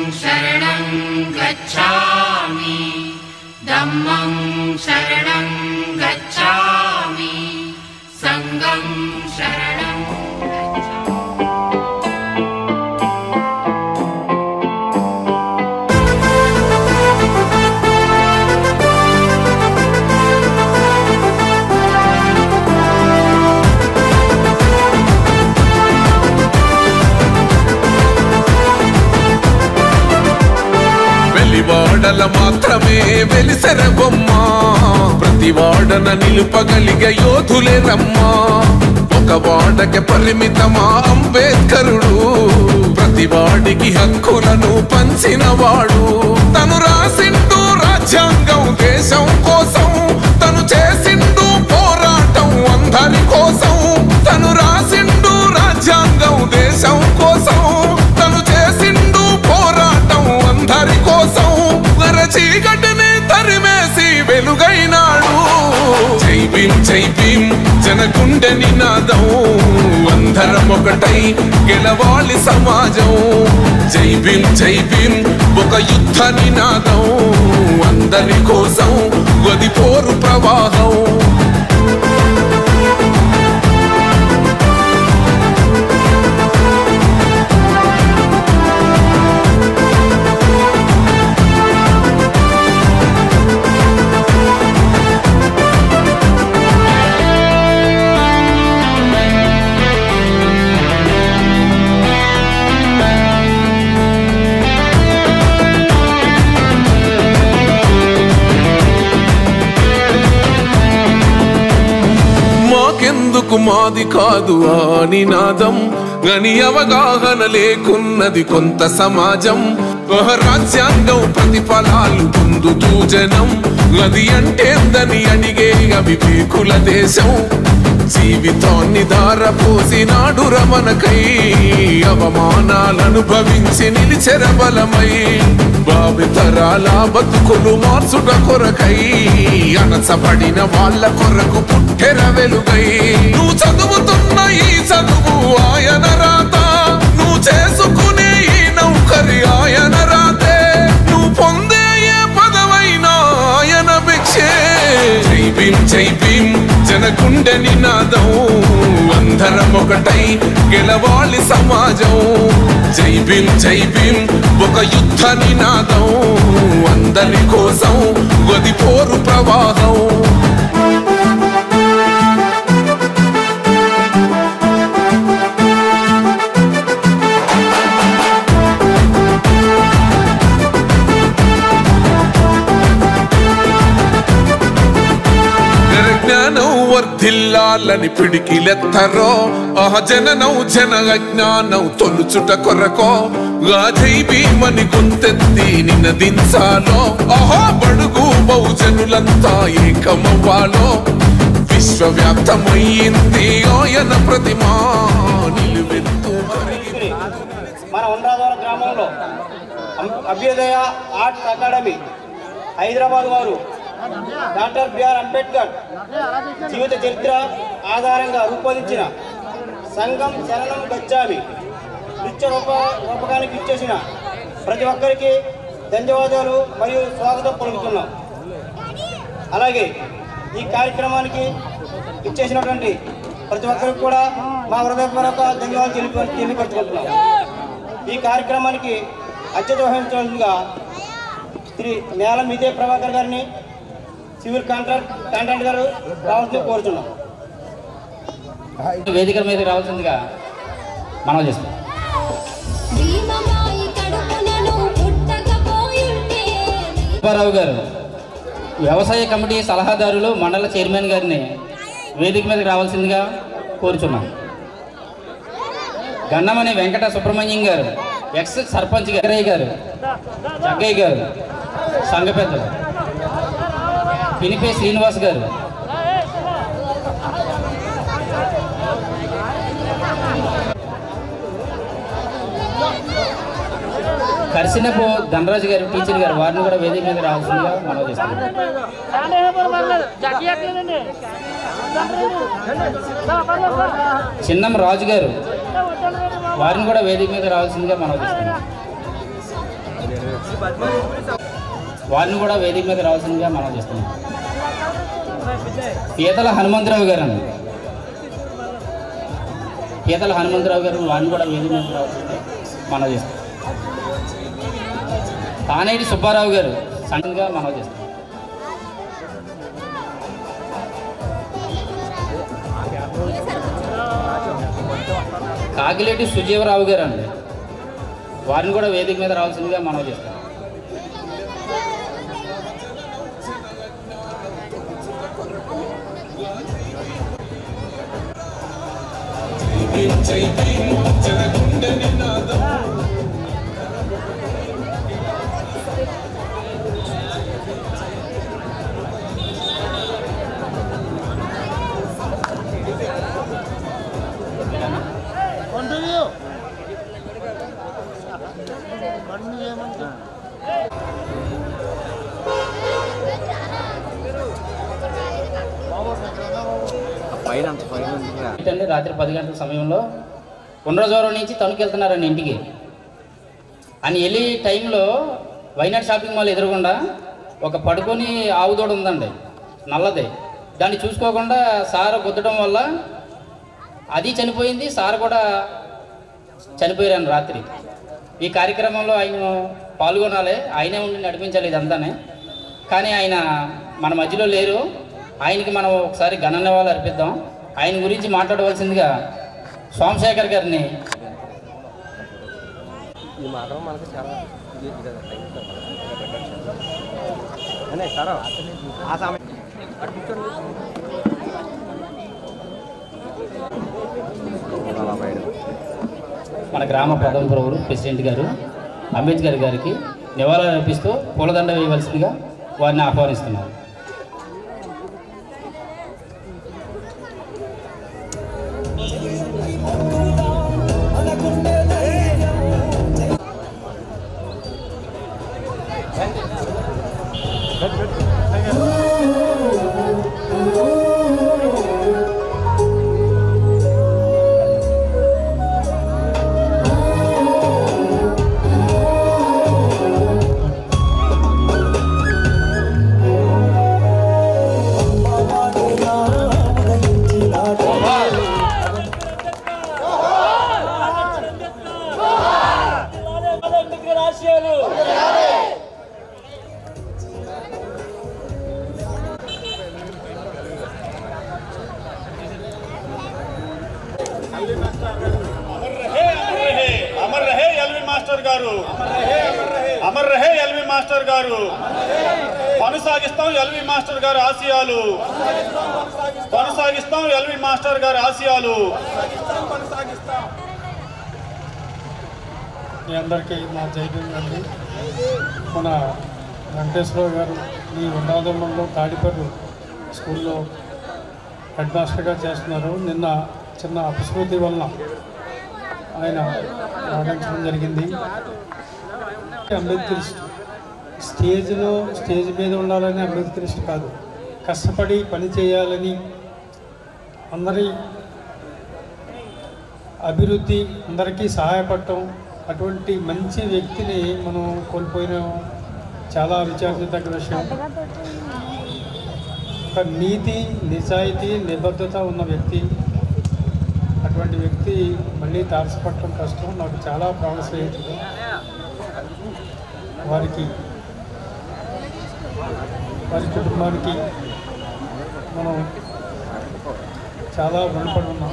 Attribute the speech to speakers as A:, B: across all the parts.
A: शरणं गच्छामि धम्मं शरणं गच्छामि संघं शरणं
B: వాడల మాత్రమే వెలిసెర బొమ్మ ప్రతి వాడన నిలుపగలిగే యోధులే రమ్మా ఒక వాడకి పరిమితమా అంబేద్కరుడు ప్రతి వాడికి హక్కులను పంచినవాడు తను రాసిండు రాజ్యాంగం దేశం కోసం తను చేసిండు పోరాటం అందరి కోసం తను రాసిండు రాజ్యాంగం దేశం కోసం తను చేసిండు పోరాటం అందరి కోసం చీకటిని తరిమేసి వెలుగైనాడు జై భీం జనగుండె నినాదం అందరం ఒకటై గెలవాలి సమాజం జై భీం ఒక యుద్ధ నినాదం అందరి కోసం గది పోరు ప్రవాహం మాకెందుకు మాది కాదు ఆ నినాదం గని అవగాహన లేకున్నది కొంత సమాజం రాజ్యాంగం ప్రతిఫలాలు పొందుతూ జనం అది అంటేందని అడిగే అవివేకుల దేశం జీవితాన్ని దారపోసినాడు రమణకై అవమానాలను భవించి నిలిచెర బలమై భావితరాల బతుకులు మార్చుట కొరకై అణచబడిన వాళ్ళ కొరకు పుట్టెర వెలుగై నువ్వు చదువుతున్న ఈ చదువు ఆయన రాత నువ్వు చేసుకునే ఈ నౌకరి ఆయన రాతే నువ్వు పొందే ఏ పదవైనా ఆయన భిక్షే జై భీం జనగుండె నినాదం అందరం ఒకటై గెలవాలి సమాజం జై భీం ఒక యుద్ధ నినాదం అందరి కోసం గది పోరు ప్రవాహం వర్ధిల్లాలని పిడికిలెత్తరో జననం జన అజ్ఞానం తొలుచుట కొరకో జై భీమని గొంతెత్తి నినదించాలో బడుగు బహుజనులంతా ఏకమవ్వాలో విశ్వవ్యాప్తమయ్యింది ఆయన ప్రతిమా నిలువెత్తు
C: మన ఉండ్రాదోర గ్రామంలో అభ్యుదయ ఆర్ట్స్ అకాడమీ హైదరాబాద్ వారు డాక్టర్ బిఆర్ అంబేద్కర్ జీవిత చరిత్ర ఆధారంగా రూపొందించిన సంఘం శరణం గచ్చామి నృత్య రూపకానికి ఇచ్చేసిన ప్రతి ఒక్కరికి ధన్యవాదాలు మరియు స్వాగతం పలుకుతున్నాం. అలాగే ఈ కార్యక్రమానికి ఇచ్చేసినటువంటి ప్రతి ఒక్కరికి కూడా మా హృదయపూర్వక ధన్యవాదాలు తెలియపరుచుకుంటున్నాం. ఈ కార్యక్రమానికి అధ్యక్షత వహించగా శ్రీ నేల విజయ ప్రభాకర్ గారిని సివిల్ కాంట్రాక్ట్ గారు రావాల్సింది కోరుతున్నాం.
D: వేదిక మీద రావాల్సిందిగా మనం చేస్తాం. సుబ్బారావు గారు వ్యవసాయ కమిటీ సలహాదారులు మండల చైర్మన్ గారిని వేదిక మీదకి రావాల్సిందిగా కోరుచున్నాం. గన్నమని వెంకట సుబ్రహ్మణ్యం గారు ఎక్స్ సర్పంచ్ గారయ్య గారు జగ్గయ్య గారు సంఘ పెద్దలు పినిపే శ్రీనివాస్ గారు కరిసినపు ధనరాజు గారు టీచర్ గారు వారిని కూడా వేదిక మీద రావాల్సిందిగా మనం చేస్తున్నాం. చిన్నం రాజు గారు వారిని కూడా వేదిక మీద రావాల్సిందిగా మనం చేస్తున్నాం. వారిని కూడా వేదిక మీద రావాల్సిందిగా మనం చేస్తున్నాం. పీతల హనుమంతరావు గారు అండి, పీతల హనుమంతరావు గారు వారిని కూడా వేదిక మీద రావాల్సిందిగా మనం చేస్తాం. తానేటి సుబ్బారావు గారు సంఘంగా మనం చేస్తాం. కాకిలేటి సుజీవరావు గారు అండి, వారిని కూడా వేదిక మీద రావాల్సిందిగా మనం చేస్తాం. రాత్రి 10 గంటల సమయంలో పునరాజవరం నుంచి తణుకు వెళ్తున్నారండి ఇంటికి అని వెళ్ళి టైంలో వైనాడ్ షాపింగ్ మాల్ ఎదురుగుండా ఒక పడుకొని ఆవుదోడు ఉందండి, నల్లది. దాన్ని చూసుకోకుండా సార్ గుద్దడం వల్ల అది చనిపోయింది, సార్ కూడా చనిపోయారు రాత్రి. ఈ కార్యక్రమంలో ఆయన పాల్గొనాలి, ఆయనే ఉండి నడిపించాలి ఇదంతానే. కానీ ఆయన మన మధ్యలో లేరు. ఆయనకి మనం ఒకసారి ఘన నివాళులు అర్పిద్దాం. ఆయన గురించి మాట్లాడవలసిందిగా సోమశేఖర్ గారిని మన గ్రామ ప్రథమ పౌరులు ప్రెసిడెంట్ గారు అంబేద్కర్ గారికి నివాళులు అర్పిస్తూ పూలదండ వేయవలసిందిగా వారిని ఆహ్వానిస్తున్నారు.
E: కొనసాగిస్తాం ఎల్వి మాస్టర్ గారి ఆశయాలు, కొనసాగిస్తాం ఎల్వి మాస్టర్ గారి ఆశయాలు.
F: మీ అందరికీ నా జైభీం అండి. మన వెంకటేశ్వరరావు గారు ఈ ఉండాదమ్మంలో తాడిపర్రు స్కూల్లో హెడ్ మాస్టర్గా చేస్తున్నారు. నిన్న చిన్న అపస్మృతి వలన ఆయన మరణించడం జరిగింది. అంబేద్కరిస్ట్ స్టేజ్ మీద ఉండాలని అంబేద్కరిస్ట్ కాదు, కష్టపడి పని చేయాలని, అందరి అభివృద్ధి, అందరికీ సహాయపడటం, అటువంటి మంచి వ్యక్తిని మనం కోల్పోయిన చాలా విచారించదగ్గ విషయం. ఒక నీతి, నిజాయితీ, నిబద్ధత ఉన్న వ్యక్తి. అటువంటి వ్యక్తి మళ్ళీ తారసపడటం కష్టం. నాకు చాలా ప్రాణ స్నేహితులు. వారి కుటుంబానికి మనం చాలా రుణపడి ఉన్నాం.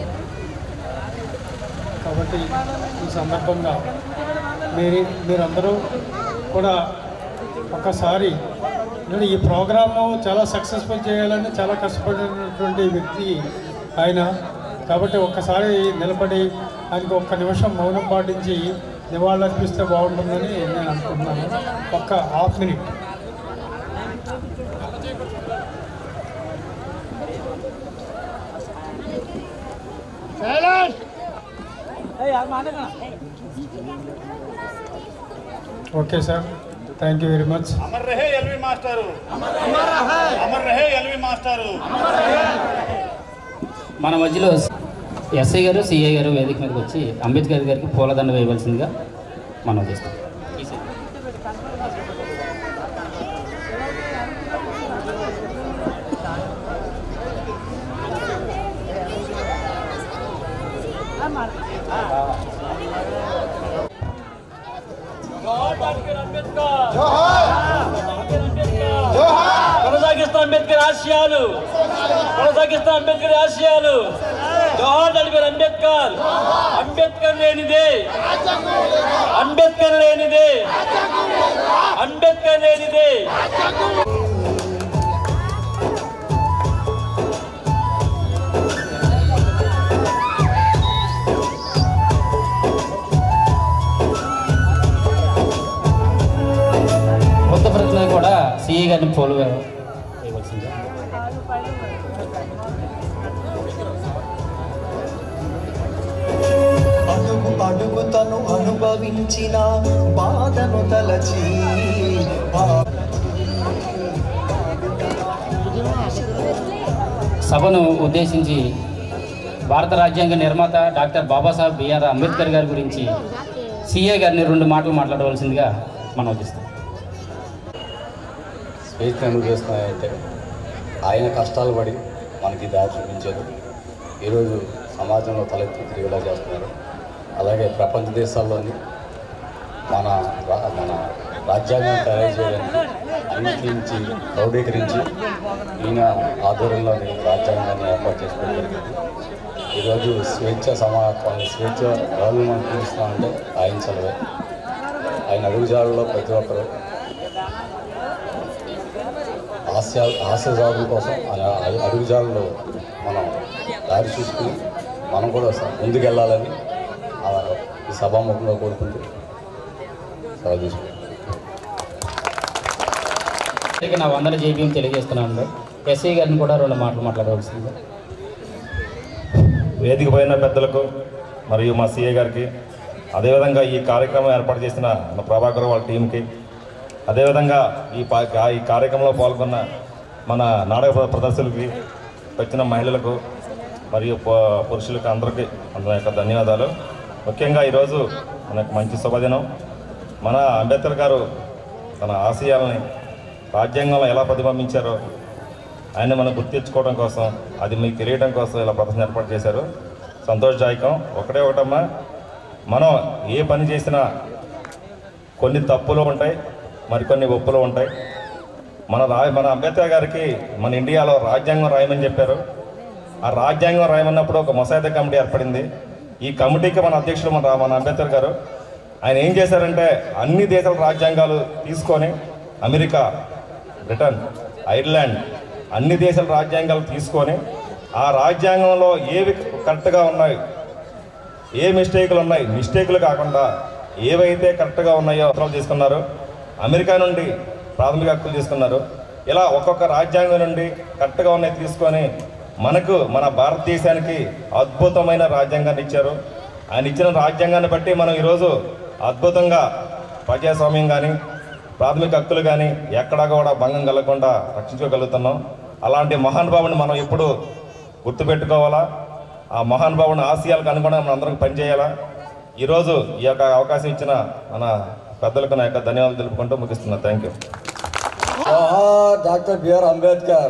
F: కాబట్టి ఈ సందర్భంగా మీరందరూ కూడా ఒకసారి ఈ ప్రోగ్రాము చాలా సక్సెస్ఫుల్ చేయాలని చాలా కష్టపడినటువంటి వ్యక్తి ఆయన. కాబట్టి ఒక్కసారి నిలబడి ఆయనకు ఒక్క నిమిషం మౌనం పాటించి నివాళులు అర్పిస్తే బాగుంటుందని నేను అనుకుంటున్నాను. ఒక్క half minute. Okay sir, thank you very much.
E: అమర్ రహే ఎల్వి మాస్టారు, అమర్ రహే ఎల్వి మాస్టారు.
D: మన మధ్యలో ఎస్ఐ గారు, సిఐ గారు వేదిక మీదకి వచ్చి అంబేద్కర్ గారికి పూలదండ వేయవలసిందిగా మనం చేస్తాం.
G: కొనసాగిస్తా అంబేద్కర్ ఆశయాలు, కొనసాగిస్తా అంబేద్కర్ ఆశయాలు. జోహార్ డాక్టర్ అంబేద్కర్. అంబేద్కర్ లేనిదే, అంబేద్కర్ లేనిదే, అంబేద్కర్ లేనిదే.
D: కొత్త ప్రశ్న కూడా సిఈ గారిని ఫాలో చేయవలసింది.
H: అడుగు అడుగు తను అనుభవించిన బాధను తలచి
D: సభను ఉద్దేశించి భారత రాజ్యాంగ నిర్మాత డాక్టర్ బాబాసాహెబ్ బిఆర్ అంబేద్కర్ గారి గురించి సిఏ గారిని 2 మాటలు మాట్లాడవలసిందిగా మనం ఉద్దేశిస్తాం.
I: స్వేచ్ఛ అనుభవిస్తున్నాయంటే ఆయన కష్టాలు పడి మనకి దారి చూపించారు. ఈరోజు సమాజంలో తలెత్తి తిరిగేలా చేస్తున్నారు. అలాగే ప్రపంచ దేశాల్లోని మన రాజ్యాంగం తయారు చేయడానికి అంగీకరించి క్రోడీకరించి ఈయన ఆధ్వర్యంలోని రాజ్యాంగాన్ని ఏర్పాటు చేసుకోవడం జరిగింది. ఈరోజు స్వేచ్ఛ స్వేచ్ఛ ఎవరిని మనం చూపిస్తున్నామంటే ఆయన సెలవే. ఆయన అడుగుజాడల్లో ప్రతి ఒక్కరు ఆశయాల కోసం అడుగుజాడలో మనం దారి చూసుకుని మనం కూడా ముందుకెళ్ళాలని ఈ సభాముఖంగా కోరుకుంటూ సెలవు తీసుకుంటాం.
D: నా వందన జేబీఎం తెలియజేస్తున్నాను. ఎస్ఐ గారిని కూడా 2 మాటలు మాట్లాడవలసింది.
E: వేదిక పైన పెద్దలకు మరియు మా సిఏ గారికి, అదేవిధంగా ఈ కార్యక్రమం ఏర్పాటు చేసిన మన ప్రభాకర్ వాళ్ళ టీంకి, అదేవిధంగా ఈ కార్యక్రమంలో పాల్గొన్న మన నాటక ప్రదర్శకులకి, వచ్చిన మహిళలకు మరియు పురుషులకు అందరికీ అందరి యొక్క ధన్యవాదాలు. ముఖ్యంగా ఈరోజు మనకు మంచి శుభదినం. మన అంబేద్కర్ గారు తన ఆశయాలని రాజ్యాంగంలో ఎలా ప్రతిబింబించారో ఆయన మనం గుర్తించుకోవడం కోసం, అది మీకు తెలియడం కోసం ఇలా ప్రదర్శన ఏర్పాటు చేశారు. సంతోషదాయకం. ఒకటమ్మా, మనం ఏ పని చేసినా కొన్ని తప్పులు ఉంటాయి, మరికొన్ని ఒప్పులు ఉంటాయి. మన అంబేద్కర్ గారికి మన ఇండియాలో రాజ్యాంగం రాయమని చెప్పారు. ఆ రాజ్యాంగం రాయమన్నప్పుడు ఒక ముసాయిదా కమిటీ ఏర్పడింది. ఈ కమిటీకి మన అధ్యక్షుడు మన అంబేద్కర్ గారు ఆయన ఏం చేశారంటే అన్ని దేశాల రాజ్యాంగాలు తీసుకొని, అమెరికా, బ్రిటన్, ఐర్లాండ్ అన్ని దేశాల రాజ్యాంగాలు తీసుకొని ఆ రాజ్యాంగంలో ఏవి కరెక్ట్గా ఉన్నాయి, ఏ మిస్టేకులు ఉన్నాయి, మిస్టేకులు కాకుండా ఏవైతే కరెక్ట్గా ఉన్నాయో ఉత్తరాలు తీసుకున్నారు. అమెరికా నుండి ప్రాథమిక హక్కులు తీసుకున్నారు. ఇలా ఒక్కొక్క రాజ్యాంగం నుండి కరెక్ట్గా ఉన్నాయి తీసుకొని మన భారతదేశానికి అద్భుతమైన రాజ్యాంగాన్ని ఇచ్చారు. ఆయన ఇచ్చిన రాజ్యాంగాన్ని బట్టి మనం ఈరోజు అద్భుతంగా ప్రజాస్వామ్యం కానీ ప్రాథమిక హక్కులు కానీ ఎక్కడా కూడా భంగం కలగకుండా రక్షించుకోగలుగుతున్నాం. అలాంటి మహానుభావుని మనం ఎప్పుడు గుర్తుపెట్టుకోవాలా. ఆ మహానుభావుని ఆశయాలకు అనుగుణంగా మనం అందరం పనిచేయాలా. ఈరోజు ఈ యొక్క అవకాశం ఇచ్చిన మన పెద్దలకు నా యొక్క ధన్యవాదాలు తెలుపుకుంటూ ముగిస్తున్నా. Thank you.
I: Doctor BR Ambedkar.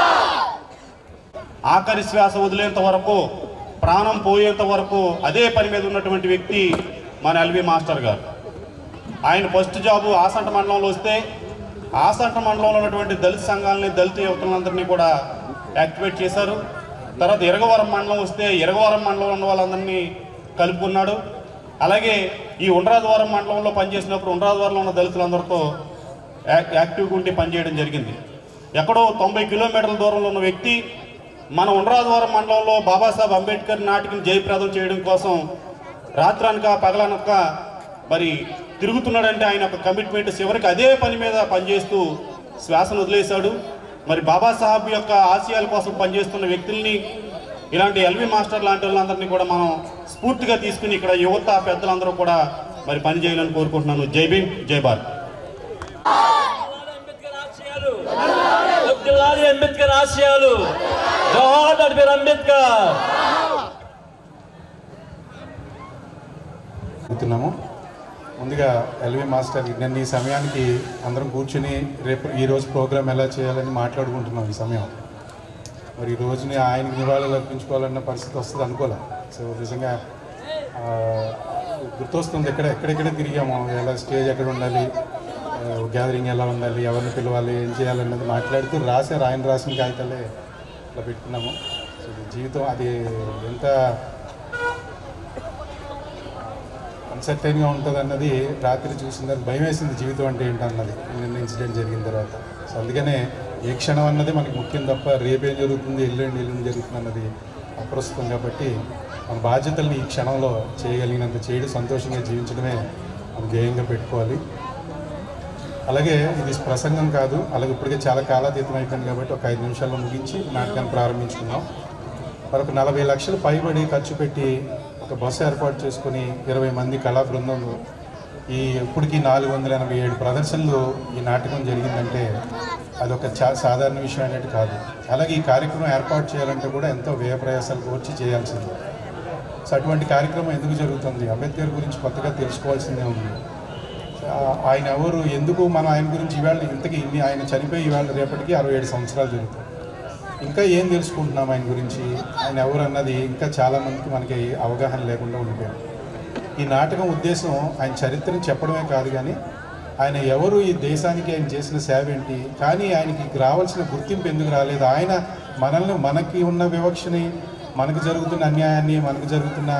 E: ఆఖరి శ్వాస వదిలేంత వరకు, ప్రాణం పోయేంత వరకు అదే పని మీద ఉన్నటువంటి వ్యక్తి మన ఎల్వి మాస్టర్ గారు. ఆయన ఫస్ట్ జాబు ఆసంట మండలంలో వస్తే ఆసంట మండలంలో ఉన్నటువంటి దళిత సంఘాలని, దళిత యువకులందరినీ కూడా యాక్టివేట్ చేశారు. తర్వాత ఇరగవరం మండలం వస్తే ఇరగవరం మండలంలో ఉన్న వాళ్ళందరినీ కలుపుకున్నాడు. అలాగే ఈ ఉండ్రాజవరం మండలంలో పనిచేసినప్పుడు ఉండ్రాజవరంలో ఉన్న దళితులందరితో యాక్టివ్గా ఉండి పనిచేయడం జరిగింది. ఎక్కడో 90 కిలోమీటర్ల దూరంలో ఉన్న వ్యక్తి మన ఉండ్రాజవరం మండలంలో బాబాసాహెబ్ అంబేద్కర్ నాటికని జయప్రదం చేయడం కోసం రాత్రనక పగలనక మరి తిరుగుతున్నాడంటే ఆయన ఒక కమిట్మెంట్. చివరికి అదే పని మీద పనిచేస్తూ శ్వాసను వదిలేశాడు. మరి బాబాసాహెబ్ యొక్క ఆశయాల కోసం పనిచేస్తున్న వ్యక్తుల్ని, ఇలాంటి ఎల్వి మాస్టర్ లాంటి వాళ్ళందరినీ కూడా మనం స్ఫూర్తిగా తీసుకుని ఇక్కడ యువత పెద్దలందరూ కూడా మరి పని చేయాలని కోరుకుంటున్నాను. జై భీమ్, జై భారత్.
G: అంబేద్కర్ ఆశయాలు. జోహార్ డాక్టర్ అంబేద్కర్.
J: ముందుగా ముందుగా ఎల్వి మాస్టర్ నిన్న ఈ సమయానికి అందరం కూర్చుని రేపు ఈరోజు ప్రోగ్రాం ఎలా చేయాలని మాట్లాడుకుంటున్నాం. ఈ సమయం మరి ఈ రోజుని ఆయనకి నివాళులు అర్పించుకోవాలన్న పరిస్థితి వస్తుంది అనుకోలే. సో నిజంగా గుర్తొస్తుంది ఎక్కడెక్కడ తిరిగాము, ఎలా స్టేజ్ ఎక్కడ ఉండాలి, గ్యాదరింగ్ ఎలా ఉండాలి, ఎవరిని పిలవాలి, ఏం చేయాలన్నది మాట్లాడుతూ రాశారు. ఆయన రాసిన కాగితాలే ఇట్లా పెట్టుకున్నాము. సో జీవితం అది ఎంత అన్సర్టైన్గా ఉంటుంది అన్నది రాత్రి చూసిన తర్వాత భయం వేసింది, జీవితం అంటే ఏంటన్నది నిన్న ఇన్సిడెంట్ జరిగిన తర్వాత. సో అందుకనే ఏ క్షణం అన్నది మనకి ముఖ్యం తప్ప రేపేం జరుగుతుంది, ఎల్లుండి జరుగుతుంది అన్నది అప్రస్తుతం. కాబట్టి మన బాధ్యతల్ని ఈ క్షణంలో చేయగలిగినంత చేయడం, సంతోషంగా జీవించడమే మనం ధ్యేయంగా పెట్టుకోవాలి. అలాగే ఇది ప్రసంగం కాదు, అలాగే ఇప్పటికే చాలా కాలాతీతం అయిపోయింది కాబట్టి ఒక 5 నిమిషాల్లో ముగించి నాటకాన్ని ప్రారంభించుకున్నాం. మరొక 40 లక్షలు పైబడి ఖర్చు పెట్టి ఒక బస్సు ఏర్పాటు చేసుకుని 20 మంది కళా బృందం ఇప్పటికీ 487 ప్రదర్శనలు ఈ నాటకం జరిగిందంటే అదొక సాధారణ విషయం అనేది కాదు. అలాగే ఈ కార్యక్రమం ఏర్పాటు చేయాలంటే కూడా ఎంతో వ్యయ ప్రయాసాలు కోర్చి చేయాల్సింది. సో అటువంటి కార్యక్రమం ఎందుకు జరుగుతుంది? అంబేద్కర్ గురించి కొత్తగా తెలుసుకోవాల్సిందే ఉంది. ఆయన ఎవరు, ఎందుకు మనం ఆయన గురించి ఇవాళ ఇంతకీ ఆయన చనిపోయి ఇవాళ రేపటికి 67 సంవత్సరాలు జరుగుతుంది. ఇంకా ఏం తెలుసుకుంటున్నాం ఆయన గురించి, ఆయన ఎవరు అన్నది ఇంకా చాలామందికి మనకి అవగాహన లేకుండా ఉండిపోయాం. ఈ నాటకం ఉద్దేశం ఆయన చరిత్రను చెప్పడమే కాదు, కానీ ఆయన ఎవరు, ఈ దేశానికి ఆయన చేసిన సేవ ఏంటి, కానీ ఆయనకి రావాల్సిన గుర్తింపు ఎందుకు రాలేదు, ఆయన మనకి ఉన్న వివక్షని, మనకు జరుగుతున్న అన్యాయాన్ని, మనకు జరుగుతున్న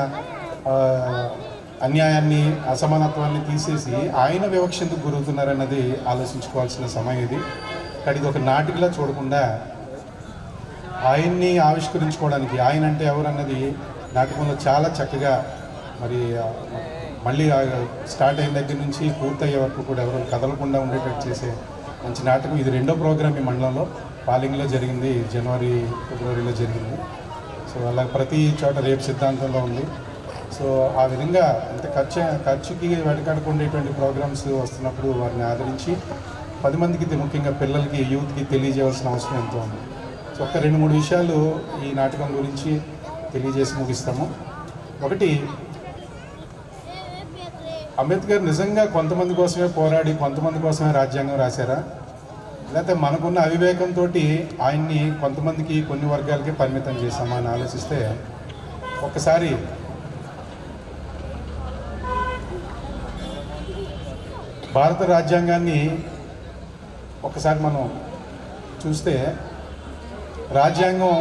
J: అన్యాయాన్ని, అసమానత్వాన్ని తీసేసి ఆయన వివక్ష ఎందుకు గురవుతున్నారన్నది ఆలోచించుకోవాల్సిన సమయం ఇది. కానీ ఇది ఒక నాటికలా చూడకుండా ఆయన్ని ఆవిష్కరించుకోవడానికి, ఆయన అంటే ఎవరన్నది నాటకంలో చాలా చక్కగా మరి మళ్ళీ స్టార్ట్ అయిన దగ్గర నుంచి పూర్తయ్యే వరకు కూడా ఎవరు కదలకుండా ఉండేటట్టు చేసే మంచి నాటకం. ఇది 2వ ప్రోగ్రాం ఈ మండలంలో. పాలింగ్లో జరిగింది, జనవరి ఫిబ్రవరిలో జరిగింది. సో అలా ప్రతి చోట రేపు సిద్ధాంతంలో ఉంది. సో ఆ విధంగా ఇంత ఖర్చుకి వెనకాడకుండేటువంటి ప్రోగ్రామ్స్ వస్తున్నప్పుడు వారిని ఆదరించి 10 మందికి, ముఖ్యంగా పిల్లలకి, యూత్కి తెలియజేయాల్సిన అవసరం ఎంతో ఉంది. సో ఒక 2-3 విషయాలు ఈ నాటకం గురించి తెలియజేసి ముగిస్తాము. ఒకటి, అంబేద్కర్ నిజంగా కొంతమంది కోసమే పోరాడి కొంతమంది కోసమే రాజ్యాంగం రాశారా, లేకపోతే మనకున్న అవివేకంతో ఆయన్ని కొంతమందికి, కొన్ని వర్గాలకి పరిమితం చేశామా అని ఆలోచిస్తే ఒక్కసారి భారత రాజ్యాంగాన్ని ఒకసారి మనం చూస్తే, రాజ్యాంగం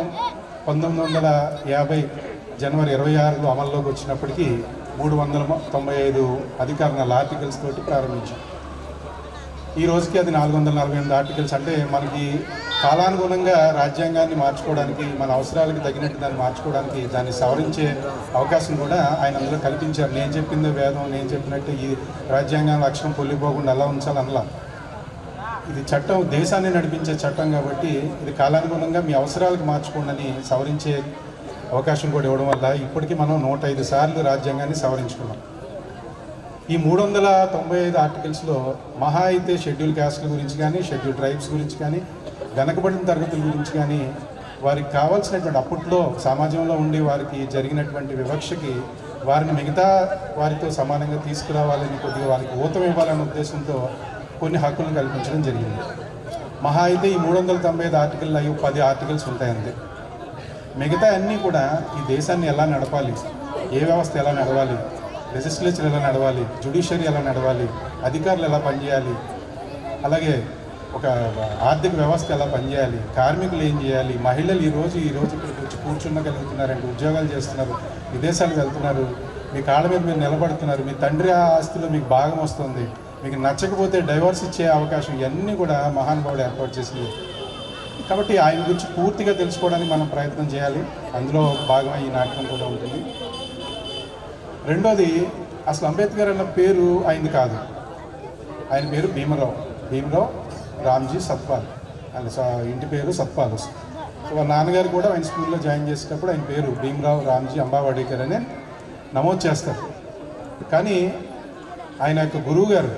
J: 1950 జనవరి 26లో అమల్లోకి వచ్చినప్పటికీ 395 అధికరణాల ఆర్టికల్స్ తోటి ప్రారంభించాం. ఈ రోజుకి అది 448 ఆర్టికల్స్. అంటే మనకి కాలానుగుణంగా రాజ్యాంగాన్ని మార్చుకోవడానికి, మన అవసరాలకు తగినట్టు దాన్ని మార్చుకోవడానికి, దాన్ని సవరించే అవకాశం కూడా ఆయన అందులో కల్పించారు. నేను చెప్పిందే వేదం, నేను చెప్పినట్టు ఈ రాజ్యాంగం లక్ష్యం పొల్లిపోకుండా అలా ఉంచాలనలా. ఇది చట్టం, దేశాన్ని నడిపించే చట్టం కాబట్టి ఇది కాలానుగుణంగా మీ అవసరాలకు మార్చుకోండి అని సవరించే అవకాశం కూడా ఇవ్వడం వల్ల ఇప్పటికీ మనం 105 సార్లు రాజ్యాంగాన్ని సవరించుకున్నాం. ఈ 395 ఆర్టికల్స్లో మహా అయితే షెడ్యూల్ క్యాస్ట్ల గురించి కానీ, షెడ్యూల్ ట్రైబ్స్ గురించి కానీ, వెనకబడిన తరగతుల గురించి కానీ, వారికి కావాల్సినటువంటి అప్పట్లో సమాజంలో ఉండి వారికి జరిగినటువంటి వివక్షకి వారిని మిగతా వారితో సమానంగా తీసుకురావాలని, కొద్దిగా వారికి ఊతం ఇవ్వాలనే ఉద్దేశంతో కొన్ని హక్కులను కల్పించడం జరిగింది. మహా అయితే ఈ 395 ఆర్టికల్ అవి 10 ఆర్టికల్స్ ఉంటాయి అంతే. మిగతా అన్నీ కూడా ఈ దేశాన్ని ఎలా నడపాలి, ఏ వ్యవస్థ ఎలా నడవాలి, లెజిస్లేచర్ ఎలా నడవాలి, జ్యుడిషియరీ ఎలా నడవాలి, అధికారులు ఎలా పనిచేయాలి, అలాగే ఒక ఆర్థిక వ్యవస్థ ఎలా పనిచేయాలి, కార్మికులు ఏం చేయాలి, మహిళలు ఈరోజు ఇక్కడికి వచ్చి కూర్చున్నగలుగుతున్నారంటే, ఉద్యోగాలు చేస్తున్నారు, విదేశాలకు వెళ్తున్నారు, మీ కాళ్ళ మీద మీరు నిలబడుతున్నారు, మీ తండ్రి ఆస్తిలో మీకు భాగం వస్తుంది, మీకు నచ్చకపోతే డైవర్స్ ఇచ్చే అవకాశం, ఇవన్నీ కూడా మహానుభావుడు ఏర్పాటు చేసింది. కాబట్టి ఆయన గురించి పూర్తిగా తెలుసుకోవడానికి మనం ప్రయత్నం చేయాలి. అందులో భాగంగా ఈ నాటకం కూడా ఉంటుంది. రెండోది, అసలు అంబేద్కర్ అన్న పేరు ఆయనది కాదు. ఆయన పేరు భీమరావు రామ్జీ సత్పాల్. ఆయన ఇంటి పేరు సత్పాల్. వాళ్ళ నాన్నగారు కూడా ఆయన స్కూల్లో జాయిన్ చేసేటప్పుడు ఆయన పేరు భీమరావు రామ్జీ అంబావాడేకర్ అని నమోదు చేస్తారు. కానీ ఆయన యొక్క గురువు గారు,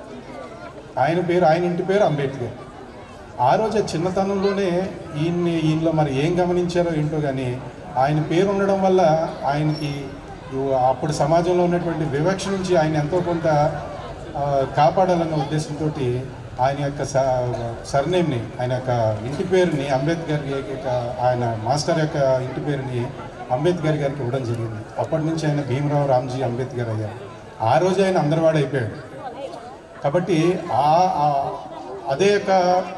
J: ఆయన ఇంటి పేరు అంబేద్కర్. ఆ రోజు చిన్నతనంలోనే ఈయనలో మరి ఏం గమనించారో ఏంటో కానీ ఆయన పేరు ఉండడం వల్ల ఆయనకి అప్పుడు సమాజంలో ఉన్నటువంటి వివక్ష నుంచి ఆయన ఎంతో కొంత కాపాడాలన్న ఉద్దేశంతో ఆయన యొక్క సర్నేమ్ని, ఆయన యొక్క ఇంటి పేరుని అంబేద్కర్ ఆయన మాస్టర్ యొక్క ఇంటి పేరుని అంబేద్కర్ గారికి ఇవ్వడం జరిగింది. అప్పటి నుంచి ఆయన భీమరావు రామ్జీ అంబేద్కర్ అయ్యారు. ఆ రోజు ఆయన అందరివాడు అయిపోయాడు. కాబట్టి అదే యొక్క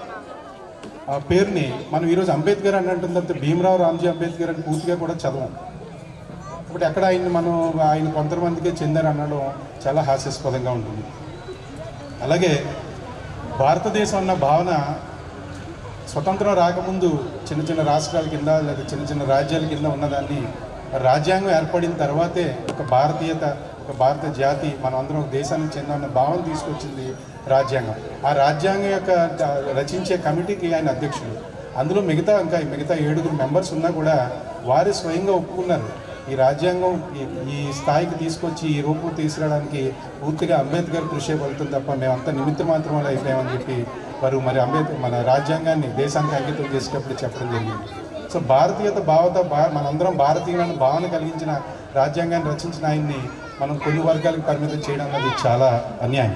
J: పేరుని మనం ఈరోజు అంబేద్కర్ అని అంటుంది తప్పితే భీమరావు రామ్జీ అంబేద్కర్ అని పూర్తిగా కూడా చదవం. కాబట్టి అక్కడ ఆయన కొంతమందికే చెందారు అనడం చాలా హాస్యాస్పదంగా ఉంటుంది. అలాగే భారతదేశం అన్న భావన స్వతంత్రం రాకముందు చిన్న చిన్న రాష్ట్రాల కింద లేదా చిన్న చిన్న రాజ్యాల కింద ఉన్నదాన్ని రాజ్యాంగం ఏర్పడిన తర్వాతే ఒక భారతీయత, ఒక భారత జాతి, మనం అందరం ఒక దేశానికి చెందిన భావన తీసుకొచ్చింది రాజ్యాంగం. ఆ రాజ్యాంగం యొక్క రచించే కమిటీకి ఆయన అధ్యక్షుడు. అందులో మిగతా 7 మెంబర్స్ ఉన్నా కూడా వారు స్వయంగా ఒప్పుకున్నారు ఈ రాజ్యాంగం ఈ స్థాయికి తీసుకొచ్చి ఈ రూపం తీసుకురావడానికి పూర్తిగా అంబేద్కర్ కృషి ఫలితం తప్ప మేమంతా నిమిత్త మాత్రమే అయిపోయామని చెప్పి వారు మరి మన రాజ్యాంగాన్ని దేశానికి అంకితం చేసేటప్పుడు చెప్పడం జరిగింది. సో భారతీయత మనందరం భారతీయులను భావన కలిగించిన రాజ్యాంగాన్ని రచించిన ఆయన్ని మనం కొన్ని వర్గాలకు పరిమితం చేయడం అనేది చాలా అన్యాయం.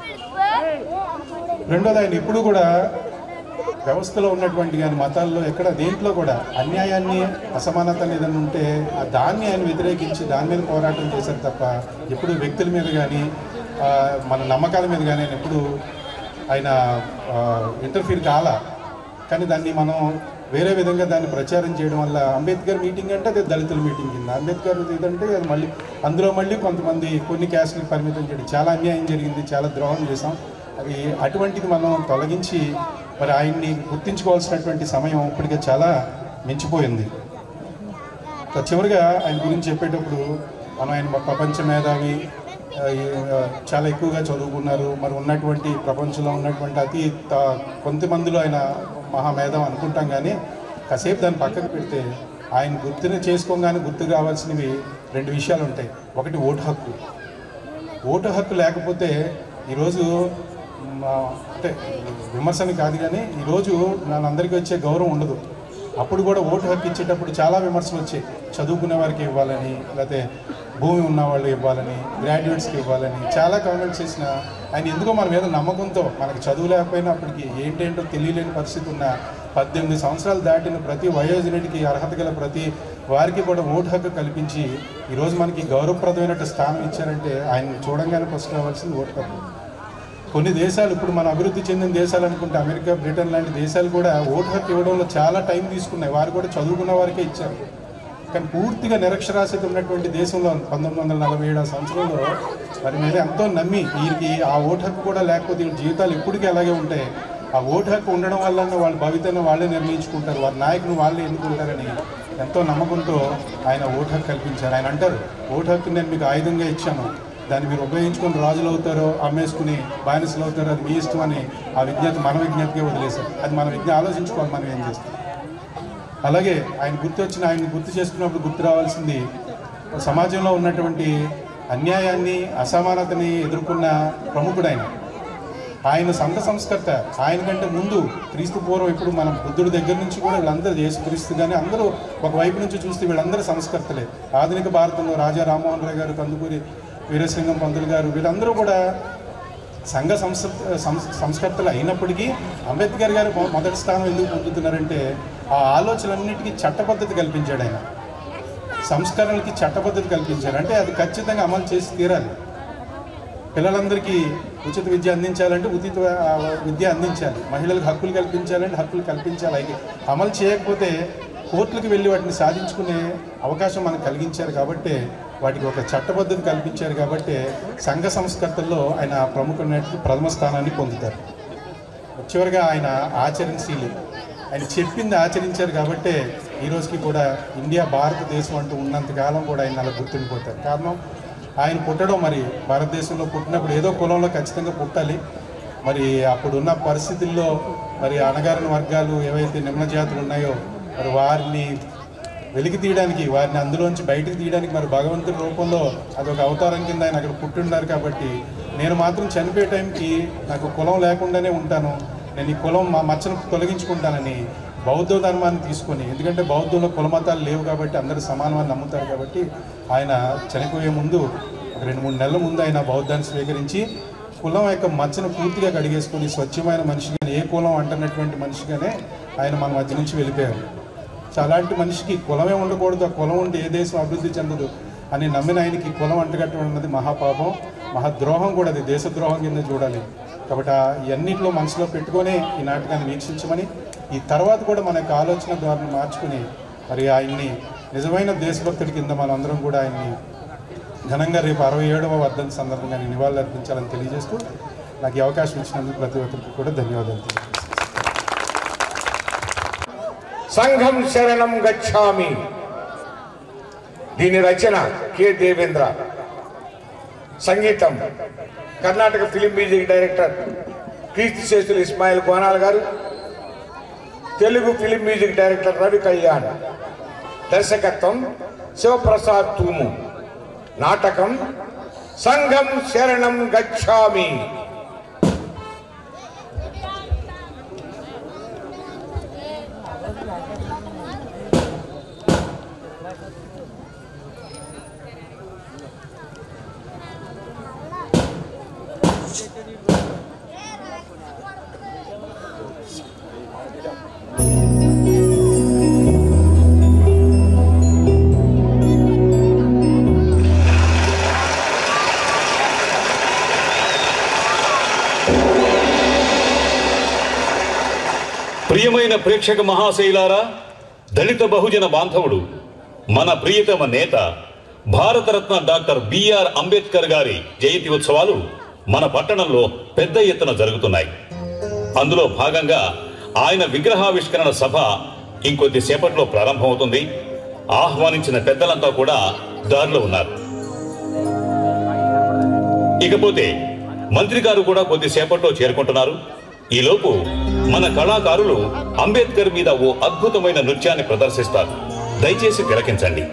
J: రెండోది, ఆయన ఎప్పుడు కూడా వ్యవస్థలో ఉన్నటువంటి కానీ మతాల్లో ఎక్కడ దేంట్లో కూడా అన్యాయాన్ని, అసమానతని ఏదైనా ఉంటే దాన్ని ఆయన వ్యతిరేకించి దాని మీద పోరాటం చేశారు తప్ప ఎప్పుడు వ్యక్తుల మీద కానీ మన నమ్మకాల మీద కానీ ఎప్పుడు ఆయన ఇంటర్ఫీర్ కాలా. కానీ దాన్ని మనం వేరే విధంగా దాన్ని ప్రచారం చేయడం వల్ల అంబేద్కర్ మీటింగ్ అంటే అది దళితుల మీటింగ్ కింద, అంబేద్కర్ ఇదంటే అది మళ్ళీ కొంతమంది కొన్ని క్యాస్ట్లకు పరిమితం చేయడం చాలా అన్యాయం జరిగింది, చాలా ద్రోహం చేసాం. అది అటువంటిది మనం తొలగించి మరి ఆయన్ని గుర్తించుకోవాల్సినటువంటి సమయం ఇప్పటికే చాలా మించిపోయింది. చివరిగా ఆయన గురించి చెప్పేటప్పుడు ఆయన ప్రపంచ మేధావి, చాలా ఎక్కువగా చదువుకున్నారు, మరి ఉన్నటువంటి ప్రపంచంలో ఉన్నటువంటి కొంతమందిలో ఆయన మహామేధావి అనుకుంటాం. కానీ కాసేపు దాన్ని పక్కకు పెడితే ఆయన గుర్తుకు రావాల్సినవి 2 విషయాలు ఉంటాయి. ఒకటి ఓటు హక్కు. ఓటు హక్కు లేకపోతే ఈరోజు అంటే విమర్శని కాదు కానీ ఈరోజు అందరికీ వచ్చే గౌరవం ఉండదు. అప్పుడు కూడా ఓటు హక్కు ఇచ్చేటప్పుడు చాలా విమర్శలు వచ్చాయి. చదువుకునే వారికి ఇవ్వాలని, లేకపోతే భూమి ఉన్న వాళ్ళు ఇవ్వాలని, గ్రాడ్యుయేట్స్కి ఇవ్వాలని చాలా కామెంట్స్ చేసిన ఆయన ఎందుకో మన మీద నమ్మకంతో మనకు చదువు లేకపోయినా అప్పటికి ఏంటేంటో తెలియలేని పరిస్థితి ఉన్న 18 సంవత్సరాలు దాటిన ప్రతి వయోజనుడికి అర్హత గల ప్రతి వారికి కూడా ఓటు హక్కు కల్పించి ఈరోజు మనకి గౌరవప్రదమైన స్థానం ఇచ్చారంటే ఆయన చూడంగానే ఫస్ట్ రావాల్సింది ఓటు హక్కు. కొన్ని దేశాలు ఇప్పుడు మన అభివృద్ధి చెందిన దేశాలు అనుకుంటే అమెరికా, బ్రిటన్ లాంటి దేశాలు కూడా ఓటు హక్కు ఇవ్వడంలో చాలా టైం తీసుకున్నాయి. వారు కూడా చదువుకున్న వారికే ఇచ్చారు. కానీ పూర్తిగా నిరక్షరాస్యత ఉన్నటువంటి దేశంలో 1947 సంవత్సరంలో వారి మీద ఎంతో నమ్మి వీరికి ఆ ఓటు హక్కు కూడా లేకపోతే వీళ్ళ జీవితాలు ఎప్పటికీ అలాగే ఉంటాయి. ఆ ఓటు హక్కు ఉండడం వల్ల వాళ్ళ భవితను వాళ్ళే నిర్ణయించుకుంటారు, వారి నాయకులు వాళ్ళే ఎన్నుకుంటారని ఎంతో నమ్మకంతో ఆయన ఓటు హక్కు కల్పించారు. ఆయన అంటారు, ఓటు హక్కు నేను మీకు ఆయుధంగా ఇచ్చాను, దాన్ని మీరు ఉపయోగించుకొని రాజులు అవుతారో అమ్మేసుకుని బానిసలు అవుతారో అది మీ ఇష్టం అని ఆ విజ్ఞత మన విజ్ఞతకే వదిలేశారు. అది మన ఆలోచించుకోవాలి మనం ఏం చేస్తాం. అలాగే ఆయన గుర్తు చేసుకున్నప్పుడు గుర్తు రావాల్సింది సమాజంలో ఉన్నటువంటి అన్యాయాన్ని, అసమానతని ఎదుర్కొన్న ప్రముఖుడైన ఆయన సంఘ సంస్కర్త. ఆయన కంటే ముందు క్రీస్తు పూర్వం ఇప్పుడు మనం బుద్ధుడి దగ్గర నుంచి కూడా వీళ్ళందరూ యేసుక్రీస్తు కానీ అందరూ ఒకవైపు నుంచి చూస్తే వీళ్ళందరూ సంస్కర్తలే. ఆధునిక భారతంలో రాజా రామ్మోహన్ రాయ్ గారు, కందుకూరి వీరసింగం పంతులు గారు వీళ్ళందరూ కూడా సంఘ సంస్కర్తలు అయినప్పటికీ అంబేద్కర్ గారు మొదటి స్థానం ఎందుకు పొందుతున్నారంటే ఆ ఆలోచనలన్నిటికీ చట్టపద్ధతి కల్పించాడు. ఆయన సంస్కరణలకి చట్టపద్ధతి కల్పించారు. అంటే అది ఖచ్చితంగా అమలు చేసి తీరాలి. పిల్లలందరికీ ఉచిత విద్య అందించాలంటే ఉచిత విద్య అందించాలి, మహిళలకు హక్కులు కల్పించాలంటే హక్కులు కల్పించాలి. అయితే అమలు చేయకపోతే కోర్టులకు వెళ్ళి వాటిని సాధించుకునే అవకాశం మనకు కలిగించారు. కాబట్టి వాటికి ఒక చట్టపద్ధతి కల్పించారు. కాబట్టి సంఘ సంస్కర్తల్లో ఆయన ప్రథమ స్థానాన్ని పొందుతారు. చివరిగా ఆయన ఆచరణశీలి, ఆయన చెప్పింది ఆచరించారు. కాబట్టి ఈరోజుకి కూడా ఇండియా భారతదేశం అంటూ ఉన్నంతకాలం కూడా ఆయన అలా గుర్తుండిపోతారు. కారణం ఆయన పుట్టడం, మరి భారతదేశంలో పుట్టినప్పుడు ఏదో కులంలో ఖచ్చితంగా పుట్టాలి. మరి అప్పుడున్న పరిస్థితుల్లో మరి అణగారిన వర్గాలు ఏవైతే నిమ్న జాతులు ఉన్నాయో మరి వారిని వెలికి తీయడానికి, వారిని అందులోంచి బయటకు తీయడానికి మరి భగవంతుడి రూపంలో అదొక అవతారం కింద ఆయన అక్కడ పుట్టిన్నారు. కాబట్టి నేను మాత్రం చనిపోయే టైంకి నాకు కులం లేకుండానే ఉంటాను, నేను ఈ కులం మచ్చను తొలగించుకుంటానని బౌద్ధ ధర్మాన్ని తీసుకొని, ఎందుకంటే బౌద్ధంలో కులమతాలు లేవు కాబట్టి అందరూ సమానమని నమ్ముతారు. కాబట్టి ఆయన చనిపోయే ముందు 2-3 నెలల ముందు ఆయన బౌద్ధాన్ని స్వీకరించి కులం యొక్క మచ్చను పూర్తిగా కడిగేసుకొని స్వచ్ఛమైన మనిషిగానే, ఏ కులం అంటున్నటువంటి మనిషిగానే ఆయన మన మధ్య నుంచి వెళ్ళిపోయారు. సో అలాంటి మనిషికి కులమే ఉండకూడదు, ఆ కులం ఉండి ఏ దేశం అభివృద్ధి చెందదు అని నమ్మిన ఆయనకి కులం అంటగట్టడం అన్నది మహాపాపం, మహాద్రోహం కూడా, అది దేశద్రోహం కింద చూడాలి. కాబట్టి ఇవన్నింటిలో మనసులో పెట్టుకొని ఈ నాటకాన్ని వీక్షించమని, ఈ తర్వాత కూడా మన యొక్క ఆలోచన ద్వారా మార్చుకుని మరి ఆయన్ని నిజమైన దేశభక్తుడి కింద మనందరం కూడా ఆయన్ని ఘనంగా రేపు 67వ వర్ధంతి సందర్భంగా నివాళులు అర్పించాలని తెలియజేస్తూ నాకు ఈ అవకాశం ఇచ్చినందుకు ప్రతి ఒక్కరికి కూడా ధన్యవాదాలు తెలియజేస్తాను.
K: సంఘం శరణం గచ్ఛామి. దీని రచన కె దేవేంద్ర, సంగీతం కర్ణాటక ఫిలిం మ్యూజిక్ డైరెక్టర్ కీర్తిశేషులు ఇస్మాయిల్ కోనాల్ గారు, Telugu film music director Ravi Kalyan, దర్శకత్వం శివప్రసాద్ తూము. నాటకం సంఘం శరణం గచ్ఛామి.
L: ప్రియమైన ప్రేక్షక మహాశైలారా, దళిత బహుజన బాంధవుడు, మన ప్రియతమ నేత భారతరత్న డాక్టర్ బిఆర్ అంబేద్కర్ గారి జయంతి ఉత్సవాలు మన పట్టణంలో పెద్ద ఎత్తున జరుగుతున్నాయి. అందులో భాగంగా ఆయన విగ్రహావిష్కరణ సభ ఇంకొద్ది సేపట్లో ప్రారంభమవుతుంది. ఆహ్వానించిన పెద్దలంతా కూడా దారిలో ఉన్నారు. ఇకపోతే మంత్రి గారు కూడా కొద్దిసేపట్లో చేరుకుంటున్నారు. ఈలోపు మన కళాకారులు అంబేద్కర్ మీద ఓ అద్భుతమైన నృత్యాన్ని ప్రదర్శిస్తారు. దయచేసి తిలకించండి.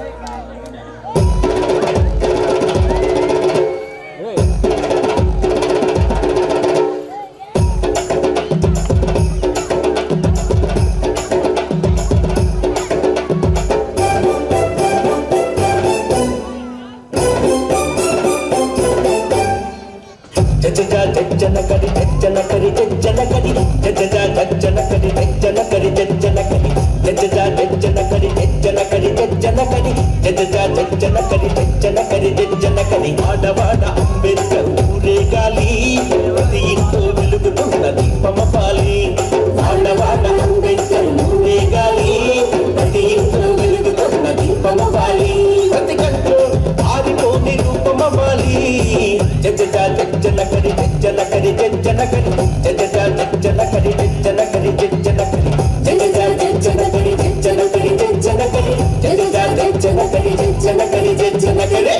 M: ఆడవాడ అంబేద్కర్ ఊరే గాలి, ప్రతి ఇంట్లో వెలుగుతున్న దీపమపాలి. ఆడవాడ అంబేద్కర్ ఊరే గాలి, ప్రతి ఇంట్లో వెలుగుతున్న దీపమపాలి. ప్రతి కంట్లో ఆరిపోని రూపమవ్వాలి. జజజా జజ్జనకరి జజ్జనకరి జజ్జనకరి జజజా జజ్జనకరి జజ్జనకరి జజ్జనకరి జజజా జజ్జనకరి జజ్జనకరి జజ్జనకరి జజజా జజ్జనకరి జజ్జనకరి జజ్జనకరి.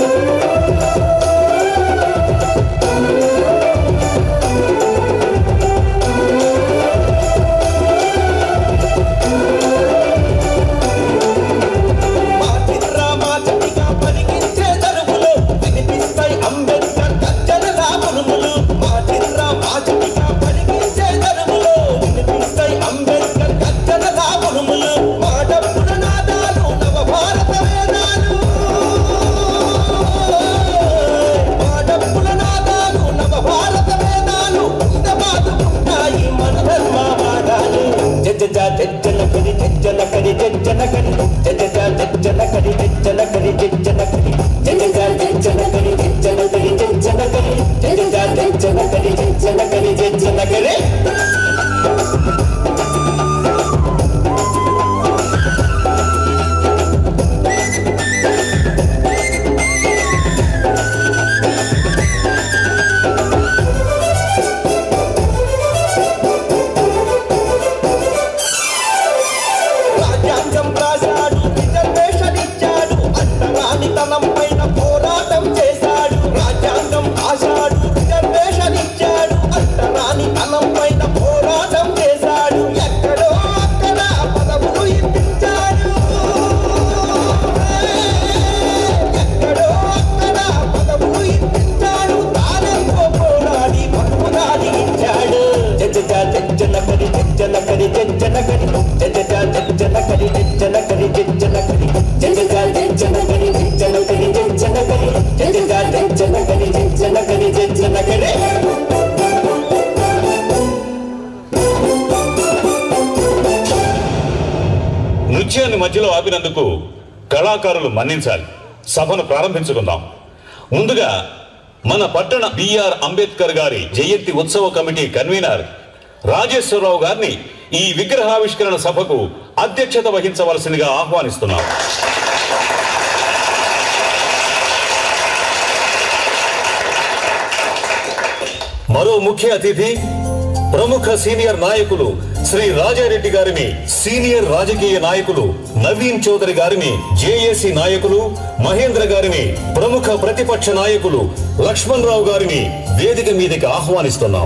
M: జజ్జనకరి జజ్జనకరి జజజా జజ్జనకరి జజ్జనకరి జజ్జనకరి జజజా జజ్జనకరి జజ్జనకరి జజ్జనకరి జజజా జజ్జనకరి జజ్జనకరి జజ్జనకరి. పోరాటం చేశాడు, రాజ్యాంగం రాశాడు, రిజర్వేషన్ ఇచ్చాడు, అంటరానితనం పైన
L: మధ్యలో ఆపినందుకు కళాకారులు మన్నించాలి. సభను ప్రారంభించుకుందాం. ముందుగా మన పట్టణ బిఆర్ అంబేద్కర్ గారి జయంతి ఉత్సవ కమిటీ కన్వీనర్ రాజేశ్వరరావు గారిని ఈ విగ్రహావిష్కరణ సభకు అధ్యక్షత వహించవలసిందిగా ఆహ్వానిస్తున్నాం. మరో ముఖ్య అతిథి ప్రముఖ సీనియర్ నాయకులు శ్రీ రాజారెడ్డి గారిని, సీనియర్ రాజకీయ నాయకులు నవీన్ చౌదరి గారిని, జేఏసీ నాయకులు మహేంద్ర గారిని, ప్రముఖ ప్రతిపక్ష నాయకులు లక్ష్మణ్ రావు గారిని వేదిక మీదకి ఆహ్వానిస్తున్నాం.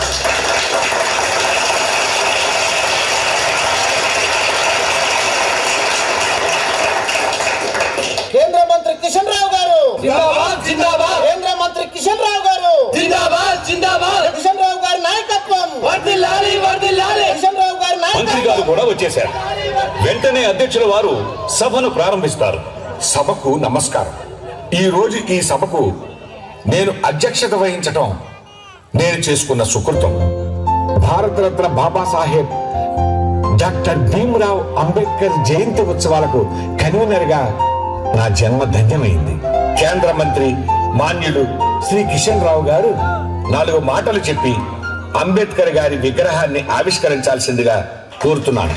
N: కేంద్ర మంత్రి కిషన్ రావు గారు జిందాబాద్ జిందాబాద్. కేంద్ర మంత్రి కిషన్ రావు గారు జిందాబాద్ జిందాబాద్. కిషన్ రావు గారి నాయకత్వం వర్ధిల్లాలి వర్ధిల్లాలి. కిషన్ రావు గారి
L: మంత్రి గారు కూడా వచ్చేశారు. వెంటనే అధ్యక్షుల వారు సభను ప్రారంభిస్తారు.
K: సభకు నమస్కారం. ఈ రోజు ఈ సభకు నేను అధ్యక్షత వహించటం నేను చేసుకున్న సుకృతం. భారతరత్న బాబాసాహెబ్ డాక్టర్ భీమ్రావ్ అంబేద్కర్ జయంతి ఉత్సవాలకు కన్వీనర్గా నా జన్మ ధన్యమైంది. కేంద్ర మంత్రి మాన్యులు శ్రీ కిషన్ రావు గారు 4 మాటలు చెప్పి అంబేద్కర్ గారి విగ్రహాన్ని ఆవిష్కరించాల్సిందిగా కోరుతున్నాను.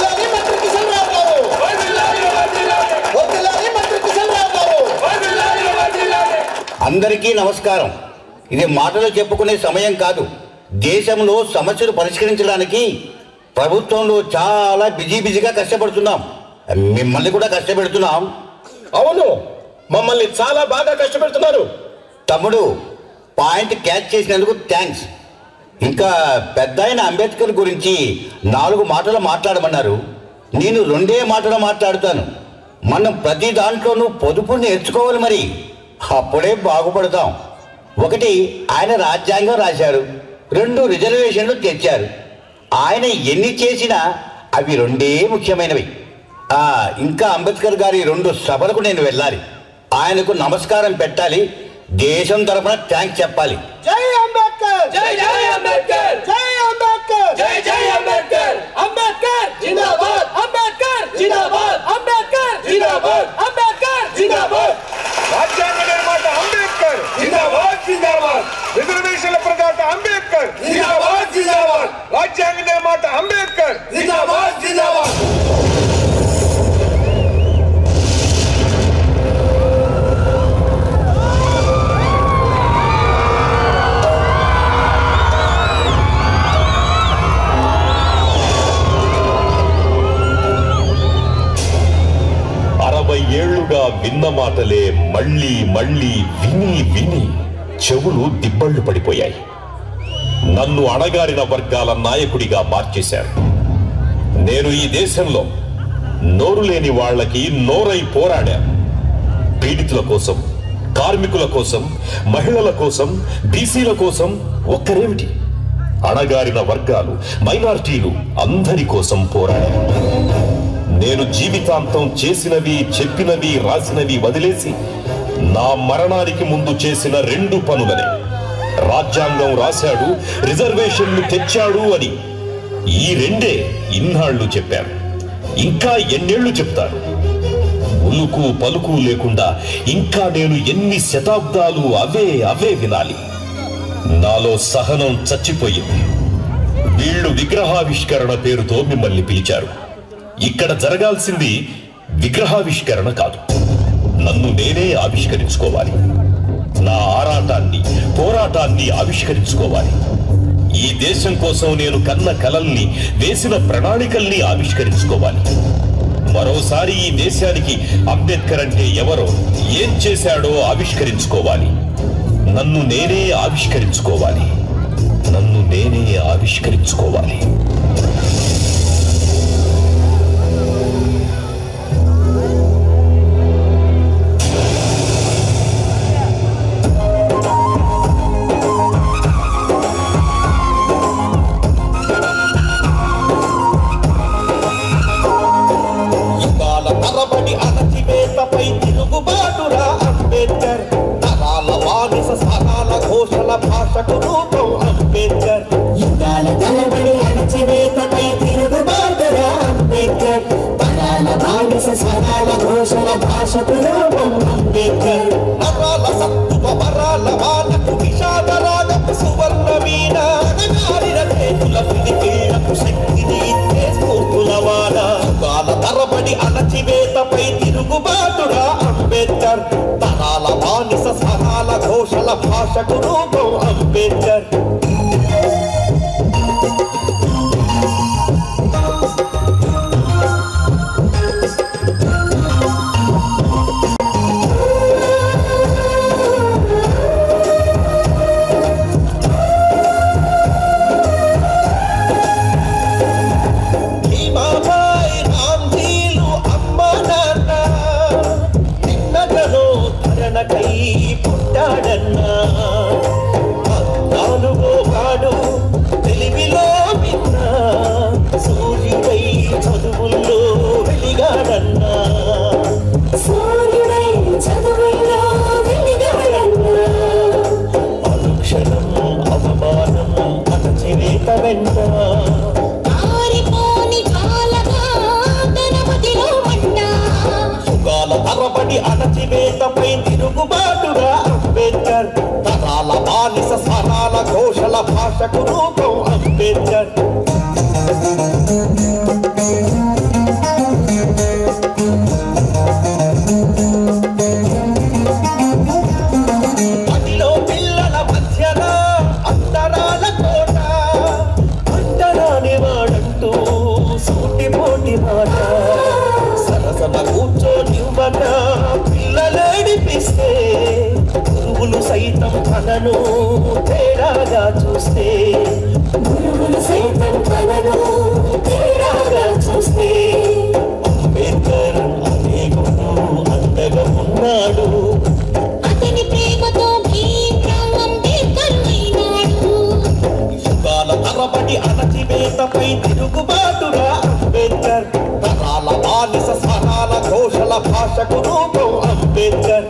O: అందరికీ నమస్కారం. ఇది మాటలు చెప్పుకునే సమయం కాదు. దేశంలో సమస్యలు పరిష్కరించడానికి ప్రభుత్వంలో చాలా బిజీగా కష్టపడుతున్నాం. మిమ్మల్ని కూడా కష్టపెడుతున్నాం.
N: అవును, మమ్మల్ని చాలా బాగా కష్టపెడుతున్నారు.
O: తమ్ముడు, పాయింట్ క్యాచ్ చేసినందుకు థ్యాంక్స్. ఇంకా పెద్ద ఆయన అంబేద్కర్ గురించి 4 మాటలు మాట్లాడమన్నారు. నేను 2 మాటలు మాట్లాడుతాను. మనం ప్రతి దాంట్లోనూ పొదుపు నేర్చుకోవాలి. మరి అప్పుడే బాగుపడతాం. 1, ఆయన రాజ్యాంగం రాశారు. 2, రిజర్వేషన్లు తెచ్చారు. ఆయన ఎన్ని చేసినా అవి 2 ముఖ్యమైనవి. ఇంకా అంబేద్కర్ గారి 2 సభలకు నేను వెళ్ళాలి. ఆయనకు నమస్కారం పెట్టాలి. దేశం తరఫున థ్యాంక్స్ చెప్పాలి.
N: జై అంబేద్కర్ జై జై అంబేద్కర్ జై అంబేద్కర్ జై జై అంబేద్కర్. అంబేద్కర్ జిందాబాద్. అంబేద్కర్ జిందాబాద్. అంబేద్కర్ జిందాబాద్. అంబేద్కర్ జిందాబాద్.
K: రాజ్యాంగ నిర్మాత అంబేద్కర్ జిందాబాద్ జిందాబాద్. రిజర్వేషన్ల ప్రదాత అంబేద్కర్ జిందాబాద్ జిందాబాద్. రాజ్యాంగ నిర్మాత అంబేద్కర్ జిందాబాద్ జిందాబాద్.
L: ఏళ్లుగా విన్న మాటలే మళ్ళీ మళ్ళీ విని విని చెవులు దిబ్బళ్ళు పడిపోయాయి. నన్ను అణగారిన వర్గాల నాయకుడిగా మార్చేశారు. నేను ఈ దేశంలో నోరు లేని వాళ్లకి నోరై పోరాడాను. పీడితుల కోసం, కార్మికుల కోసం, మహిళల కోసం, బీసీల కోసం ఒక్కరేమిటి, అణగారిన వర్గాలు, మైనారిటీలు అందరి కోసం పోరాడాను. నేను జీవితాంతం చేసినవి, చెప్పినవి, రాసినవి వదిలేసి నా మరణానికి ముందు చేసిన 2 పనులనే. రాజ్యాంగం రాశాడు, రిజర్వేషన్లు తెచ్చాడు అని ఈ 2 ఇన్నాళ్లు చెప్పారు. ఇంకా ఎన్నేళ్లు చెప్తారు? ఉలుకు పలుకు లేకుండా ఇంకా నేను ఎన్ని శతాబ్దాలు అవే వినాలి? నాలో సహనం చచ్చిపోయింది. వీళ్ళు విగ్రహావిష్కరణ పేరుతో మిమ్మల్ని పిలిచారు. ఇక్కడ జరగాల్సింది విగ్రహావిష్కరణ కాదు, నన్ను నేనే ఆవిష్కరించుకోవాలి. నా ఆరాటాన్ని, పోరాటాన్ని ఆవిష్కరించుకోవాలి. ఈ దేశం కోసం నేను కన్న కలల్ని, వేసిన ప్రణాళికల్ని ఆవిష్కరించుకోవాలి. మరోసారి ఈ దేశానికి అంబేద్కర్ అంటే ఎవరో, ఏం చేశాడో ఆవిష్కరించుకోవాలి. నన్ను నేనే ఆవిష్కరించుకోవాలి. నన్ను నేనే ఆవిష్కరించుకోవాలి.
H: అణచివేతపై తిరుగుబాటురా అంబేద్కర్. తరాల వారస సకాల ఘోషల భాషకు రూపం అంబేద్కర్. యుగాల తరబడి అణచివేత భాషకు రూపం అంబేద్కర్ నరాల సత్తువ వరాల వానకు విషాద రాగపు సువర్ణ వీణ అనగారిన చేతుల పిలికేలకు శక్తిని ఇచ్చే స్ఫూర్తుల వాన యుగాల తరబడి అణచివేతపై తిరుగుబాటురా అంబేద్కర్ తరాల బానిస సహాల ఘోషల భాషకు రూపం అంబేద్కర్ పుట్టాడన్నా 14వ వాడు తెలివిలో విన్న సూర్యుడై చదువుల్లో వెలిగాడన్నా అనుక్షణం అవమానం అణచివేత వెంట తరబడి అణచివేతపై తిరుగుబాటుగా అంబేద్కర్ తరాల బానిస స్వరాల ఘోషల భాషకు రూపం అంబేద్కర్ అదిలో పిల్లల మధ్యన అంతరాల కోట అంటరాని వాడంటూ సూటిపోటి మాట సరసన కూర్చోనివ్వక పిల్లలేడిపిస్తే గురువులు సైతం తనను తేడాగా చూస్తే అంబేద్కర్ అనే గురువు అండగా ఉన్నాడు అతని ప్రేమతో యుగాల తరబడి అణచివేతపై తిరుగుబాటురా అంబేద్కర్ తరాల బానిస స్వరాల ఘోషల భాషకు రూపం అంబేద్కర్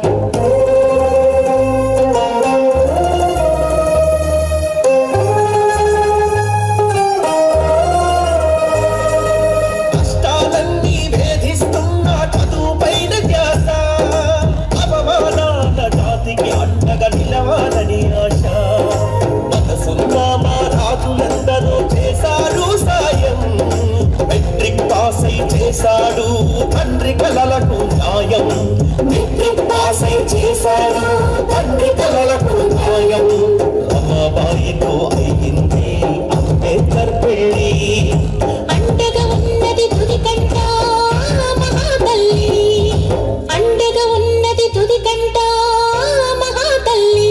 H: కష్టాలన్నీ వేధిస్తున్న చదువుపైన ధ్యాస అవమానాల జాతికి అండగా నిలవాలని ఆశ మనసున్న మా రాజులందరూ చేశారు సాయం మెట్రిక్ పాస్ అయి చేశాడు తండ్రి కలలకు న్యాయం మెట్రిక్ పాస్ అయి చేశాడు తండ్రి కలలకు న్యాయం రమాబాయితో అయింది అంబేద్కర్ పెళ్ళి అండగా ఉన్నది తుది కంట మహాతల్లి అండగా ఉన్నది తుది కంట మహాతల్లి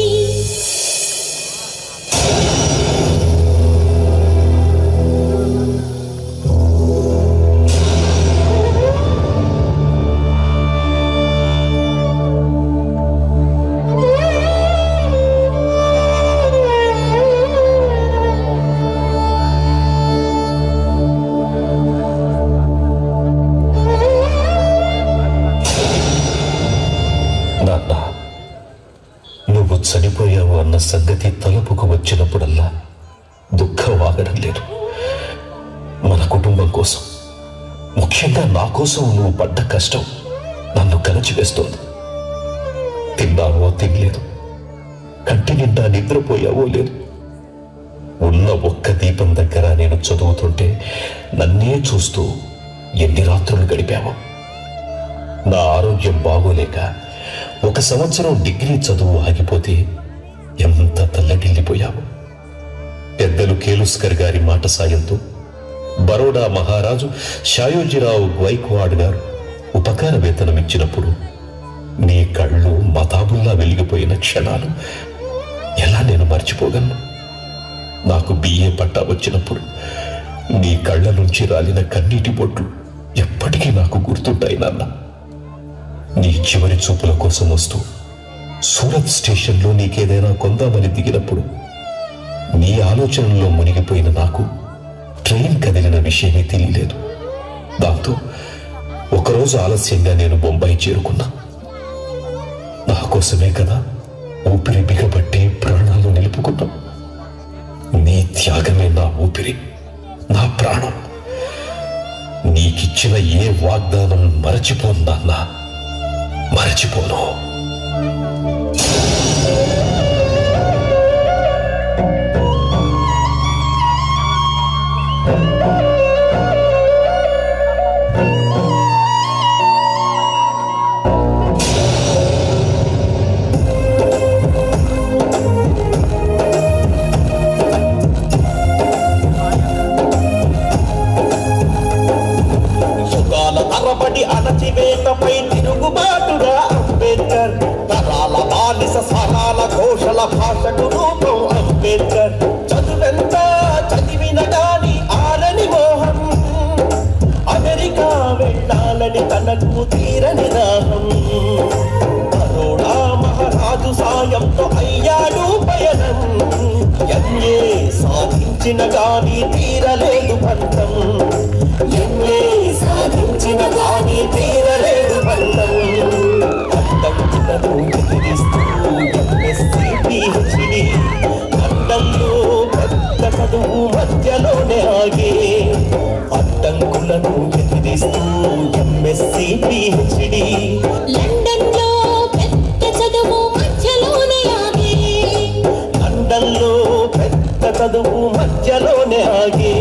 P: చనిపోయావు అన్న సంగతి తలుపుకు వచ్చినప్పుడల్లా దుఃఖం ఆగడం లేదు. మన కుటుంబం కోసం, ముఖ్యంగా నా కోసం నువ్వు పడ్డ కష్టం నన్ను కలచివేస్తోంది. తిన్నావో తినలేదు, కంటి నిండా నిద్రపోయావో లేదు. ఉన్న ఒక్క దీపం దగ్గర నేను చదువుతుంటే నన్నే చూస్తూ ఎన్ని రాత్రులు గడిపావో. నా ఆరోగ్యం బాగోలేక 1 సంవత్సరం డిగ్రీ చదువు ఆగిపోతే ఎంత తల్లడిల్లిపోయావు. పెద్దలు కేలుస్కర్ గారి మాట సాయంతో బరోడా మహారాజు షాయోజీరావు గైక్వాడ్ గారు ఉపకార వేతనం ఇచ్చినప్పుడు నీ కళ్ళు మతాబుల్లా వెలిగిపోయిన క్షణాలు ఎలా నేను మర్చిపోగలను? నాకు బిఏ పట్టా వచ్చినప్పుడు నీ కళ్ళ నుంచి రాలిన కన్నీటి బొట్లు ఎప్పటికీ నాకు గుర్తుంటాయి నాన్న. నీ చివరి చూపుల కోసం వస్తూ సూరత్ స్టేషన్లో నీకేదైనా కొందామని దిగినప్పుడు నీ ఆలోచనల్లో మునిగిపోయిన నాకు ట్రైన్ కదిలిన విషయమే తెలియలేదు. దాంతో ఒకరోజు ఆలస్యంగా నేను బొంబాయి చేరుకున్నా. నా కోసమే కదా ఊపిరి బిగబట్టి ప్రాణాలు నిలుపుకున్నా. నీ త్యాగమే నా ఊపిరి, నా ప్రాణం. నీకిచ్చిన ఏ వాగ్దానం మరచిపోను నాన్నా. మరచిపోను.
H: తరబడి అణచివేతపై తిరుగుబాటుగా అంబేద్కర్, తరాల బానిస స్వరాల ఘోషల భాషకు రూపం అంబేద్కర్. చదువెంత చదివిన గాని ఆరని మోహం, అమెరికా వెళ్ళాలని తనకు తీరని దాహం. బరోడా మహారాజు సాయంతో అయ్యాడు పయనం, ఎంఏ సాధించిన గాని తీరలేదు పంతం, ఎంఏ సాధించిన గాని తీరలేదు పంతం. అడ్డంకులను ఎదిరిస్తూ ఎంఎస్సీ పిహెచ్డి, అడ్డంలో పెద్ద చదువు మధ్యలోనే ఆగే. అడ్డంకులను ఎదిరిస్తూ ఎంఎస్సీ పిహెచ్డి,
Q: లండన్లో పెద్ద చదువు మధ్యలోనే ఆగే.
H: లండన్లో పెద్ద చదువు మధ్యలోనే ఆగే.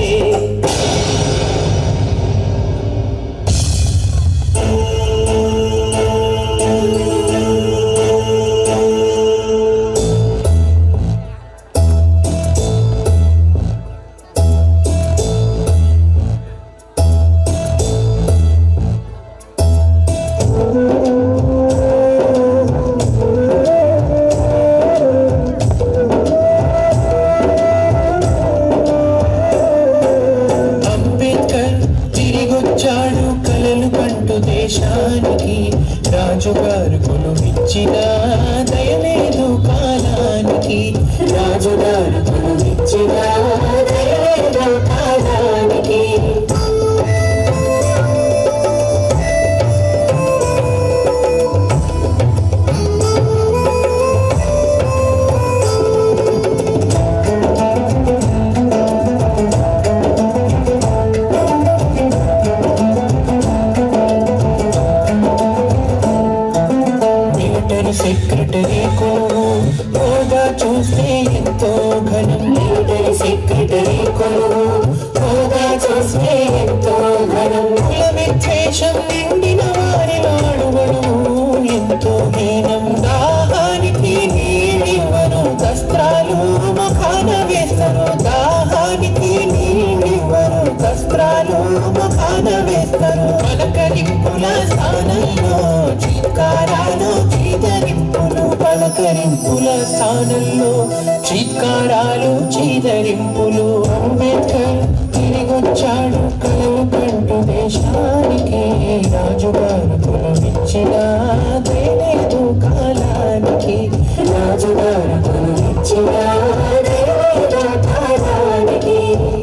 R: దేశానికి రాజుగారు కొలువిచ్చిన దయలేదు కాలానికి, రాజుగారు కొలువిచ్చిన దయలేదు కాలానికి. సెక్రటరీ కొలువు హోదా చూస్తే ఎంతో ఘనం, మిలిటరీ సెక్రటరీ కొలువు హోదా చూస్తే ఎంతో ఘనం. కుల విద్వేషం నిండిన వారి వాడువడు ఎంతో హీనం. దాహానికి నీళ్ళివ్వరు, దస్త్రాలు ముఖాన వేస్తారు. దాహానికి నీళ్ళివ్వరు, దస్త్రాలు ముఖాన వేస్తారు. పలకరింపుల స్థానంలో చీత్కారాలు చీదరింపులు, పలకరింపుల స్థానంలో చీత్కారాలు చీదరింపులు. అంబేద్కర్ తిరిగొచ్చాడు కలలు కంటూ దేశానికి, రాజుగారు కొలువిచ్చిన దయలేదు కాలానికి, రాజుగారు కొలువిచ్చిన దయలేదు కాలానికి.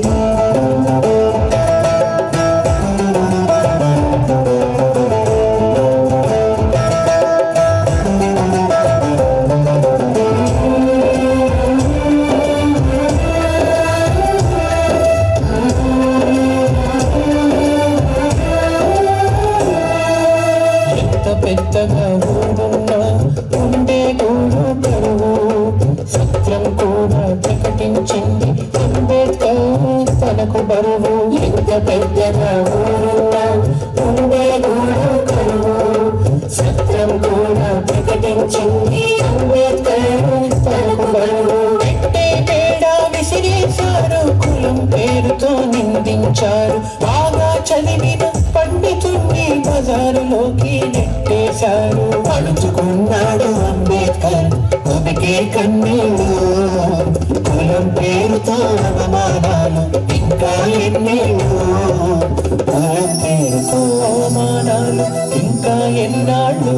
R: పెద్దగా ఊరున్నా ఉండే గూడు కరువు, సత్యం కూడా ప్రకటించింది అంబేద్కర్ తనకు బరువు. ఎంత పెద్దగా ఊరున్నా ఉండే గూడు కరువు, సత్యం కూడా ప్రకటించింది అంబేద్కర్ తనకు బరువు. పెట్టే తేడా విసిరేశారు, కులం పేరుతో నిందించారు. బాగా చదివిన పండితుణ్ణి బజారులోకి నెట్టేశారు. అడుచుకున్నాడు అంబేద్కర్ కొదికే కన్నీళ్ళు, కులం పేరుతో అవమానాలు ఇంకా ఎన్నేళ్ళు, కులం పేరుతో అవమానాలు ఇంకా ఎన్నాళ్ళు.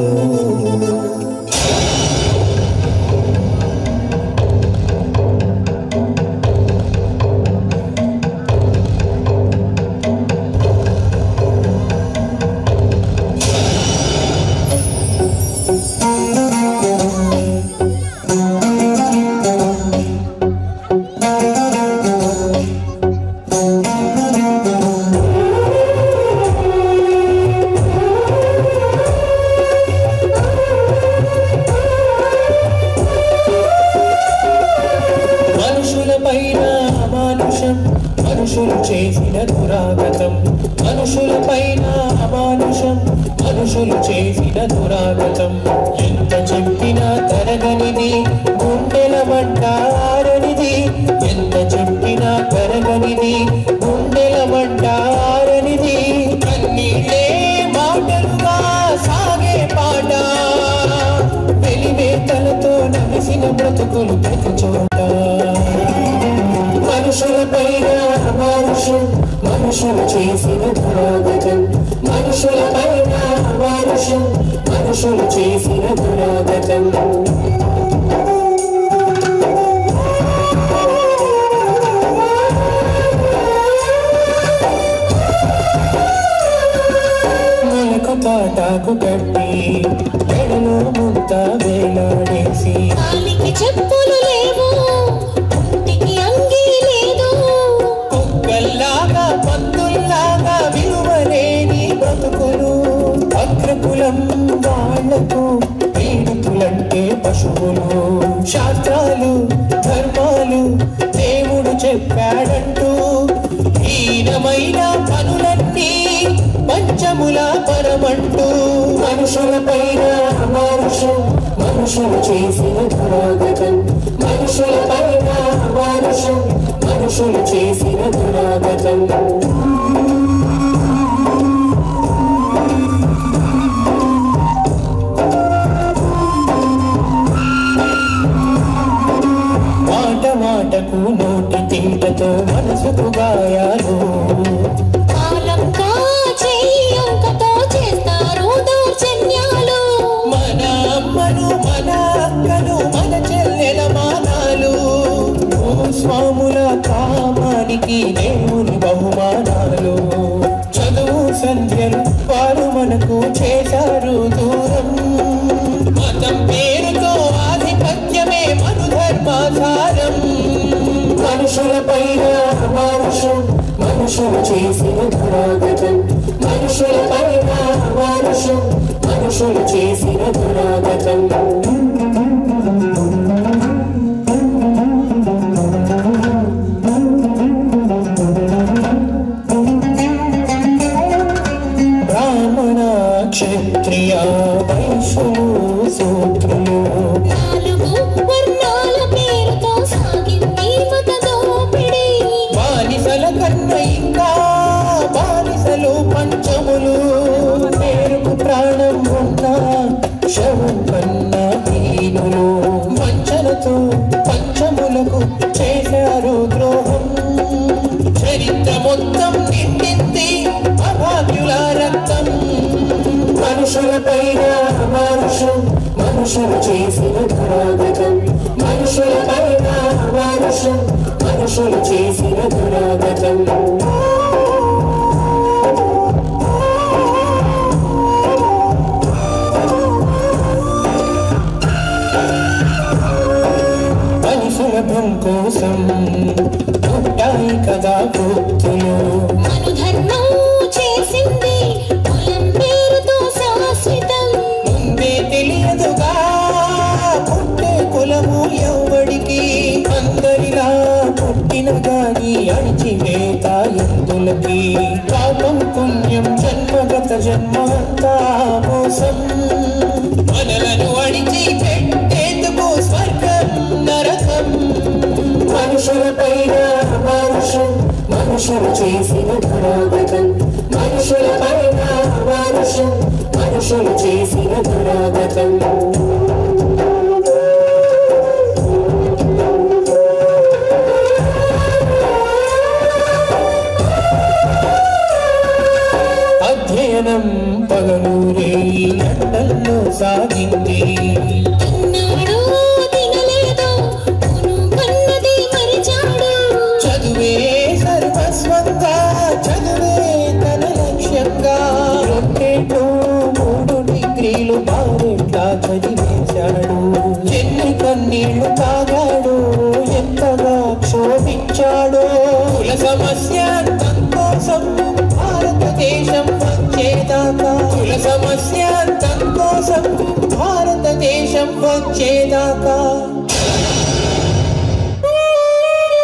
R: మనుషులపైన అమానుషం మనుషులు చేసిన దురాగతం మనుషులపైన అమానుషం మనుషులు చేసిన దురాగతం ఎంత చెప్పినా తరగనిది గుండెల మంటారనిది ఎంత చెప్పినా తరగనిది గుండెల మంటారనిది కన్నీళ్ళే మాటలుగా సాగే పాట వెలివేతలతో నలిసిన బ్రతుకులు ప్రతి చోట మనుషులపైన అమానుషం మనుషులు చేసిన దురాగతం మనుషులపైన అమానుషం మనుషులు చేసిన దురాగతం మనకు తాటాకు కట్టి ఎడలో ముద్ద వేలాడేసి
Q: కాలికి చెప్పులు లేవు ఒంటికి అంగీ లేదు
R: కుక్కల్లాగా పందుల్లాగా విలువలేని బ్రతుకులు అగ్రకులం వాళ్లకు పీడితులంటే పశువులు శాస్త్రాలు ధర్మాలు దేవుడు చెప్పాడంటూ హీనమైన పనులన్నీ పంచముల పరమంటూ మనుషులపైన అమానుషం మనుషులు చేసిన దురాగతం మనుషులపైన అమానుషం మనుషులు చేసిన దురాగతం మాట మాటకు నోటి తింటతో మనసుకు గాయాలు
Q: కాలంగా చెయ్యంకతో చేస్తారు దౌర్జన్యాలు
R: మన అమ్మను మన అక్కను మన చెల్లెల మానాలు స్వాముల కామానికి దేవుని బహుమానాలు చదువు సంధ్యలు వారు మనకు చేశారు దూరం మతం పేరుతో ఆధిపత్యమే మను ధర్మాధారం మనుషులపైన అమానుషం మనుషులు చేసిన దురాగతం మనుషులపైన అమానుషం మనుషులు చేసిన దురాగతం బ్రాహ్మణ క్షత్రియ వైశ్యులు శూద్రులు
Q: నాలుగు వర్ణాల పేరుతో సాగింది మత దోపిడీ
R: బానిసల కన్న ఇంకా బానిసలు పంచములు పేరుకు ప్రాణం ఉన్న శవం కన్న హీనులు వంచనతో పంచములకు చేశారు ద్రోహం చరిత్ర మొత్తం నిండింది అభాగ్యుల రక్తం మనుషులపైన అమానుషం మనుషులు చేసిన దురాగతం మనుషులపైన అమానుషం మనుషులు చేసిన దురాగతం మనుషులభం కోసం పుట్టాయి కదా గుర్తులు
Q: మనుధర్మం చేసింది కులం పేరుతో శాశ్వతం
R: ముందే తెలియదుగా పుట్టే కులము ఎవడికి అందరిలా పుట్టిన గాని అణిచివేత ఎందులకి పాపం పుణ్యం జన్మగత జన్మంతా మోసం మనలను అణిచి పెట్టేందుకు స్వర్గం నరకం మనుషులపైన అమానుషం మనుషులు చేసిన దురాగతం మనుషులపైన అమానుషం మనుషులు చేసిన దురాగతం అధ్యయనం పగలూరే లండన్లో సాగింది
Q: తిన్నాడు తినలేదు కన్నది మరిచాడు
R: చదువే సర్వస్వంగా చదువే తన లక్ష్యంగా రొట్టెతో 3 డిగ్రీలు బారెట్లా చదివేశాడు ఎన్ని కన్నీళ్లు తాగాడు ఎంతగా క్షోభించాడో కుల సమస్య అంతం కోసం భారతదేశం వచ్చేదాకా కుల సమస్య అంతం కోసం భారతదేశం వచ్చేదాకా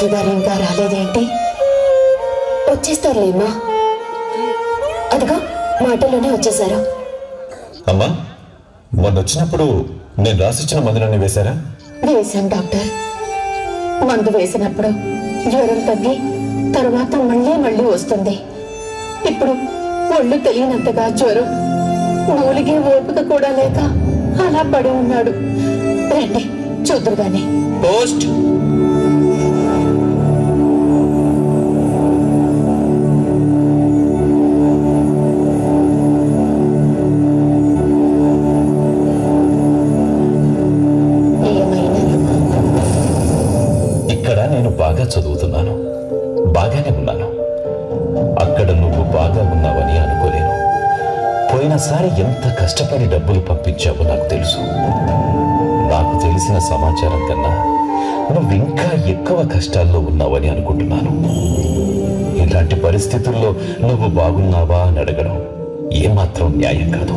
S: డాక్టర్ గారు ఇంకా రాలేదేంటి? వచ్చేస్తారులేమ్మా. అదిగో మాటల్లోనే వచ్చేసారు.
P: అమ్మా, మొన్న వచ్చినప్పుడు నేను రాసిచ్చిన మందులన్నీ వేశారా?
S: వేశాం డాక్టర్. మందు వేసినప్పుడు జ్వరం తగ్గి తర్వాత మళ్ళీ వస్తుంది. ఇప్పుడు ఒళ్ళు తెలియనంతగా జ్వరం, మూలిగే ఓపిక కూడా లేక అలా పడి ఉన్నాడు. రండి చూద్దరు గాని.
P: పోస్ట్. ఇక్కడ నేను బాగా చదువుతున్నాను, బాగానే ఉన్నాను. అక్కడ నువ్వు బాగా ఉన్నావని అనుకోలేను. పోయినసారి ఎంత కష్టపడి డబ్బులు పంపించావో నాకు తెలుసు. నాకు తెలిసిన సమాచారం కన్నా నువ్వు ఇంకా ఎక్కువ కష్టాల్లో ఉన్నావని అనుకుంటున్నాను. ఇలాంటి పరిస్థితుల్లో నువ్వు బాగున్నావా అని అడగడం ఏమాత్రం న్యాయం కాదు.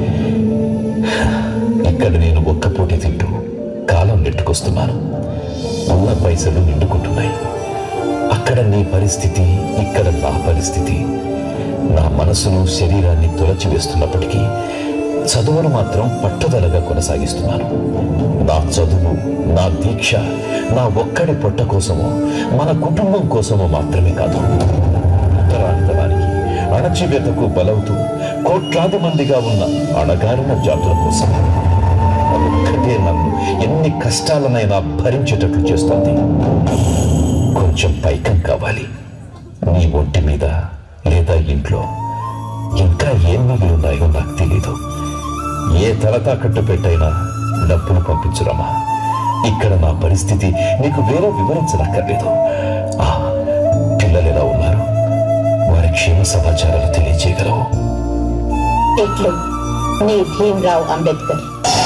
P: ఇక్కడ నేను ఒక్కపూట తింటూ కాలం నెట్టుకొస్తున్నాను. ఉన్న పైసలు నిండుకుంటున్నాయి. అక్కడ నీ పరిస్థితి, ఇక్కడ నా పరిస్థితి. నా మనసును శరీరాన్ని తొలచివేస్తున్నప్పటికీ చదువును మాత్రం పట్టుదలగా కొనసాగిస్తున్నాను. నా చదువు, నా దీక్ష నా ఒక్కడి పొట్ట కోసమో మన కుటుంబం కోసమో మాత్రమే కాదు, ఉత్తరాంతరానికి అణచివేతకు బలవుతూ కోట్లాది మందిగా ఉన్న అణగారిన జాతుల కోసం. ఒక్కటే నన్ను ఎన్ని కష్టాలనైనా భరించేటట్లు చేస్తోంది. కొంచెం పైకం కావాలి. నీ ఒంటి మీద లేదా ఇంట్లో ఇంకా ఏం మిగిలిన్నాయో నాకు తెలీదు. ఏ తలతాకట్టు పెట్టైనా డబ్బులు పంపించురమ్మా. ఇక్కడ నా పరిస్థితి నీకు వేరే వివరించనక్కర్లేదు. పిల్లలు ఎలా ఉన్నారు? వారి క్షేమ సమాచారాలు తెలియజేయగలవు?
S: ఇట్లు నీ భీమ్రావ్ అంబేద్కర్.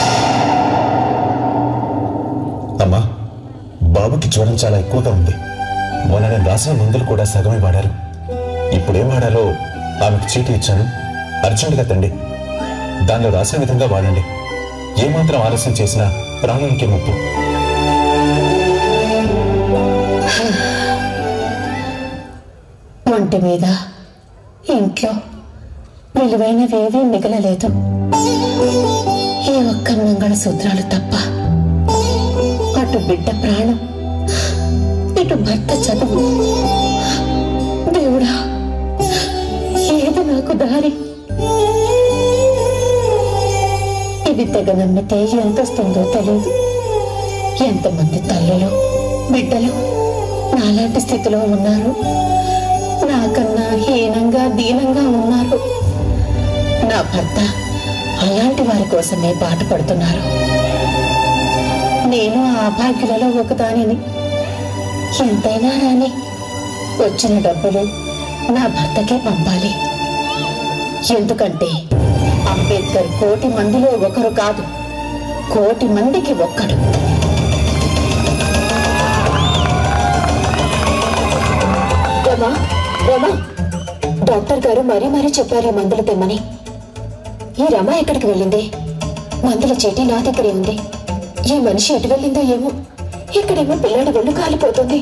P: అమ్మా, బాబుకి జ్వరం చాలా ఎక్కువగా ఉంది. మొన్న నేను రాసిన మందులు కూడా సగమే వాడారు. ఇప్పుడేం వాడాలో ఆమెకు చీటీ ఇచ్చాను. అర్జెంటుగా తండి. దానిలో రాసిన విధంగా వాడండి. ఏమాత్రం ఆలస్యం చేసినా ప్రాణానికి ముప్పు.
S: ఒంటి మీద ఇంట్లో విలువైనవేవీ మిగలలేదు. ఏ ఒక్క మంగళసూత్రాలు తప్ప. అటు బిడ్డ ప్రాణం, ఇటు భర్త చదువు. దేవుడా, ఏది నాకు దారి? ఇది తెగ నమ్మితే ఎంత వస్తుందో తెలియదు. ఎంతమంది తల్లులు, బిడ్డలు నాలాంటి స్థితిలో ఉన్నారు. నాకన్నా హీనంగా, దీనంగా ఉన్నారు. నా భర్త అలాంటి వారి కోసమే పాటుపడుతున్నారు. నేను ఆ భాగ్యులలో ఒకదానిని. ఎంతైనా రాని వచ్చిన డబ్బులు నా భర్తకే పంపాలి. ఎందుకంటే అంబేద్కర్ కోటి మందిలో ఒకరు కాదు, కోటి మందికి ఒక్కడు. రమా, రమా, డాక్టర్ గారు మరీ చెప్పారు మందులు తెమ్మని. ఈ రమ ఎక్కడికి వెళ్ళింది? మందుల చీటీ నా దగ్గరే ఉంది. ఈ మనిషి ఎటు వెళ్ళిందో ఏమో. ఇక్కడేమో పిల్లాడి ఒళ్ళు కాలిపోతుంది.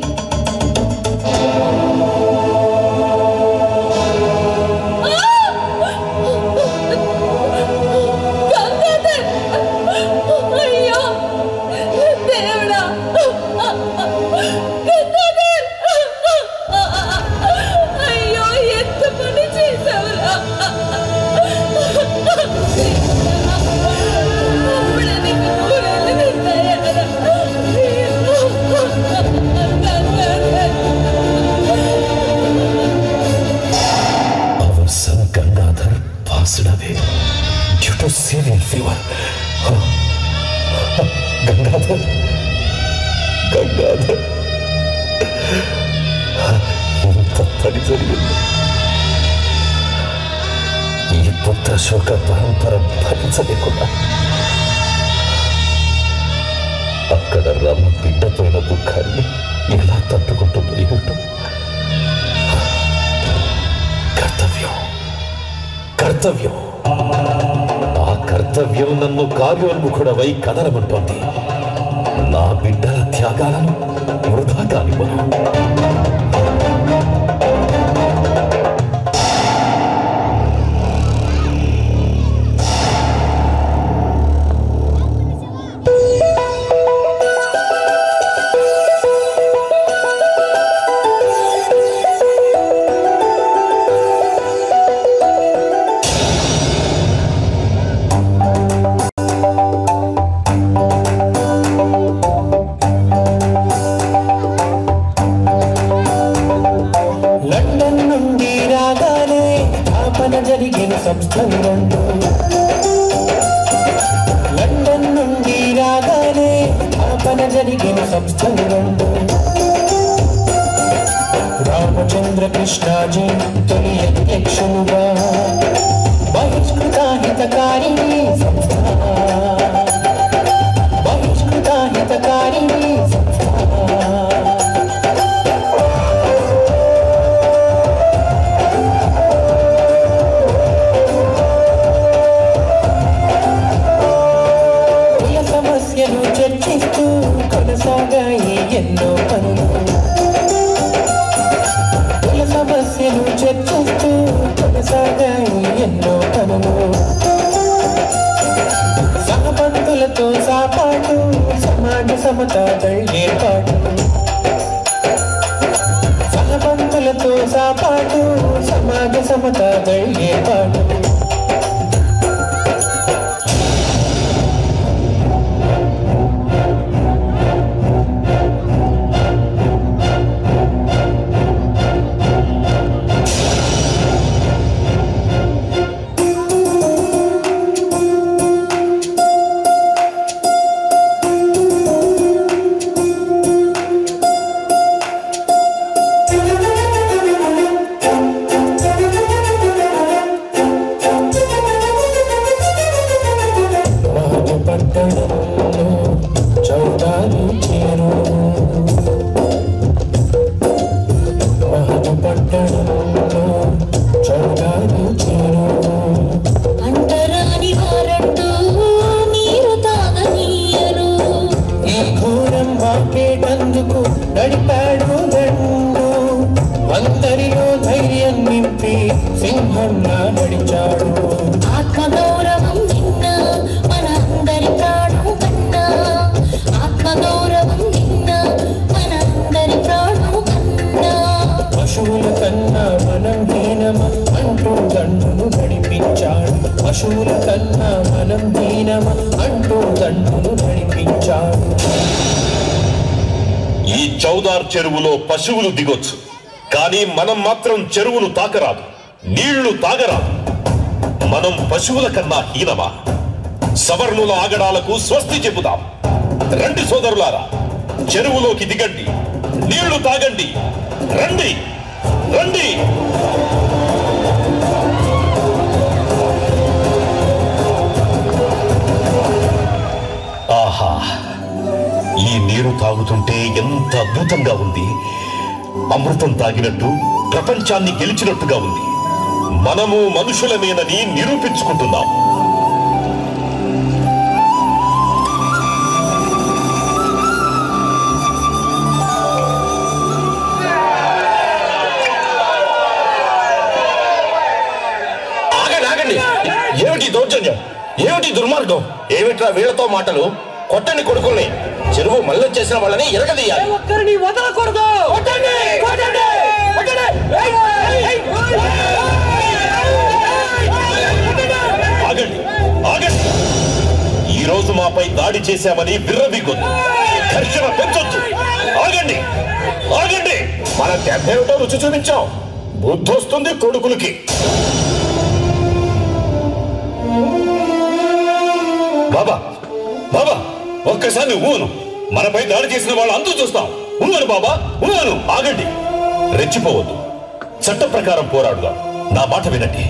P: Serial fever. Gangadhar. ఇంత పని జరిగింది. ఈ పుత్ర శోక పరంపర భరించలేకుండా అక్కడ రమ బిడ్డపోయిన దుఃఖాన్ని ఎలా తట్టుకుంటుందో ఏమిటో. కర్తవ్యం. ఆ కర్తవ్యం నన్ను కార్యోన్ముఖుడవై కదలమంటోంది. నా బిడ్డల త్యాగాలను వృధా కానివ్వను.
R: లండన్ నుండి రాగానే స్థాపన జరిగిన సంస్థలు రెండు. రామచంద్ర కృష్ణాజీ తొలి అధ్యక్షులుగా బహిష్కృత హితకారిణి సంస్థ, బహిష్కృత హితకారిణి సంస్థ. చర్చిస్తూ కొనసాగాయి ఎన్నో పనులు, కుల సమస్యలు చర్చిస్తూ కొనసాగాయి ఎన్నో పనులు. సహపంతులతో సాపాటు సమాజ సమతా ఏర్పాటు, సహపంతులతో సాపాటు సమాజ సమతా ఏర్పాటు. నడిపాడు దండు అందరిలో ధైర్యం నింపి సింహంలా నడిచాడు.
Q: ఆత్మగౌరవం నిన్న మన అందరి ప్రాణం కన్నా, ఆత్మగౌరవం నిన్న మన అందరి ప్రాణం కన్నా.
R: పశువుల కన్నా మనం హీనమ అంటూ దండును నడిపించాడు, పశువుల కన్నా మనం హీనమ అంటూ దండును నడిపించాడు.
L: ఈ చౌదార్ చెరువులో పశువులు దిగొచ్చు, కానీ మనం మాత్రం చెరువును తాకరాదు, నీళ్లు తాగరాదు. మనం పశువుల కన్నా హీనమా? సవర్ణుల ఆగడాలకు స్వస్తి చెబుదాం. రండి సోదరులారా, చెరువులోకి దిగండి, నీళ్లు తాగండి. రండి రండి. ఆహా, ఈ నీరు తాగుతుంటే ఎంత అద్భుతంగా ఉంది. అమృతం తాగినట్టు, ప్రపంచాన్ని గెలిచినట్టుగా ఉంది. మనము మనుషులమేనని నిరూపించుకుంటున్నాం.
H: ఆగండి, ఏమిటి దౌర్జన్యం, ఏమిటి దుర్మార్గం, ఏమిట్రా వీళ్లతో మాటలు? కొట్టండి కొడుకుల్ని, చెరువు మళ్ళీ చేసిన వాళ్ళని ఎరగదీయాలి.
N: ఒక్కరిని వదలకూడదు. కొట్టండి కొట్టండి కొట్టండి.
L: ఆగండి ఆగండి. ఈ రోజు మాపై దాడి చేశామని విర్రవీగొద్దు, ఘర్షణ పెంచొద్దు. ఆగండి ఆగండి.
H: మన దెబ్బేమిటో రుచి చూపించాం, బుద్ధొస్తుంది కొడుకులకి.
L: బాబా బాబా, ఒక్కసారి ఊను. మనపై దాడి చేసిన వాళ్ళు అంతూ చూస్తాం. ఊను బాబా, ఊను. ఆగండి, రెచ్చిపోవద్దు. చట్ట ప్రకారం పోరాడుదాం. నా మాట వినండి.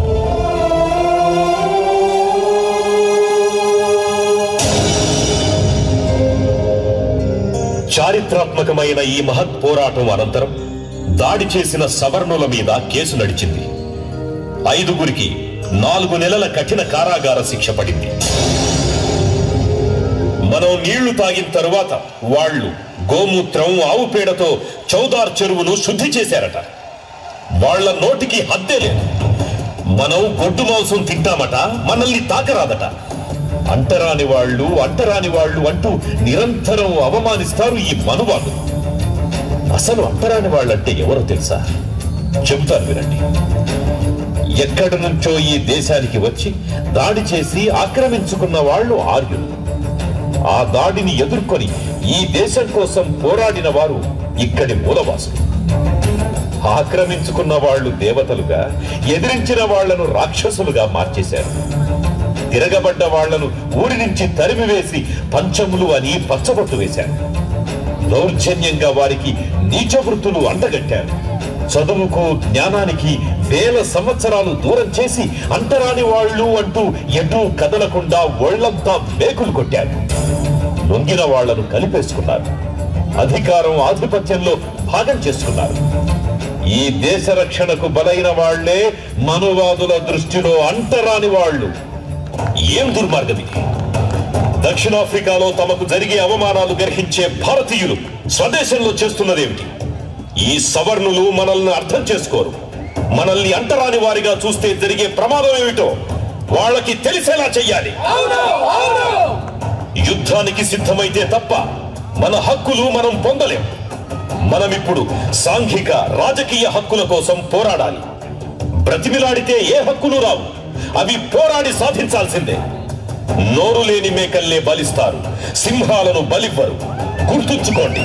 L: చారిత్రాత్మకమైన ఈ మహత్ పోరాటం అనంతరం దాడి చేసిన సవర్ణుల మీద కేసు నడిచింది. 5గురికి 4 నెలల కఠిన కారాగార శిక్ష పడింది. మనం నీళ్లు తాగిన తరువాత వాళ్ళు గోమూత్రం ఆవు పేడతో చౌదార్ చెరువును శుద్ధి చేశారట. వాళ్ళ నోటికి హద్దే లేదు. మనం గొడ్డు మాంసం తింటామట, మనల్ని తాకరాదట. అంటరాని వాళ్ళు అంటూ నిరంతరం అవమానిస్తారు ఈ మనువాళ్ళు. అసలు అంటరాని వాళ్ళంటే ఎవరో తెలుసా? చెబుతాను వినండి. ఎక్కడి నుంచో ఈ దేశానికి వచ్చి దాడి చేసి ఆక్రమించుకున్న వాళ్ళు ఆర్యులు. ఆ దాడిని ఎదుర్కొని ఈ దేశం కోసం పోరాడిన వారు ఇక్కడి మూలవాసులు. ఆక్రమించుకున్న వాళ్ళు దేవతలుగా, ఎదిరించిన వాళ్లను రాక్షసులుగా మార్చేశారు. తిరగబడ్డ వాళ్లను ఊరి నుంచి తరిమివేసి పంచములు అని పచ్చబొట్టు వేశారు. దౌర్జన్యంగా వారికి నీచ వృత్తులు అంటగట్టారు. చదువుకు, జ్ఞానానికి వేల సంవత్సరాలు దూరం చేసి అంటరాని వాళ్ళు అంటూ ఎటూ కదలకుండా ఒళ్లంతా మేకులు కొట్టారు. లొంగిన వాళ్లను కలిపేసుకున్నారు. అధికారం, ఆధిపత్యంలో భాగం చేసుకున్నారు. ఈ దేశ రక్షణకు బలైన వాళ్లే మనువాదుల దృష్టిలో అంటరాని వాళ్ళు. ఏం దుర్మార్గం ఇది! దక్షిణాఫ్రికాలో తమకు జరిగే అవమానాలు గ్రహించే భారతీయులు స్వదేశంలో చేస్తున్నదేమిటి? ఈ సవర్ణులు మనల్ని అర్థం చేసుకోరు. మనల్ని అంటరాని వారిగా చూస్తే జరిగే ప్రమాదం ఏమిటో వాళ్ళకి తెలిసేలా చెయ్యాలి. యుద్ధానికి సిద్ధమైతే తప్ప మన హక్కులు మనం పొందలేం. మనమిప్పుడు సాంఘిక, రాజకీయ హక్కుల కోసం పోరాడాలి. బ్రతిమిలాడితే ఏ హక్కులు రావు. అవి పోరాడి సాధించాల్సిందే. నోరు లేని మేకల్నే బలిస్తారు, సింహాలను బలివ్వరు. గుర్తుంచుకోండి.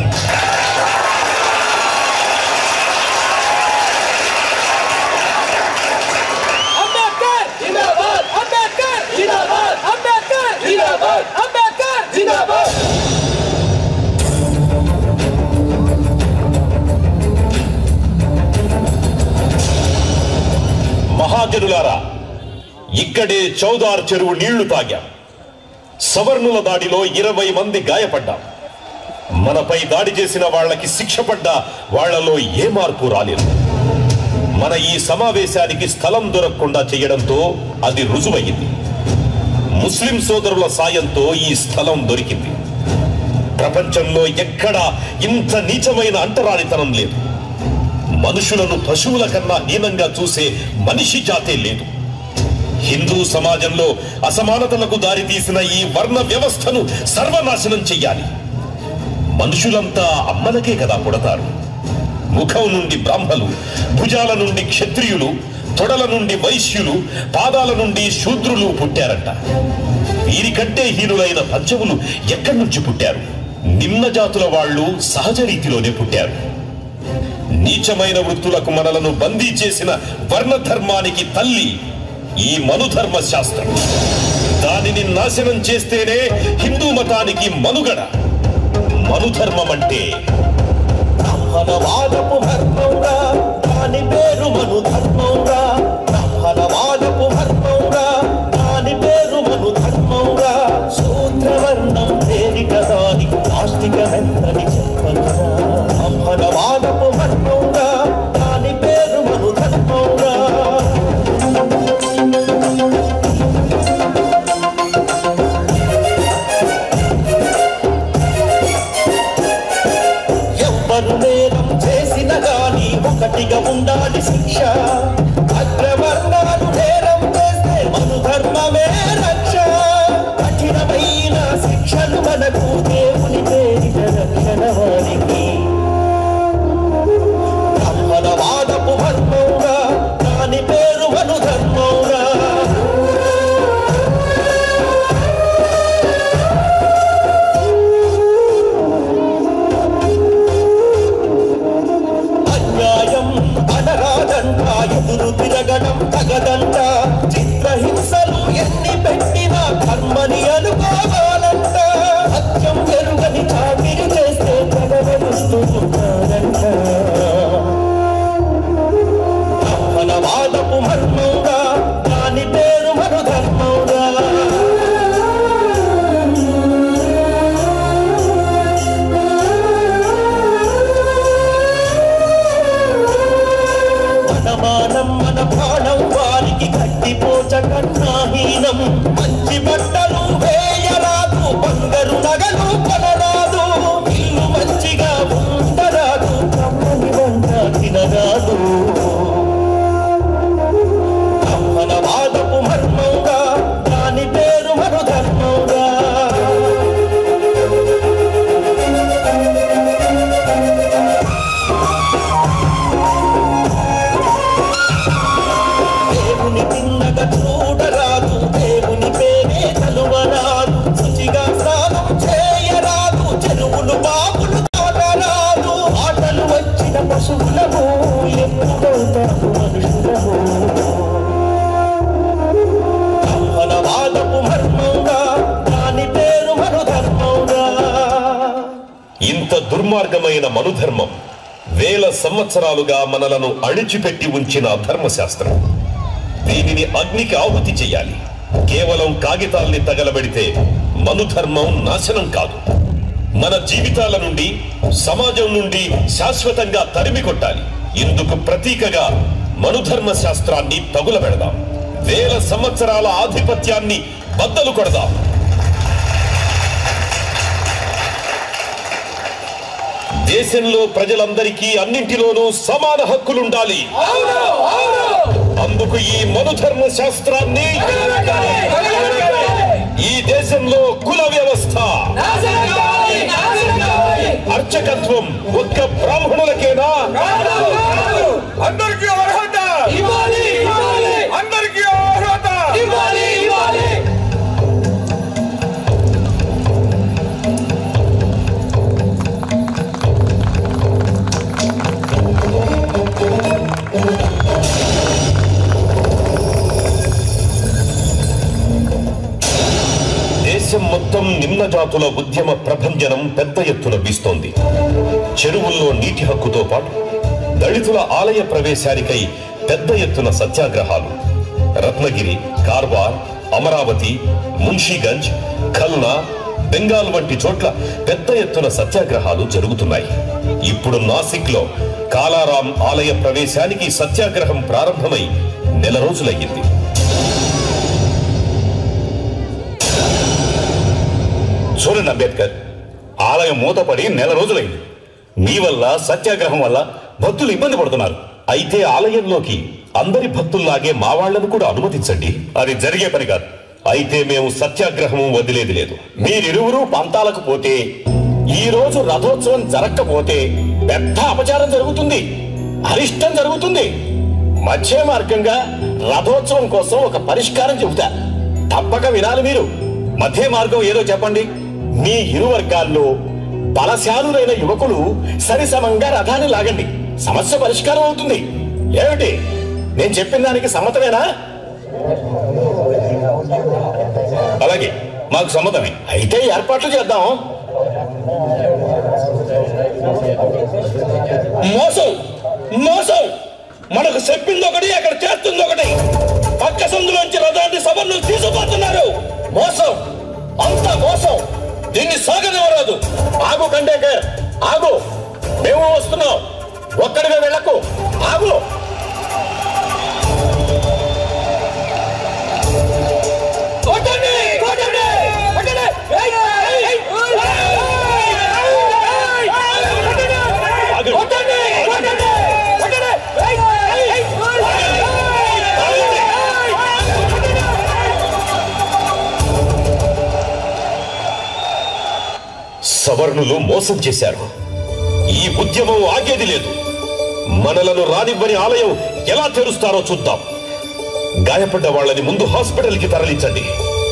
L: మహాజనులారా, ఇక్కడే చౌదార్ చెరువు నీళ్లు తాగాం. సవర్ణుల దాడిలో 20 మంది గాయపడ్డాం. మనపై దాడి చేసిన వాళ్ళకి శిక్ష పడ్డా వాళ్లలో ఏ మార్పు రాలేదు. మన ఈ సమావేశానికి స్థలం దొరకకుండా చేయడంతో అది రుజువయ్యింది. ముస్లిం సోదరుల సాయంతో ఈ స్థలం దొరికింది. ప్రపంచంలో ఎక్కడా ఇంత నీచమైన అంటరానితనం లేదు. మనుషులను పశువుల కన్నా హీనంగా చూసే మనిషి జాతే లేదు. హిందూ సమాజంలో అసమానతలకు దారితీసిన ఈ వర్ణ వ్యవస్థను సర్వనాశనం చెయ్యాలి. మనుషులంతా అమ్మలకే కదా పుడతారు. ముఖం నుండి బ్రాహ్మలు, భుజాల నుండి క్షత్రియులు, తొడల నుండి వైశ్యులు, పాదాల నుండి శూద్రులు పుట్టారంట. వీరికంటే హీనులైన పంచములు ఎక్కడి నుంచి పుట్టారు? నిమ్న జాతుల వాళ్ళు సహజ రీతిలోనే పుట్టారు. నీచమైన వృత్తులకు మనలను బందీ చేసిన వర్ణధర్మానికి తల్లి ఈ మనుధర్మ శాస్త్రం. దానిని నాశనం చేస్తేనే హిందూ మతానికి మనుగడ. మనుధర్మం అంటే
M: బ్రహ్మణవాదపు ధర్మంగా, దాని పేరు మనుధర్మంగా. బ్రహ్మణవాదపు ధర్మంగా, దాని పేరు మనుధర్మంగా. శూద్రవర్ణం తేలిక దాని నాస్తికమెంతని చెప్పగా. బ్రహ్మణవాదపు ధర్మంగా, దాని పేరు మనుధర్మంగా. ఎవ్వరు నేరం చేసిన గాని ఒకటిగా ఉండాలి శిక్ష. అగ్రవర్ణాలు నేరం చేస్తే మనుధర్మమే రక్ష. కఠినమైన శిక్షలు మనకు దేవుని పేరిట రక్షణ వారికి. బ్రహ్మణవాదపు ధర్మంగా, దాని పేరు మనుధర్మంగా. అన్యాయం అనరాదంట, ఎదురు తిరగడం తగదంట. చిత్రహింసలు ఎన్ని పెట్టినా ధర్మని అనుకోవాలంట. సత్యం ఎరుగని చాకిరి చేస్తే ప్రగవలుస్తూ ఉంటారంట. బ్రహ్మణవాదపు ధర్మంగా, దాని పేరు మనుధర్మంగా. మనమానం మన ప్రాణం వారికి గట్టిపోచ కన్నాహీనం. మంచి బట్టలు వేయరాదు, బంగారు నగ
L: ఇంత దుర్మార్గమైన మనుధర్మం వేల సంవత్సరాలుగా మనలను అణిచిపెట్టి ఉంచిన ధర్మశాస్త్రం. దీనిని అగ్నికి ఆహుతి చెయ్యాలి. కేవలం కాగితాల్ని తగలబెడితే మనుధర్మం నాశనం కాదు. మన జీవితాల నుండి, సమాజం నుండి శాశ్వతంగా తరిమి కొట్టాలి. ఇందుకు ప్రతీకగా మనుధర్మ శాస్త్రాన్ని తగులబెడదాం. వేల సంవత్సరాల ఆధిపత్యాన్ని బద్దలు కొడదాం. దేశంలో ప్రజలందరికీ అన్నింటిలోనూ సమాన హక్కులుండాలి. అందుకు ఈ మనుధర్మ శాస్త్రాన్ని, ఈ దేశంలో కుల వ్యవస్థ, అర్చకత్వం ఒక్క బ్రాహ్మణులకేనా?
K: అందరికీ అర్హత, అందరికీ అర్హత.
L: దేశం మొత్తం నిమ్న జాతుల ఉద్యమ ప్రభంజనం పెద్ద ఎత్తున వీస్తోంది. చెరువుల్లో నీటి హక్కుతో పాటు దళితుల ఆలయ ప్రవేశానికై పెద్ద ఎత్తున సత్యాగ్రహాలు. రత్నగిరి, కార్వార్, అమరావతి, మున్షీగంజ్, ఖల్నా, బెంగాల్ వంటి చోట్ల పెద్ద ఎత్తున సత్యాగ్రహాలు జరుగుతున్నాయి. ఇప్పుడు నాసిక్ లో కాలారాం ఆలయ ప్రవేశానికి సత్యాగ్రహం ప్రారంభమై నెల రోజులయ్యింది.
P: చూడండి అంబేద్కర్, ఆలయం మూతపడి నెల రోజులైంది. మీ వల్ల, సత్యాగ్రహం వల్ల భక్తులు ఇబ్బంది పడుతున్నారు.
L: అయితే ఆలయంలోకి అందరి భక్తుల్లాగే మా వాళ్లను కూడా అనుమతించండి.
P: అది జరిగే పని కాదు.
L: అయితే మేము సత్యాగ్రహం వదిలేది లేదు.
P: మీరిరువురు పంతాలకు పోతే, ఈ రోజు రథోత్సవం జరగకపోతే పెద్ద అపచారం జరుగుతుంది, అరిష్టం జరుగుతుంది. మధ్య మార్గంగా రథోత్సవం కోసం ఒక పరిష్కారం చెబుతా, తప్పక వినాలి మీరు. మధ్య మార్గం ఏదో చెప్పండి. మీ ఇరు వర్గాల్లో బలశాలురైన యువకులు సరిసమంగా రథాన్ని లాగండి, సమస్య పరిష్కారం అవుతుంది. ఏమిటి, నేను చెప్పిన దానికి సమ్మతమేనా?
L: అలాగే, మాకు సమ్మతమే.
P: అయితే ఏర్పాట్లు చేద్దాం. మోసం మోసం, మనకు చెప్పింది ఒకటి, అక్కడ చేస్తుంది ఒకటి. పక్క సందులోంచి రథాన్ని సభను తీసుకుపోతున్నారు. మోసం, అంత మోసం. దీన్ని సాగనివ్వరాదు. ఆగు కండేకర్, ఆగు. మేము వస్తున్నాం. ఒక్కడిగా వెళ్ళకు, ఆగు.
L: సవర్ణులు మోసం చేశారు. ఈ ఉద్యమం ఆగేది లేదు. మనలను రానివ్వని ఆలయం ఎలా తెరుస్తారో చూద్దాం. గాయపడ్డ వాళ్ళని ముందు హాస్పిటల్కి తరలించండి.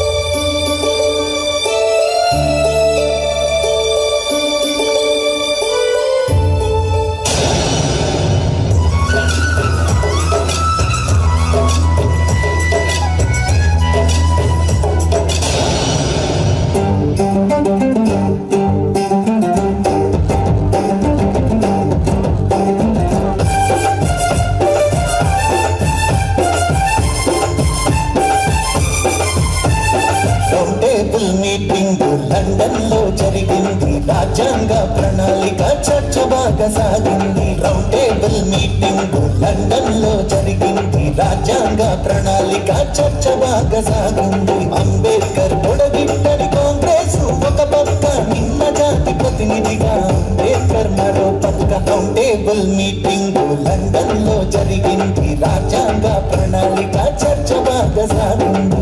M: రాజ్యాంగ ప్రణాళిక చర్చ బాగా సాగింది. రౌండ్ టేబుల్ మీటింగ్ లండన్ లో జరిగింది. రాజ్యాంగ ప్రణాళిక చర్చ బాగా సాగింది. అంబేద్కర్ పొడగిట్టని కాంగ్రెస్ ఒక పక్క, నిమ్న జాతి ప్రతినిధిగా అంబేద్కర్ మరో పక్క. రౌండ్ టేబుల్ మీటింగ్ లండన్ లో జరిగింది. రాజ్యాంగ ప్రణాళిక చర్చ బాగా సాగింది.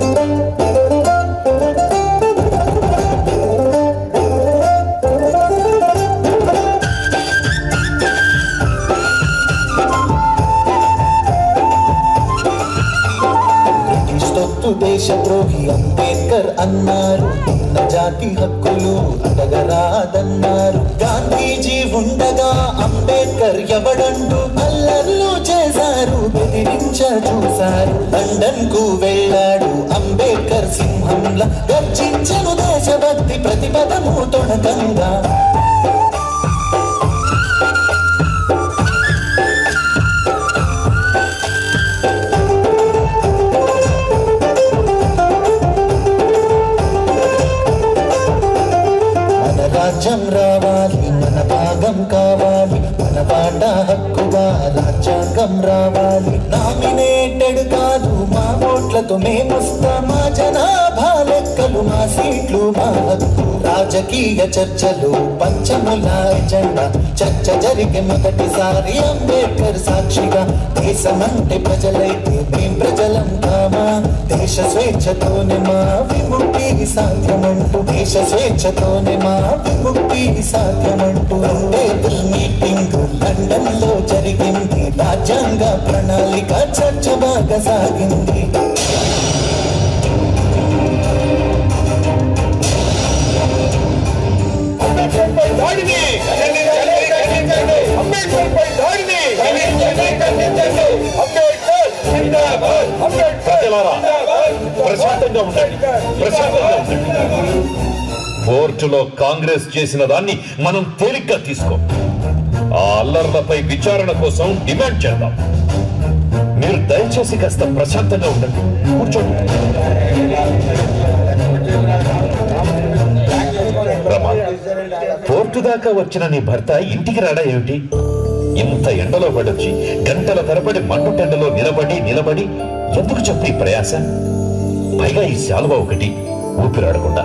M: దేశద్రోహి అంబేద్కర్ అన్నారు. ఉన్న జాతి హక్కులు అడగరాదన్నారు. గాంధీజీ ఉండగా అంబేద్కర్ ఎవడండు అల్లర్లు చేశారు, బెదిరించ చూశారు. లండన్ కు వెళ్ళాడు అంబేద్కర్ సింహంలా, గర్జించను దేశభక్తి ప్రతిపదము తొణకంగా. ఓట్లతో మేమొస్తా మా జనాభా లెక్కలు మా సీట్లు మా హక్కు రాజకీయ చర్చలు పంచముల ఎజెండా చర్చ జరిగే మొదటిసారి అంబేద్కర్ సాక్షిగా దేశమంటే ప్రజలైతే మేం ప్రజలం కామా దేశ స్వేచ్ఛతోనే మా విముక్తి సాధ్యమంటూ దేశ స్వేచ్ఛతోనే మా విముక్తి సాధ్యమంటూ టేబుల్ మీటింగ్ లండన్ లో జరిగింది రాజ్యాంగ ప్రణాళిక చర్చ బాగా సాగింది
K: అంబేద్కర్పై దాడిని అంబేద్కర్పై దాడిని అంబేద్కర్ జిందాబాద్ అంబేద్కర్
L: ప్రశాంతంగా ఉండండి ప్రశాంతంగా ఉండండి కోర్టులో కాంగ్రెస్ చేసిన దాన్ని మనం తేలిగ్గా తీసుకో ఆ అల్లర్లపై విచారణ కోసం డిమాండ్ చేద్దాం మీరు దయచేసి కాస్త ప్రశాంతంగా ఉండండి కూర్చోండి కోర్టు దాకా వచ్చిన నీ భర్త ఇంటికి రాడా ఏమిటి ఇంత ఎండలో పడొచ్చి గంటల తరబడి మండుటెండలో నిలబడి ఎందుకు చెప్పి ప్రయాస పైగా ఈ శాలువా ఒకటి ఊపిరాడకుండా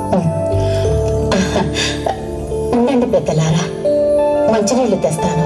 S: ఉండండి పెద్దలారా మంచినీళ్ళు తెస్తాను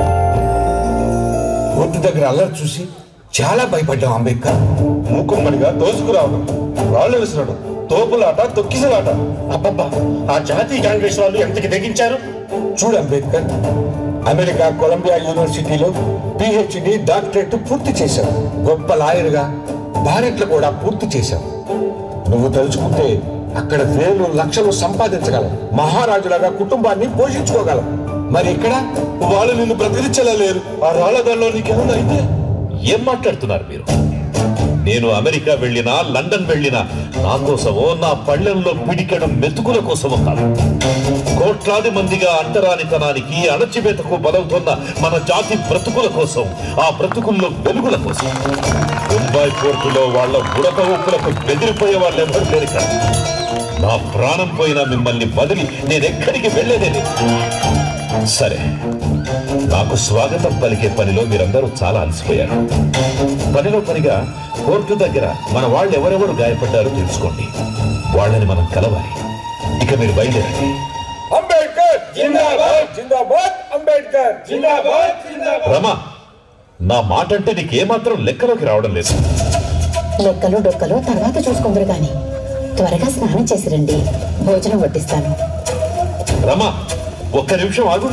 K: కోర్టు దగ్గర అల్లరి చూసి చాలా భయపడ్డాం అంబేద్కర్
E: మూకుమ్మడిగా దోసుకురావడం రాళ్ళు విసరడం తోపులాట తొక్కిసలాట
H: అబ్బబ్బా ఆ జాతీయ కాంగ్రెస్ వాళ్ళు ఎంతకి తెగించారు
K: చూడు అంబేద్కర్ అమెరికా కొలంబియా యూనివర్సిటీలో పిహెచ్డి డాక్టరేట్ పూర్తి చేశావు గొప్ప లాయర్గా భారత్లో కూడా పూర్తి చేశావు నువ్వు తలుచుకుంటే అక్కడ వేలు లక్షలు సంపాదించగలవు మహారాజులాగా కుటుంబాన్ని పోషించుకోగలవు మరి ఇక్కడ వాళ్ళు నిన్ను బ్రతికించేలా లేరు ఆ రాళ్లదారిలో నీకేమన్నా అయితే
L: ఏం మాట్లాడుతున్నారు మీరు నేను అమెరికా వెళ్ళినా లండన్ వెళ్ళినా నా కోసమో నా పళ్ళెంలో పిడికెడు మెతుకుల కోసమో కాదు కోట్లాది మందిగా అంటరానితనానికి అణచివేతకు బలవుతున్న మన జాతి బ్రతుకుల కోసం ఆ బ్రతుకుల్లో వెలుగుల కోసం ముంబై కోర్టులో వాళ్ళ బుడక ఊపులకు బెదిరిపోయే వాళ్ళు ఎవరు లేరు కాదు నా ప్రాణం పోయినా మిమ్మల్ని వదిలి నేనెక్కడికి వెళ్ళేదే సరే నాకు స్వాగతం పలికే పనిలో మీరందరూ చాలా అలసిపోయారు పనిలో పనిగా కోర్టు దగ్గర మన వాళ్ళు ఎవరెవరు గాయపడ్డారో తెలుసుకోండి వాళ్ళని మనం కలవాలి ఇక మీరు బయలుదేరండి
K: అంబేద్కర్ జిందాబాద్ జిందాబాద్ అంబేద్కర్ జిందాబాద్ జిందాబాద్
L: రమా నా మాట అంటే నీకేమాత్రం లెక్కలోకి రావడం లేదు
S: లెక్కలు డొక్కలు తర్వాత చూసుకుందరు గాని త్వరగా స్నానం చేసి రండి భోజనం వడ్డిస్తాను
L: రమా ఒక్క నిమిషం ఆగు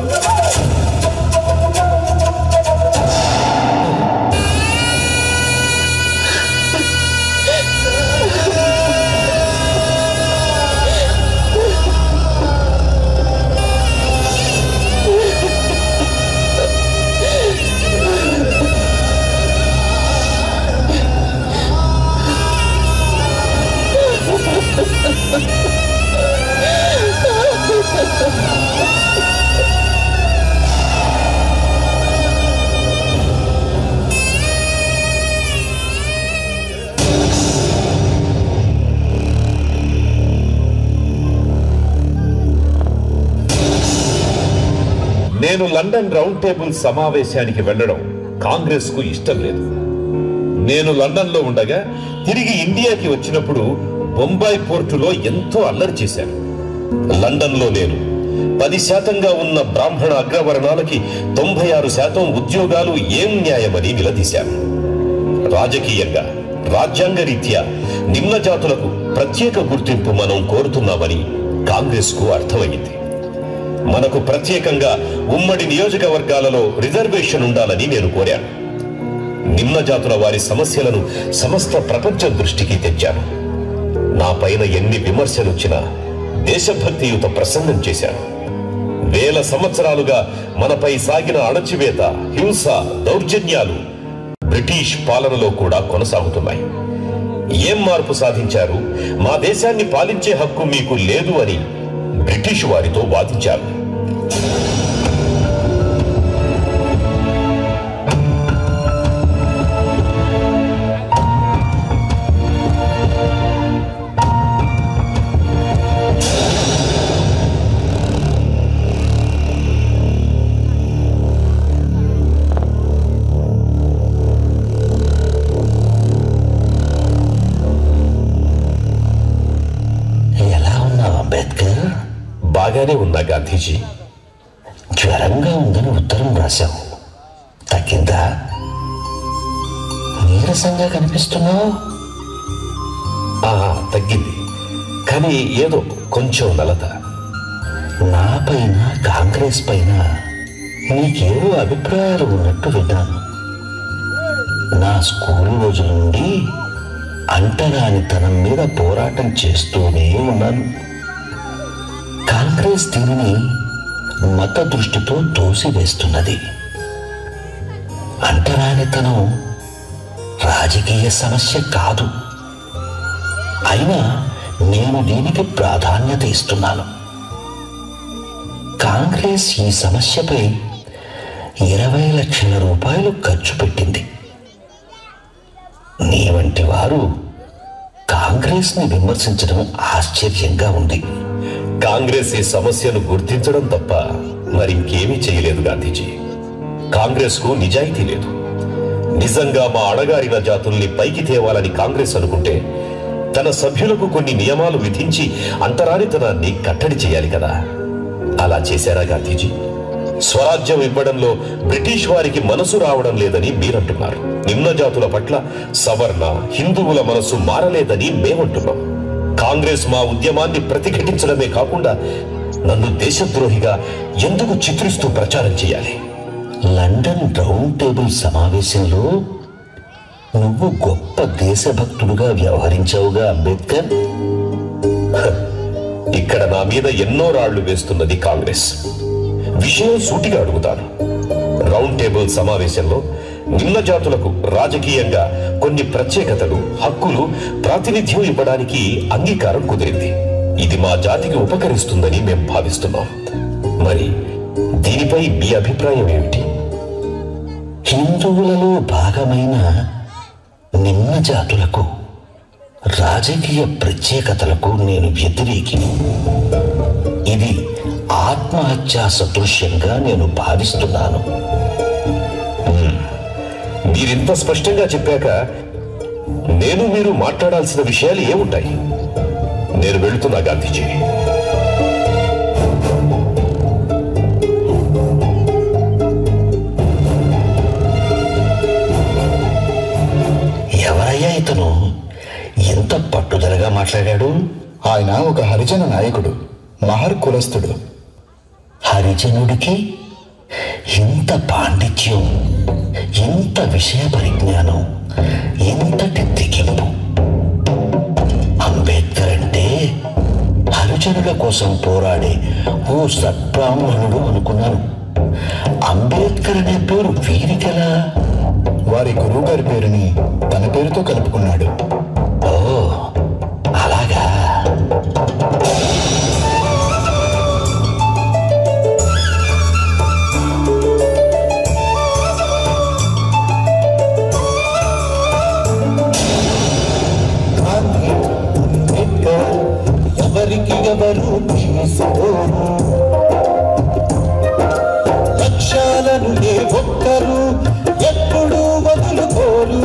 L: నేను లండన్ రౌండ్ టేబుల్ సమావేశానికి వెళ్ళడం కాంగ్రెస్ కు ఇష్టం లేదు నేను లండన్ లో ఉండగా తిరిగి ఇండియాకి వచ్చినప్పుడు బొంబాయి పోర్టులో ఎంతో అల్లరి చేశాను లండన్ లో నేను 10% ఉన్న బ్రాహ్మణ అగ్రవర్ణాలకి 96% ఉద్యోగాలు ఏం న్యాయమని నిలదీశాను రాజకీయంగా రాజ్యాంగ రీత్యా నిమ్న జాతులకు ప్రత్యేక గుర్తింపు మనం కోరుతున్నామని కాంగ్రెస్ కు అర్థమైంది మనకు ప్రత్యేకంగా ఉమ్మడి నియోజకవర్గాలలో రిజర్వేషన్ ఉండాలని నేను కోరాను నిమ్న జాతుల వారి సమస్యలను సమస్త ప్రపంచం దృష్టికి తెచ్చాను నా పైన ఎన్ని విమర్శలు వచ్చినా దేశభక్తియుత ప్రసంగం చేశాను వేల సంవత్సరాలుగా మనపై సాగిన అణచివేత హింస దౌర్జన్యాలు బ్రిటిష్ పాలనలో కూడా కొనసాగుతున్నాయి ఏం మార్పు సాధించారు మా దేశాన్ని పాలించే హక్కు మీకు లేదు అని బ్రిటిష్ వారితో వాదించారు
P: బాగానే ఉన్నా గాంధీజీ. జ్వరంగా ఉందని ఉత్తరం రాశావు. తగ్గిందా? నీరసంగా కనిపిస్తున్నావు. తగ్గింది, కానీ ఏదో కొంచెం నలత. నా పైన కాంగ్రెస్ పైన నీకేవో అభిప్రాయాలు ఉన్నట్టు విన్నాను. నా స్కూల్ రోజుల నుండి అంటరానితనం మీద పోరాటం చేస్తూనే ఉన్నాను. కాంగ్రెస్ దీనిని మత దృష్టితో తోసివేస్తున్నది. అంటరానితనం రాజకీయ సమస్య కాదు. అయినా నేను దీనికి ప్రాధాన్యత ఇస్తున్నాను. కాంగ్రెస్ ఈ సమస్యపై 20 లక్షల రూపాయలు ఖర్చు పెట్టింది. నీ వంటి వారు కాంగ్రెస్ ని విమర్శించడం ఆశ్చర్యంగా ఉంది. కాంగ్రెస్ ఈ సమస్యను గుర్తించడం తప్ప మరింకేమీ చేయలేదు గాంధీజీ. కాంగ్రెస్ కు నిజాయితీ లేదు. నిజంగా మా అణగారిన జాతుల్ని పైకి తేవాలని కాంగ్రెస్ అనుకుంటే తన సభ్యులకు కొన్ని నియమాలు విధించి అంటరానితనాన్ని కట్టడి చేయాలి కదా. అలా చేశారా గాంధీజీ? స్వరాజ్యం ఇవ్వడంలో బ్రిటిష్ వారికి మనసు రావడం లేదని మీరంటున్నారు. నిమ్న జాతుల పట్ల సవర్ణ హిందువుల మనసు మారలేదని మేమంటున్నాం. కాంగ్రెస్ మా ఉద్యమాన్ని ప్రతిఘటించడమే కాకుండా నన్ను దేశద్రోహిగా ఎందుకు చిత్రిస్తూ ప్రచారం చేయాలి? లండన్ రౌండ్ టేబుల్ సమావేశంలో నువ్వు గొప్ప దేశభక్తుడుగా వ్యవహరించావుగా అంబేద్కర్. ఇక్కడ నా మీద ఎన్నో రాళ్లు వేస్తున్నది కాంగ్రెస్. విషయం సూటిగా అడుగుతాను. రౌండ్ టేబుల్ సమావేశంలో నిమ్న జాతులకు రాజకీయంగా కొన్ని ప్రత్యేకతలు, హక్కులు, ప్రాతినిధ్యం ఇవ్వడానికి అంగీకారం కుదిరింది. ఇది మా జాతికి ఉపకరిస్తుందని మేము భావిస్తున్నాం. మరి దీనిపై మీ అభిప్రాయం ఏమిటి? హిందువులలో భాగమైన నిమ్న జాతులకు రాజకీయ ప్రత్యేకతలకు నేను వ్యతిరేకిని. ఇది ఆత్మహత్యా సదృశ్యంగా నేను భావిస్తున్నాను. మీరింత స్పష్టంగా చెప్పాక నేను మీరు మాట్లాడాల్సిన విషయాలు ఏముంటాయి? నేను వెళుతున్నా గాంధీజీ. ఎవరయ్యా ఇతను? ఎంత పట్టుదలగా మాట్లాడాడు.
T: ఆయన ఒక హరిజన నాయకుడు, మహర్ కులస్థుడు.
P: హరిజనుడికి ఇంత పాండిత్యం, ఇంత విషయ పరిజ్ఞానం, ఇంతటి తెగింపు. అంబేద్కర్ అంటే హరిజనుల కోసం పోరాడే ఓ సద్బ్రాహ్మణుడు అనుకున్నాను. అంబేద్కర్ అనే పేరు వీరికెలా?
T: వారి గురువు గారి పేరుని తన పేరుతో కలుపుకున్నాడు.
P: ఓ అలాగా.
M: ఎవరికి ఎవరు తీసుకోరు, లక్ష్యాలను ఏ ఒక్కరు ఎప్పుడు వదులుకోరు.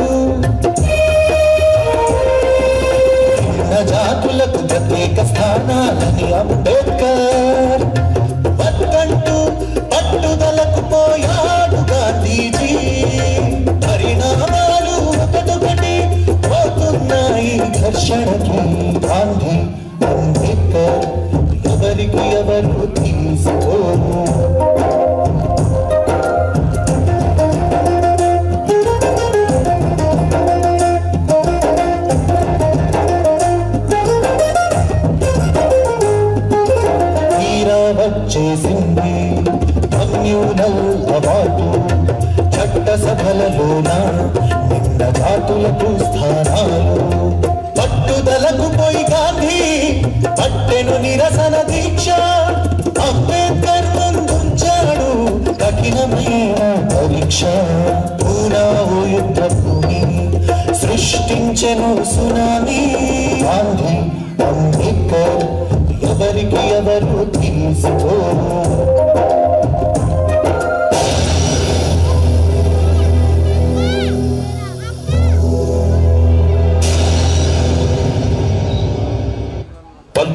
M: జాతులకు ప్రత్యేక స్థానాలని అంబేద్కర్ పట్టంటూ పట్టుదలకు పోయాడు గాంధీజీ. పరిణామాలు ఒకటొకటి పోతున్నాయి ఘర్షణకి. గాంధీ అంబేద్కర్ ఎవరికి ఎవరు తీసుకోరు. వచ్చేసింది కమ్యూనల్ అవార్డు. చట్టసభలలోన నిన్న జాతులకు స్థానాలు. పట్టుదలకు పోయి గాంధీ పట్టెను నిరసన దీక్ష. అంబేద్కర్ ముందుంచాడు కఠినమైన పరీక్ష. పూనా ఓ యుద్ధ భూమి సృష్టించెను సునామీ. గాంధీ అంబేద్కర్ ఎవరికి ఎవరు తీసుకోరు.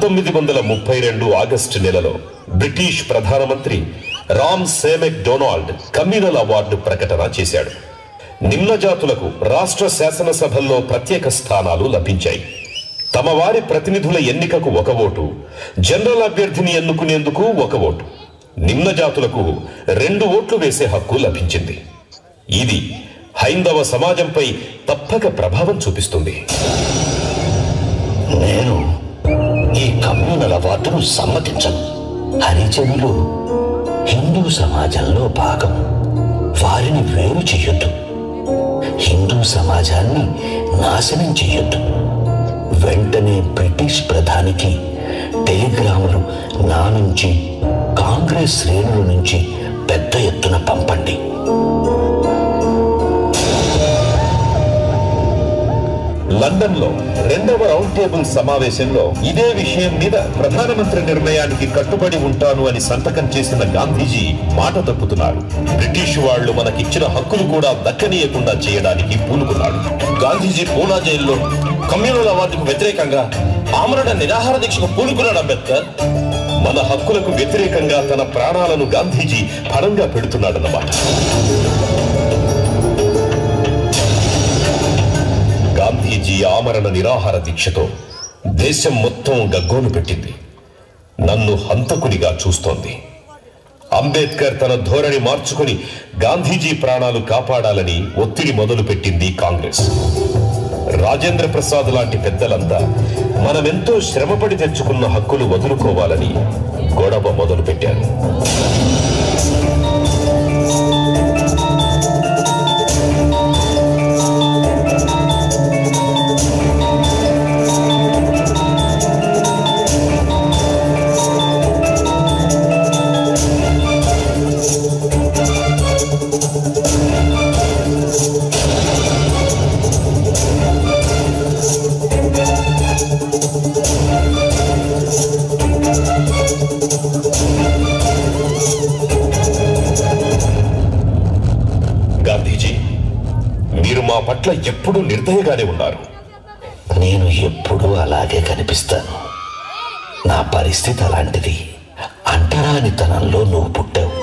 L: 1932 ఆగస్టు నెలలో బ్రిటిష్ ప్రధానమంత్రి Ramsay MacDonald communal award ప్రకటన చేశాడు. నిమ్న జాతులకు రాష్ట్ర శాసనసభల్లో ప్రత్యేక స్థానాలు లభించాయి. తమ వారి ప్రతినిధుల ఎన్నికకు 1 ఓటు, జనరల్ అభ్యర్థిని ఎన్నుకునేందుకు 1 ఓటు, నిమ్న జాతులకు 2 ఓట్లు వేసే హక్కు లభించింది. ఇది హైందవ సమాజంపై తప్పక ప్రభావం చూపిస్తుంది.
P: నేను ఈ కమ్యూనల్ అవార్డును సమ్మతించను. హరిజనులు హిందూ సమాజంలో భాగం. వారిని వేరు చెయ్యొద్దు. హిందూ సమాజాన్ని నాశనం చెయ్యొద్దు. వెంటనే బ్రిటిష్ ప్రధానికి టెలిగ్రాములు నా నుంచి, కాంగ్రెస్ శ్రేణుల నుంచి పెద్ద ఎత్తున పంపండి.
L: లండన్ లో 2వ రౌండ్ టేబుల్ సమావేశంలో ఇదే విషయం మీద ప్రధానమంత్రి నిర్ణయానికి కట్టుబడి ఉంటాను అని సంతకం చేసిన గాంధీజీ మాట తప్పుతున్నాడు. బ్రిటిష్ వాళ్లు మనకిచ్చిన హక్కులు కూడా దక్కనీయకుండా చేయడానికి పూనుకున్నాడు.
H: గాంధీజీ పూనా జైల్లో కమ్యూనల్ అవార్డుకు వ్యతిరేకంగా ఆమరణ నిరాహార దీక్షకు పూనుకున్నాడు అంబేద్కర్.
L: మన హక్కులకు వ్యతిరేకంగా తన ప్రాణాలను గాంధీజీ పణంగా పెడుతున్నాడన్నమాట. గాంధీజీ ఆమరణ నిరాహార దీక్షతో దేశం మొత్తం గగ్గోలు పెట్టింది. నన్ను హంతకునిగా చూస్తోంది. అంబేద్కర్ తన ధోరణి మార్చుకుని గాంధీజీ ప్రాణాలు కాపాడాలని ఒత్తిడి మొదలుపెట్టింది కాంగ్రెస్. రాజేంద్ర ప్రసాద్ లాంటి పెద్దలంతా మనమెంతో శ్రమపడి తెచ్చుకున్న హక్కులు వదులుకోవాలని గొడవ మొదలుపెట్టారు. గాంధీజీ, మీరు మా పట్ల ఎప్పుడూ నిర్దయగానే ఉన్నారు.
P: నేను ఎప్పుడూ అలాగే కనిపిస్తాను. నా పరిస్థితి అలాంటిది. అంటరానితనంలో నువ్వు పుట్టావు.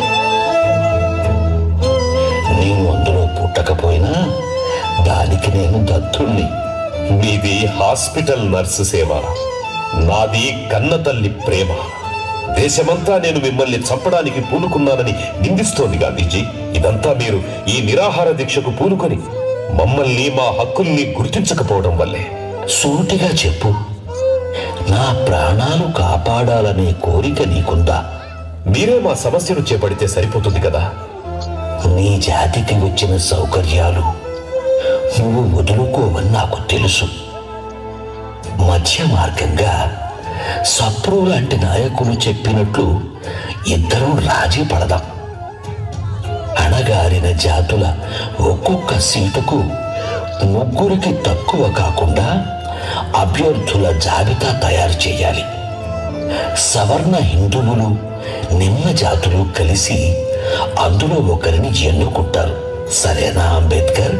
P: నేను అందులో పుట్టకపోయినా దానికి నేను దత్తుణ్ణి.
L: మీది హాస్పిటల్ నర్సు సేవ, నాది కన్న తల్లి ప్రేమ. దేశమంతా నేను మిమ్మల్ని చంపడానికి పూనుకున్నానని నిందిస్తోంది గాంధీజీ. ఇదంతా మీరు ఈ నిరాహార దీక్షకు పూనుకొని మమ్మల్ని, మా హక్కుల్ని గుర్తించకపోవడం వల్లే.
P: సూటిగా చెప్పు, నా ప్రాణాలు కాపాడాలనే కోరిక నీకుందా?
L: మీరే మా సమస్యను చేపడితే సరిపోతుంది కదా.
P: నీ జాతికి వచ్చిన సౌకర్యాలు నువ్వు వదులుకోవని నాకు తెలుసు. మధ్య మార్గంగా సప్రూ లాంటి నాయకులు చెప్పినట్లు ఇద్దరం రాజీ పడదాం. అణగారిన జాతుల ఒక్కొక్క సీటుకు 3 తక్కువ కాకుండా అభ్యర్థుల జాబితా తయారు చేయాలి. సవర్ణ హిందువులు, నిమ్న జాతులు కలిసి అందులో ఒకరిని ఎన్నుకుంటారు. సరేనా అంబేద్కర్?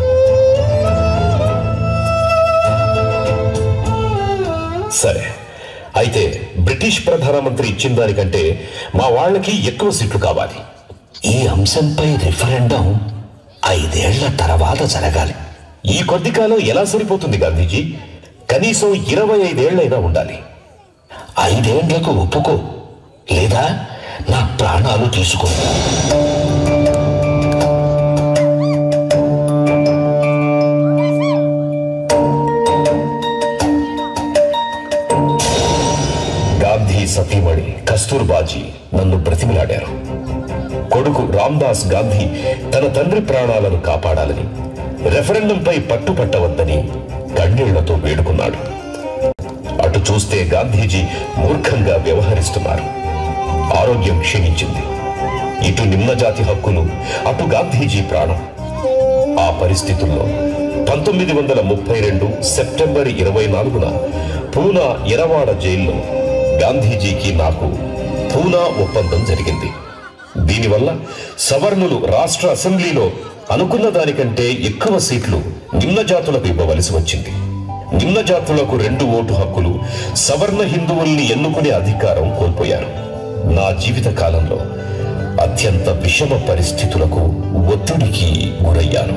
L: సరే, అయితే బ్రిటిష్ ప్రధానమంత్రి ఇచ్చిన దానికంటే మా వాళ్ళకి ఎక్కువ సీట్లు కావాలి.
P: ఈ అంశంపై రిఫరెండం 5 ఏళ్ల తర్వాత జరగాలి.
L: ఈ కొద్ది కాలం ఎలా సరిపోతుంది గాంధీజీ? కనీసం 25 ఏళ్లైనా ఉండాలి.
P: 5 ఏళ్లకు ఒప్పుకో, లేదా నా ప్రాణాలు తీసుకో.
L: గాంధీ సతీమణి కస్తూర్బాజీ నన్ను బ్రతిమిలాడారు. కొడుకు రామ్దాస్ గాంధీ తన తండ్రి ప్రాణాలను కాపాడాలని, రెఫరెండంపై పట్టుపట్టవద్దని కన్నీళ్లతో వేడుకున్నాడు. అటు చూస్తే గాంధీజీ మూర్ఖంగా వ్యవహరిస్తున్నారు. ఆరోగ్యం క్షీణించింది. ఇటు నిమ్నజాతి హక్కులు, అటు గాంధీజీ ప్రాణం. ఆ పరిస్థితుల్లో 1932 సెప్టెంబర్ 24న పూనా ఎరవాడ జైల్లో గాంధీజీకి నాకు పూనా ఒప్పందం జరిగింది. దీనివల్ల సవర్ణులు రాష్ట్ర అసెంబ్లీలో అనుకున్న దానికంటే ఎక్కువ సీట్లు నిమ్న జాతులకు ఇవ్వవలసి వచ్చింది.
P: నిమ్న జాతులకు 2 ఓటు హక్కులు, సవర్ణ హిందువుల్ని ఎన్నుకునే అధికారం కోల్పోయారు. నా జీవిత కాలంలో అత్యంత విషమ పరిస్థితులకు, ఒత్తిడికి గురయ్యాను.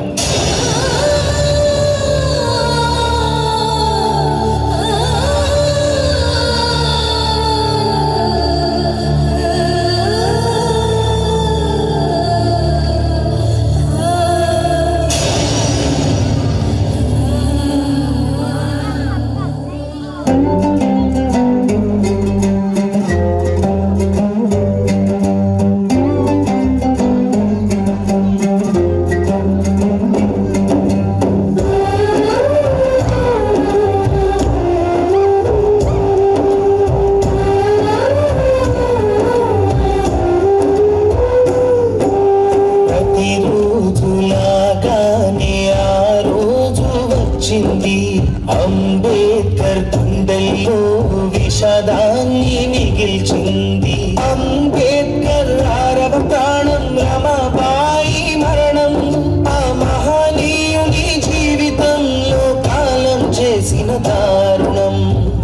M: అంబేద్కర్ గుండెల్లో విషాదాన్ని మిగిల్చింది. అంబేద్కర్ 6వ ప్రాణం రమాబాయి మరణం ఆ మహనీయుని జీవితంలో కాలం చేసిన దారుణం.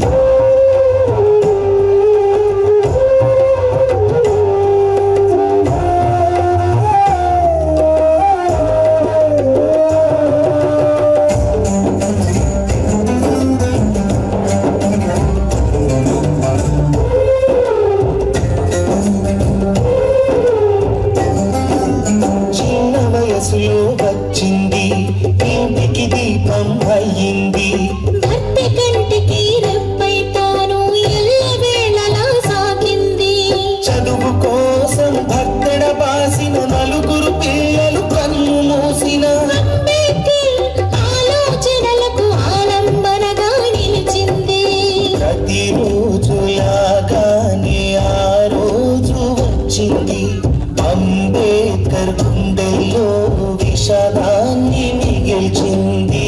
M: వచ్చింది ఇంటికి దీపం అయ్యింది.
Q: భర్త కంటికి రెప్పై తాను ఎల్లవేళలా సాగింది.
M: చదువు కోసం భర్తడ బాసిన 4 పిల్లలు కన్ను మూసిన
Q: అంబేద్కర్ ఆలోచనలకు ఆలంబనగా నిలిచింది.
M: ప్రతిరోజు లాగానే ఆ రోజు వచ్చింది. అంబేద్కర్ గుండెల్లో విషాదాన్ని మిగిల్చింది.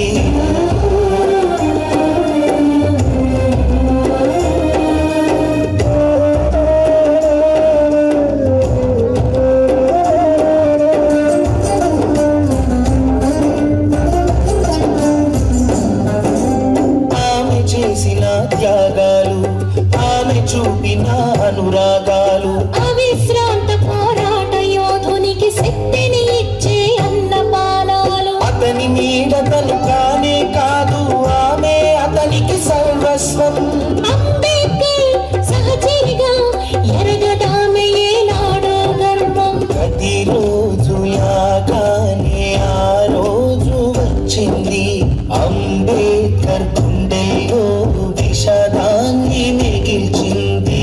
M: ఆమె చేసిన త్యాగాలు, ఆమె చూపిన అనురాగాలు
Q: అవిశ్రాంత పోరాట యోధునికి శక్తిని ఇచ్చే అన్నపానాలు.
M: అతని నీడ తను కానే కాదు, ఆమె అతనికి సర్వస్వం.
Q: అంబేద్కర్ సహచరిగా ఎరగదామె ఏనాడో గర్వం.
M: ప్రతిరోజు లాగానే ఆ రోజు వచ్చింది. అంబేద్కర్ గుండెల్లో విషాదాన్ని మిగిల్చింది.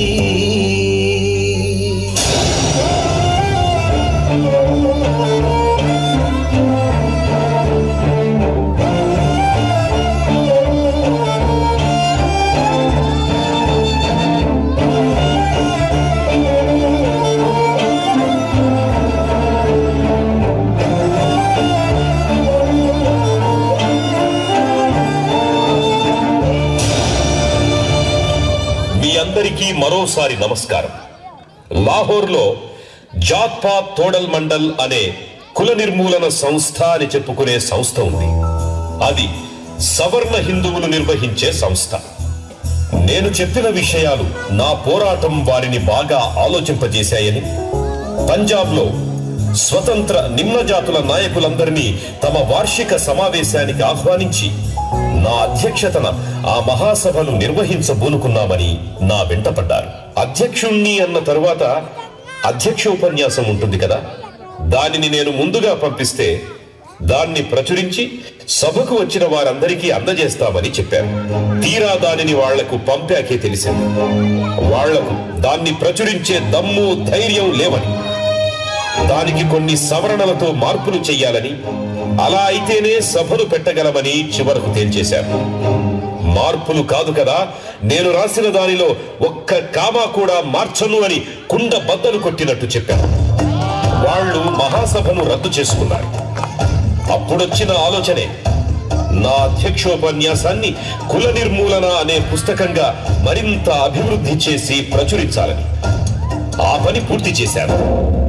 P: అందరికీ మరోసారి నమస్కారం. లాహోర్లో జాత్పాత్ తోడల్ మండల్ అనే కుల నిర్మూలన సంస్థ అని చెప్పుకునే సంస్థ ఉంది. అది సవర్ణ హిందువులు నిర్వహించే సంస్థ. నేను చెప్పిన విషయాలు నా పోరాటం వారిని బాగా ఆలోచింపజేశాయని పంజాబ్లో స్వతంత్ర నిమ్న జాతుల నాయకులందరినీ తమ వార్షిక సమావేశానికి ఆహ్వానించి నా అధ్యక్షతన ఆ మహాసభలు నిర్వహించబోనుకున్నామని నా వెంటపడ్డారు. అధ్యక్షుణ్ణి అన్న తరువాత అధ్యక్ష ఉపన్యాసం ఉంటుంది కదా, దానిని నేను ముందుగా పంపిస్తే దాన్ని ప్రచురించి సభకు వచ్చిన వారందరికీ అందజేస్తామని చెప్పారు. తీరా దానిని వాళ్లకు పంపాకే తెలిసింది వాళ్లకు దాన్ని ప్రచురించే దమ్ము ధైర్యం లేవని, దానికి కొన్ని సవరణలతో మార్పులు చెయ్యాలని, అలా అయితేనే సభలు పెట్టగలమని చివరకు తేల్చేశారు. మార్పులు కాదు కదా, నేను రాసిన దానిలో ఒక్క కామా కూడా మార్చను అని కుండ బద్దలు కొట్టినట్టు చెప్పారు. వాళ్ళు మహాసభను రద్దు చేసుకున్నారు. అప్పుడొచ్చిన ఆలోచనే నా అధ్యక్షోపన్యాసాన్ని కుల నిర్మూలన అనే పుస్తకంగా మరింత అభివృద్ధి చేసి ప్రచురించాలని. ఆ పని పూర్తి చేశాను.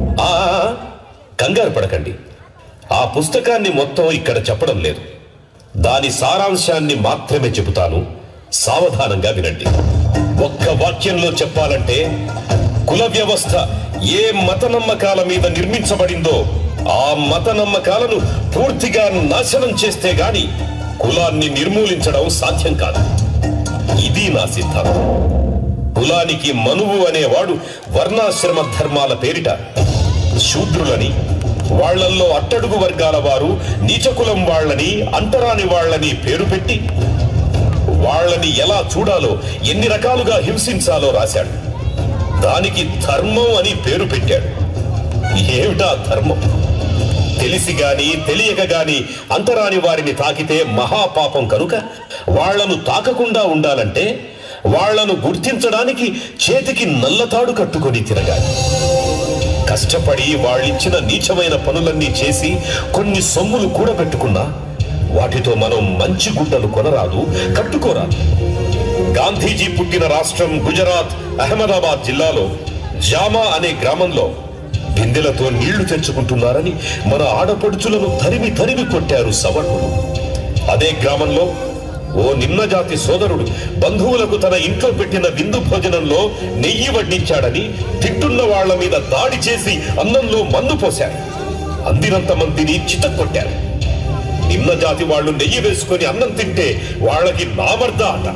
P: కంగారు పడకండి, ఆ పుస్తకాన్ని మొత్తం ఇక్కడ చెప్పడం లేదు.
L: దాని సారాంశాన్ని మాత్రమే చెబుతాను, సావధానంగా వినండి. ఒక్క వాక్యంలో చెప్పాలంటే, కుల వ్యవస్థ ఏ మత నమ్మకాల మీద నిర్మించబడిందో ఆ మత నమ్మకాలను పూర్తిగా నాశనం చేస్తే గాని కులాన్ని నిర్మూలించడం సాధ్యం కాదు. ఇది నా సిద్ధాంతం. కులానికి మనువు అనేవాడు వర్ణాశ్రమ ధర్మాల పేరిట శూద్రులని, వాళ్లల్లో అట్టడుగు వర్గాల వారు నీచకులం వాళ్లని, అంటరాని వాళ్లని పేరు పెట్టి వాళ్లని ఎలా చూడాలో, ఎన్ని రకాలుగా హింసించాలో రాశాడు. దానికి ధర్మం అని పేరు పెట్టాడు. ఏమిటా ధర్మం? తెలిసి గాని తెలియక గాని అంటరాని వారిని తాకితే మహాపాపం కనుక వాళ్లను తాకకుండా ఉండాలంటే వాళ్లను గుర్తించడానికి చేతికి నల్లతాడు కట్టుకొని తిరగాలి. కష్టపడి వాళ్ళిచ్చిన నీచమైన పనులన్నీ చేసి కొన్ని సొమ్ములు కూడబెట్టుకున్నా వాటితో మనం మంచి గుడ్డలు కొనరాదు, కట్టుకోరాదు. గాంధీజీ పుట్టిన రాష్ట్రం గుజరాత్ అహ్మదాబాద్ జిల్లాలో జామా అనే గ్రామంలో బిందెలతో నీళ్లు తెచ్చుకుంటున్నారని మన ఆడపడుచులను తరిమి తరిమి కొట్టారు సవర్ణులు. అదే గ్రామంలో ఓ నిమ్న జాతి సోదరుడు బంధువులకు తన ఇంట్లో పెట్టిన విందు భోజనంలో నెయ్యి వడ్డించాడని తిట్టున్న వాళ్ల మీద దాడి చేసి అన్నంలో మందు పోశారు. అందినంత మందిని చితక్కొట్టారు. నిమ్న జాతి వాళ్లు నెయ్యి వేసుకొని అన్నం తింటే వాళ్ళకి నామర్ద అట.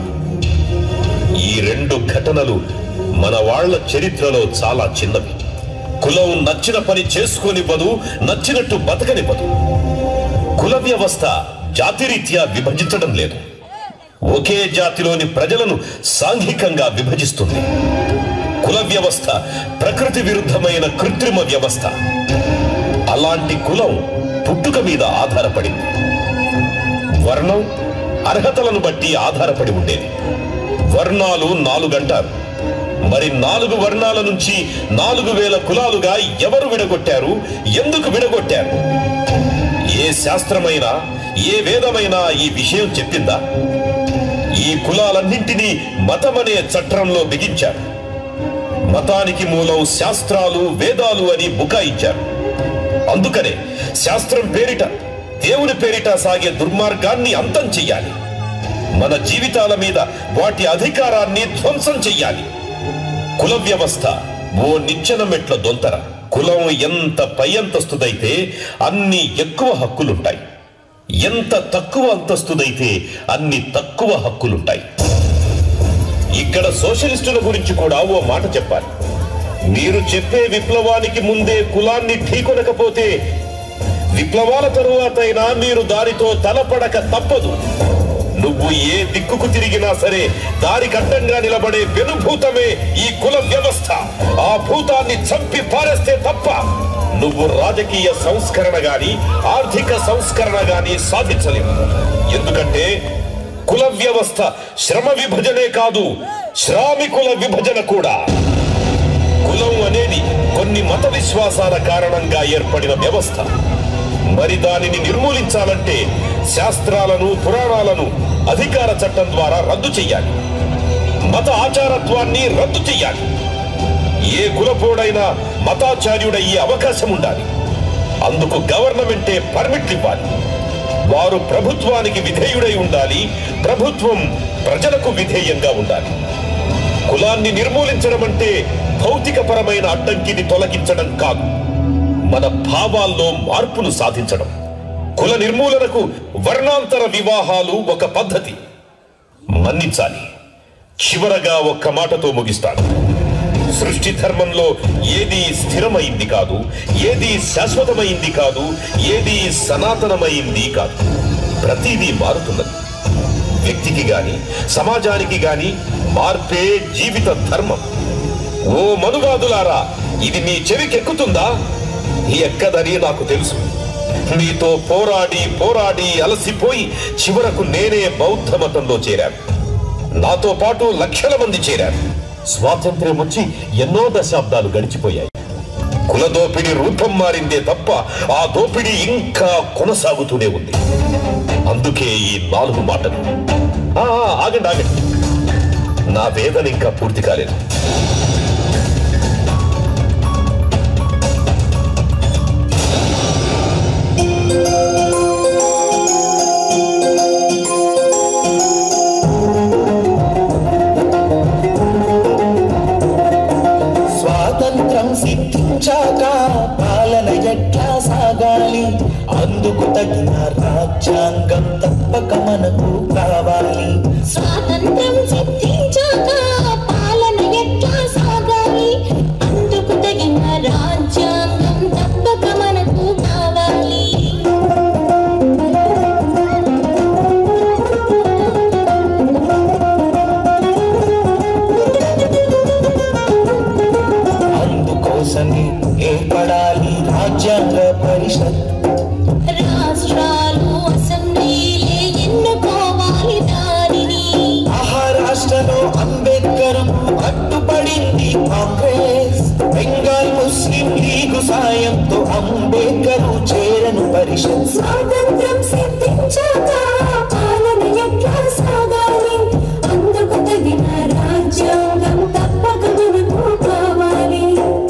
L: ఈ రెండు ఘటనలు మన వాళ్ల చరిత్రలో చాలా చిన్నవి. కులం నచ్చిన పని చేసుకొనివ్వదు, నచ్చినట్టు బతకనివ్వదు. కుల వ్యవస్థ జాతిరీత్యా విభజించడం లేదు, ఒకే జాతిలోని ప్రజలను సాంఘికంగా విభజిస్తుంది. కుల వ్యవస్థ ప్రకృతి విరుద్ధమైన కృత్రిమ వ్యవస్థ. అలాంటి కులం పుట్టుక మీద ఆధారపడింది. వర్ణం అర్హతలను బట్టి ఆధారపడి ఉండేది. వర్ణాలు 4 అంటారు. మరి 4 వర్ణాల నుంచి 4000 కులాలుగా ఎవరు విడగొట్టారు? ఎందుకు విడగొట్టారు? ఏ శాస్త్రమైనా ఏ వేదమైనా ఈ విషయం చెప్పిందా? ఈ కులాలన్నింటినీ మతమనే చట్రంలో బిగించారు. మతానికి మూలం శాస్త్రాలు వేదాలు అని బుకాయించారు. అందుకనే శాస్త్రం పేరిట దేవుని పేరిట సాగే దుర్మార్గాన్ని అంతం చెయ్యాలి. మన జీవితాల మీద వాటి అధికారాన్ని ధ్వంసం చెయ్యాలి. కుల వ్యవస్థ ఓ నిచ్చెన మెట్ల దొంతర. కులం ఎంత పై అంతస్తుదైతే అన్ని ఎక్కువ హక్కులుంటాయి, ఎంత తక్కువ అంతస్తుదైతే అన్ని తక్కువ హక్కులుంటాయి. ఇక్కడ సోషలిస్టుల గురించి కూడా ఓ మాట చెప్పాలి. మీరు చెప్పే విప్లవానికి ముందే కులాన్ని ఢీకొనకపోతే విప్లవాల తరువాతైనా మీరు దారితో తలపడక తప్పదు. నువ్వు ఏ దిక్కుకు తిరిగినా సరే దారికి అడ్డంగా నిలబడే వెనుభూతమే ఈ కుల వ్యవస్థ. ఆ భూతాన్ని చంపి పారేస్తే తప్ప నువ్వు రాజకీయ సంస్కరణ గాని ఆర్థిక సంస్కరణ గాని సాధించలేవు. ఎందుకంటే కుల వ్యవస్థ శ్రమ విభజనే కాదు, శ్రామికుల విభజన కూడా. కులం అనేది కొన్ని మత విశ్వాసాల కారణంగా ఏర్పడిన వ్యవస్థ. మరి దానిని నిర్మూలించాలంటే శాస్త్రాలను పురాణాలను అధికార చట్టం ద్వారా రద్దు చెయ్యాలి. మత ఆచారత్వాన్ని రద్దు చెయ్యాలి. ఏ కులపోడైనా మతాచార్యుడయ్యే అవకాశం ఉండాలి. అందుకు గవర్నమెంటే పర్మిట్లు ఇవ్వాలి. వారు ప్రభుత్వానికి విధేయుడై ఉండాలి, ప్రభుత్వం ప్రజలకు విధేయంగా ఉండాలి. కులాన్ని నిర్మూలించడం అంటే భౌతికపరమైన అడ్డంకిని తొలగించడం కాదు, మన భావాల్లో మార్పును సాధించడం. కుల నిర్మూలనకు వర్ణాంతర వివాహాలు ఒక పద్ధతి. మన్నించాలి. చివరగా ఒక్క మాటతో ముగిస్తాను. సృష్టి ధర్మంలో ఏది స్థిరమైంది కాదు, ఏది శాశ్వతమైంది కాదు, ఏది సనాతనమైంది కాదు. ప్రతిదీ మారుతున్నది. వ్యక్తికి గాని సమాజానికి గాని మార్పే జీవిత ధర్మం. ఓ మనువాదులారా, ఇది మీ చెవికెక్కుతుందా? ఎక్కదని నాకు తెలుసు. మీతో పోరాడి పోరాడి అలసిపోయి చివరకు నేనే బౌద్ధ మతంలో చేరాను. నాతో పాటు లక్షల మంది చేరారు. స్వాతంత్ర్యం వచ్చి ఎన్నో దశాబ్దాలు గడిచిపోయాయి. కుల దోపిడీ రూపం మారిందే తప్ప ఆ దోపిడీ ఇంకా కొనసాగుతూనే ఉంది. అందుకే ఈ 4 మాటలు. ఆగండి ఆగండి, నా వేదన ఇంకా పూర్తి కాలేదు.
Q: స్వాతంత్రం సిద్ధించాక పాలన ఎట్లా సాగాలి, అందుకు తగిన రాజ్యాంగం తప్పక మనకు కావాలి.
M: అందుకోసమే ఏర్పడాలి రాజ్యాంగ పరిషత్.
Q: రాష్ట్రాలు అసెంబ్లీలే ఎన్నుకోవాలి దానిని.
M: మహారాష్ట్రలో అంబేద్కర్ అడ్డుపడింది కాంగ్రెస్. బెంగాల్ ముస్లిం లీగు సాయంతో అంబేద్కర్ చేరను పరిషత్.
Q: స్వాతంత్రం సిద్ధించాక పాలన ఎట్లా సాగాలి, అందుకు తగిన రాజ్యాంగం తప్పక మనకు కావాలి.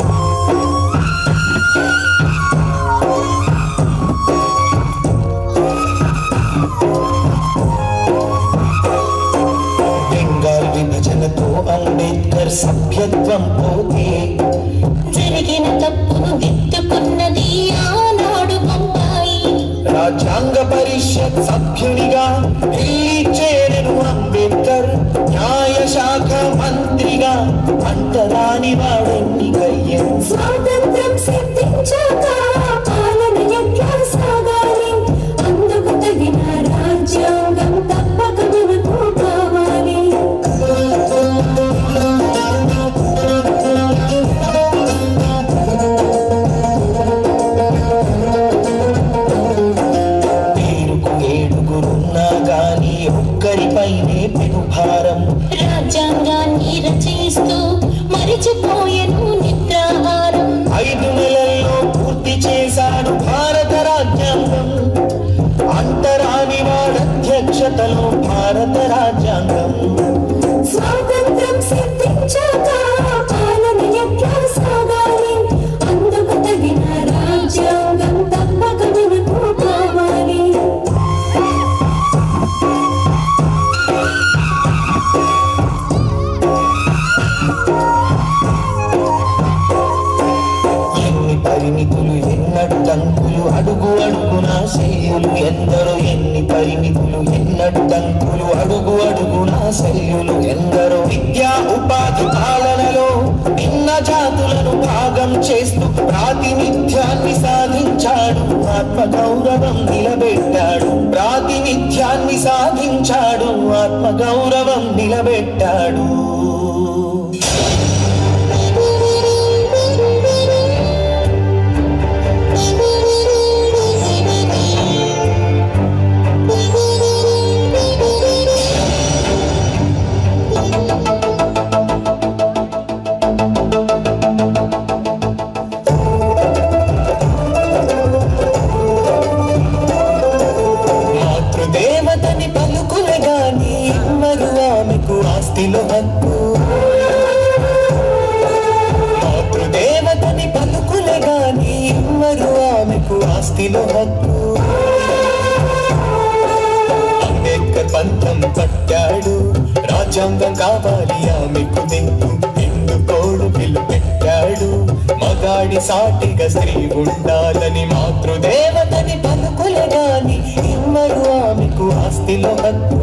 M: బెంగాల్ విభజనతో అంబేద్కర్ సభ్యత్వం పోతే
Q: జరిగిన తప్పును దిద్దుకున్నది ఆనాడు బొంబాయి.
M: రాజ్యాంగ పరిషత్ సభ్యునిగా ఢిల్లీ చేరను అంబేద్కర్. న్యాయశాఖ మంత్రిగా అంటరాని వాడెన్నికయ్యారు.
Q: స్వాతంత్రం సిద్ధించాక పాలన ఎట్లా సాగాలి, అందుకు తగిన రాజ్యాంగం తప్పక మనకు కావాలి.
M: పేరుకు ఏడుగురున్నా గాని ఒక్కరిపైనే పెనుభారం.
Q: రాజ్యాంగాన్ని రచయిస్తూ మరిచిపోయెను నిద్రాహారం.
M: 5 నెలల్లో పూర్తి చేశాడు భారత రాజ్యాంగం. అంటరాని వాడధ్యక్షతలో భారత రాజ్యాంగం.
Q: స్వాతంత్రం సిద్ధించాక పాలన ఎట్లా సాగాలి, అందుకు తగిన రాజ్యాంగం తప్పక మనకు కావాలి.
M: ఎన్ని పరిమితులు ఎన్నడ్డంకులు అడుగు అడుగునా శైలులు ఎందరో. ఎన్ని పరిమితులు ఎన్నడ్డంకులు అడుగు అడుగునా శైలులు ఎందరో. విద్యా ఉపాధి పాలనలో భిన్న జాతులను భాగం చేస్తూ ప్రాతినిధ్యాన్ని సాధించాడు. ఆత్మగౌరవం నిలబెట్టాడు. ప్రాతినిధ్యాన్ని సాధించాడు. ఆత్మగౌరవం నిలబెట్టాడు. మాతృదేవతని పలుకులే గాని ఇవ్వరు ఆమెకు ఆస్తిలో హక్కు. మాతృదేవతని పలుకులే గాని ఇవ్వరు ఆమెకు ఆస్తిలో హక్కు. అంబేద్కర్ పంతం పట్టాడు. రాజ్యాంగం కావాలి ఆమెకు దిక్కు. ఎన్నుకోడు పిల్లు పెట్టాడు. మగాడి సాటిగా స్త్రీ ఉండాలని మాతృదేవతని పలుకులే గాని ఇవ్వరు ఆమెకు ఆస్తిలో హక్కు.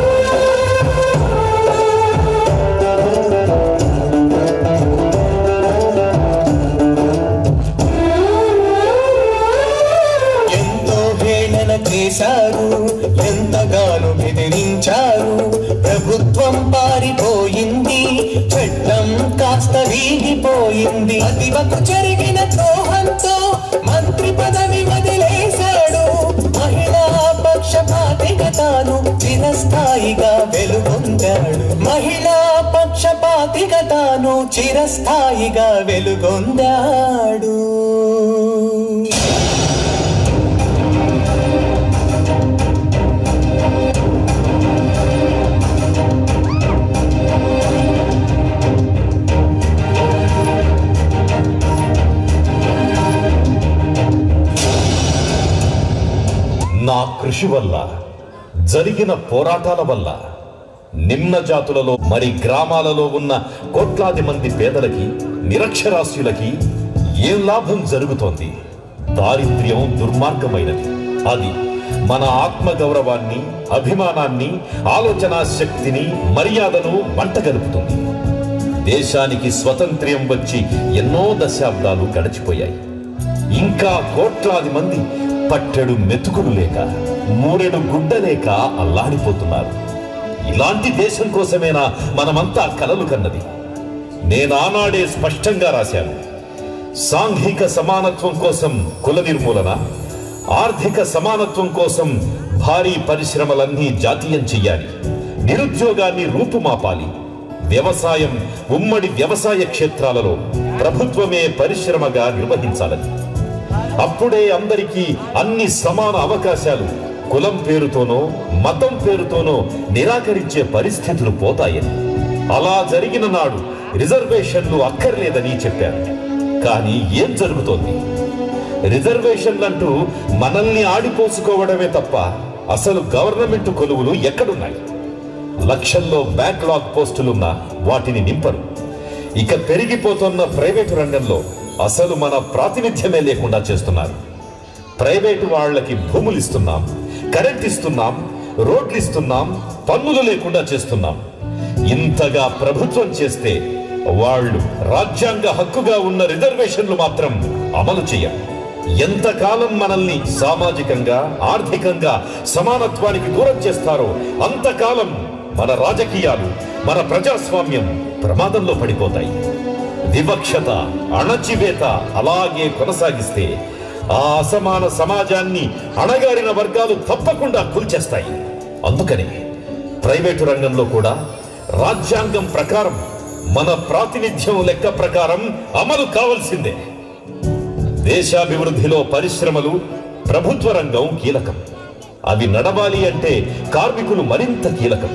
M: ఎంతో హేళన చేశారు. ఎంతగానో బెదిరించారు. ప్రభుత్వం పారిపోయింది. చట్టం కాస్త వీగిపోయింది. అతివకు జరిగిన ద్రోహంతో మంత్రి పదవి వదిలేశాడు. మహిళా పక్షపాతిగా తాను చిరస్థాయిగా వెలుగొందాడు. మహిళా పక్షపాతిగా తాను చిరస్థాయిగా వెలుగొందాడు.
L: నా కృషి వల్ల జరిగిన పోరాటాల వల్ల నిమ్న జాతులలో మరి గ్రామాలలో ఉన్న కోట్లాది మంది పేదలకి నిరక్షరాస్యులకి ఏం లాభం జరుగుతోంది? దారిద్ర్యం దుర్మార్గమైనది. అది
P: మన ఆత్మగౌరవాన్ని, అభిమానాన్ని, ఆలోచనా శక్తిని, మర్యాదను మంటగలుపుతుంది. దేశానికి స్వతంత్ర్యం వచ్చి ఎన్నో దశాబ్దాలు గడిచిపోయాయి. ఇంకా కోట్లాది మంది పట్టెడు మెతుకులు లేక, మూరెడు గుడ్డ లేక అల్లాడిపోతున్నారు. ఇలాంటి దేశం కోసమేనా మనమంతా కలలు కన్నది? నేనానాడే స్పష్టంగా రాశాను. సాంఘిక సమానత్వం కోసం కుల నిర్మూలన, ఆర్థిక సమానత్వం కోసం భారీ పరిశ్రమలన్నీ జాతీయం చెయ్యాలి, నిరుద్యోగాన్ని రూపుమాపాలి, వ్యవసాయం ఉమ్మడి వ్యవసాయ క్షేత్రాలలో ప్రభుత్వమే పరిశ్రమగా నిర్వహించాలని. అప్పుడే అందరికీ అన్ని సమాన అవకాశాలు కులం పేరుతోనో మతం పేరుతోనో నిరాకరించే పరిస్థితులు పోతాయని. అలా జరిగిన నాడు రిజర్వేషన్లు అక్కర్లేదని చెప్పారు. కానీ ఏం జరుగుతోంది? రిజర్వేషన్లంటూ మనల్ని ఆడిపోసుకోవడమే తప్ప అసలు గవర్నమెంట్ కొలువులు ఎక్కడున్నాయి? లక్షల్లో బ్యాక్లాగ్ పోస్టులున్నా వాటిని నింపరు. ఇక పెరిగిపోతున్న ప్రైవేటు రంగంలో అసలు మన ప్రాతినిధ్యమే లేకుండా చేస్తున్నారు. ప్రైవేటు వాళ్లకి భూములు ఇస్తున్నాం, కరెంట్ ఇస్తున్నాం, రోడ్లు ఇస్తున్నాం, పన్నులు లేకుండా చేస్తున్నాం. ఇంతగా ప్రభుత్వం చేస్తే వాళ్ళు రాజ్యాంగ హక్కుగా ఉన్న రిజర్వేషన్లు మాత్రం అమలు చేయరు. ఎంతకాలం మనల్ని సామాజికంగా, ఆర్థికంగా సమానత్వానికి దూరం చేస్తారో అంతకాలం మన రాజకీయాలు, మన ప్రజాస్వామ్యం ప్రమాదంలో పడిపోతాయి. వివక్షత, అణచివేత అలాగే కొనసాగిస్తే ఆ అసమాన సమాజాన్ని అణగారిన వర్గాలు తప్పకుండా కూల్చేస్తాయి. అందుకని ప్రైవేటు రంగంలో కూడా రాజ్యాంగం ప్రకారం మన ప్రాతినిధ్యం లెక్క ప్రకారం అమలు కావాల్సిందే. దేశాభివృద్ధిలో పరిశ్రమలు, ప్రభుత్వ రంగం కీలకం. అవి నడవాలి అంటే కార్మికులు మరింత కీలకం.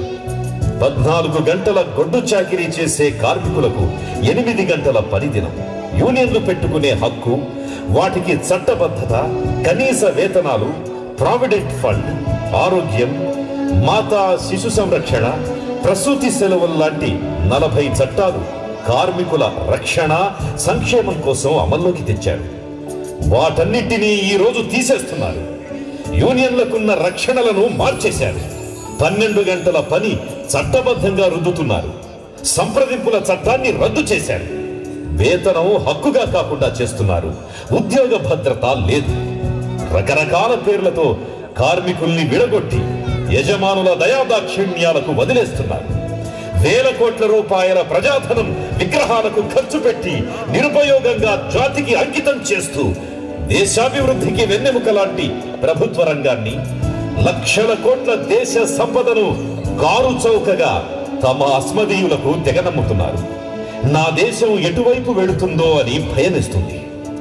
P: 14 గంటల గొడ్డు చాకిరీ చేసే కార్మికులకు 8 గంటల పనిదినం, యూనియన్లు పెట్టుకునే హక్కు, వాటికి చట్టబద్ధత, కనీస వేతనాలు, ప్రావిడెంట్ ఫండ్, ఆరోగ్యం, మాతా శిశు సంరక్షణ, ప్రసూతి సెలవులు లాంటి 40 చట్టాలు కార్మికుల రక్షణ, సంక్షేమం కోసం అమల్లోకి తెచ్చారు. వాటన్నిటినీ ఈ రోజు తీసేస్తున్నారు. యూనియన్లకున్న రక్షణలను మార్చేశారు. 12 గంటల పని చట్టబద్ధంగా రుద్దుతున్నారు. సంప్రదింపుల చట్టాన్ని రద్దు చేశారు. వేతనం హక్కుగా కాకుండా చేస్తున్నారు. ఉద్యోగ భద్రత లేదు. రకరకాల పేర్లతో కార్మికుల్ని విడగొట్టి యజమానుల దయాదాక్షిణ్యాలకు వదిలేస్తున్నారు. వేల కోట్ల రూపాయల ప్రజాధనం విగ్రహాలకు ఖర్చు పెట్టి నిరుపయోగంగా జాతికి అంకితం చేస్తూ దేశాభివృద్ధికి వెన్నెముక లాంటి ప్రభుత్వ రంగాన్ని, లక్షల కోట్ల దేశ సంపదను కారు చౌకగా తమ అస్మదీయులకు తెగనమ్ముతున్నారు. నా దేశం ఎటువైపు వెళుతుందో అని భయమేస్తుంది.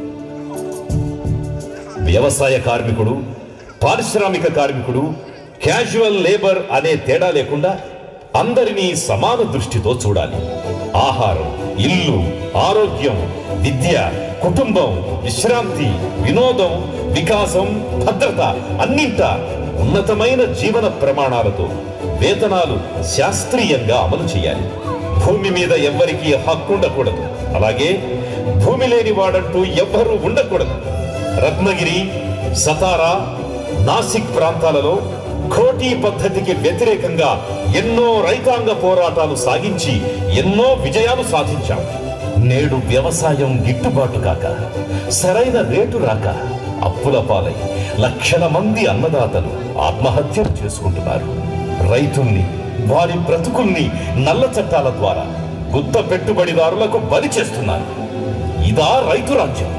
P: వ్యవసాయ కార్మికుడు, పారిశ్రామిక కార్మికుడు, క్యాజువల్ లేబర్ అనే తేడా లేకుండా అందరినీ సమాన దృష్టితో చూడాలి. ఆహారం, ఇల్లు, ఆరోగ్యం, విద్య, కుటుంబం, విశ్రాంతి, వినోదం, వికాసం, భద్రత అన్నింటా ఉన్నతమైన జీవన ప్రమాణాలతో వేతనాలు శాస్త్రీయంగా అమలు చేయాలి. భూమి మీద ఎవ్వరికీ హక్కు ఉండకూడదు. అలాగే భూమి లేని వాడంటూ ఎవ్వరూ ఉండకూడదు. రత్నగిరి, సతారా, నాసిక్ ప్రాంతాలలో ఖోటీ పద్ధతికి వ్యతిరేకంగా ఎన్నో రైతాంగ పోరాటాలు సాగించి ఎన్నో విజయాలు సాధించాం. నేడు వ్యవసాయం గిట్టుబాటు కాక, సరైన రేటు రాక అప్పుల పాలై లక్షల మంది అన్నదాతలు ఆత్మహత్యలు చేసుకుంటున్నారు. రైతుల్ని, వారి బ్రతుకుల్ని నల్ల చట్టాల ద్వారా గుత్త పెట్టుబడిదారులకు బలి చేస్తున్నారు. ఇదా రైతు రాజ్యం?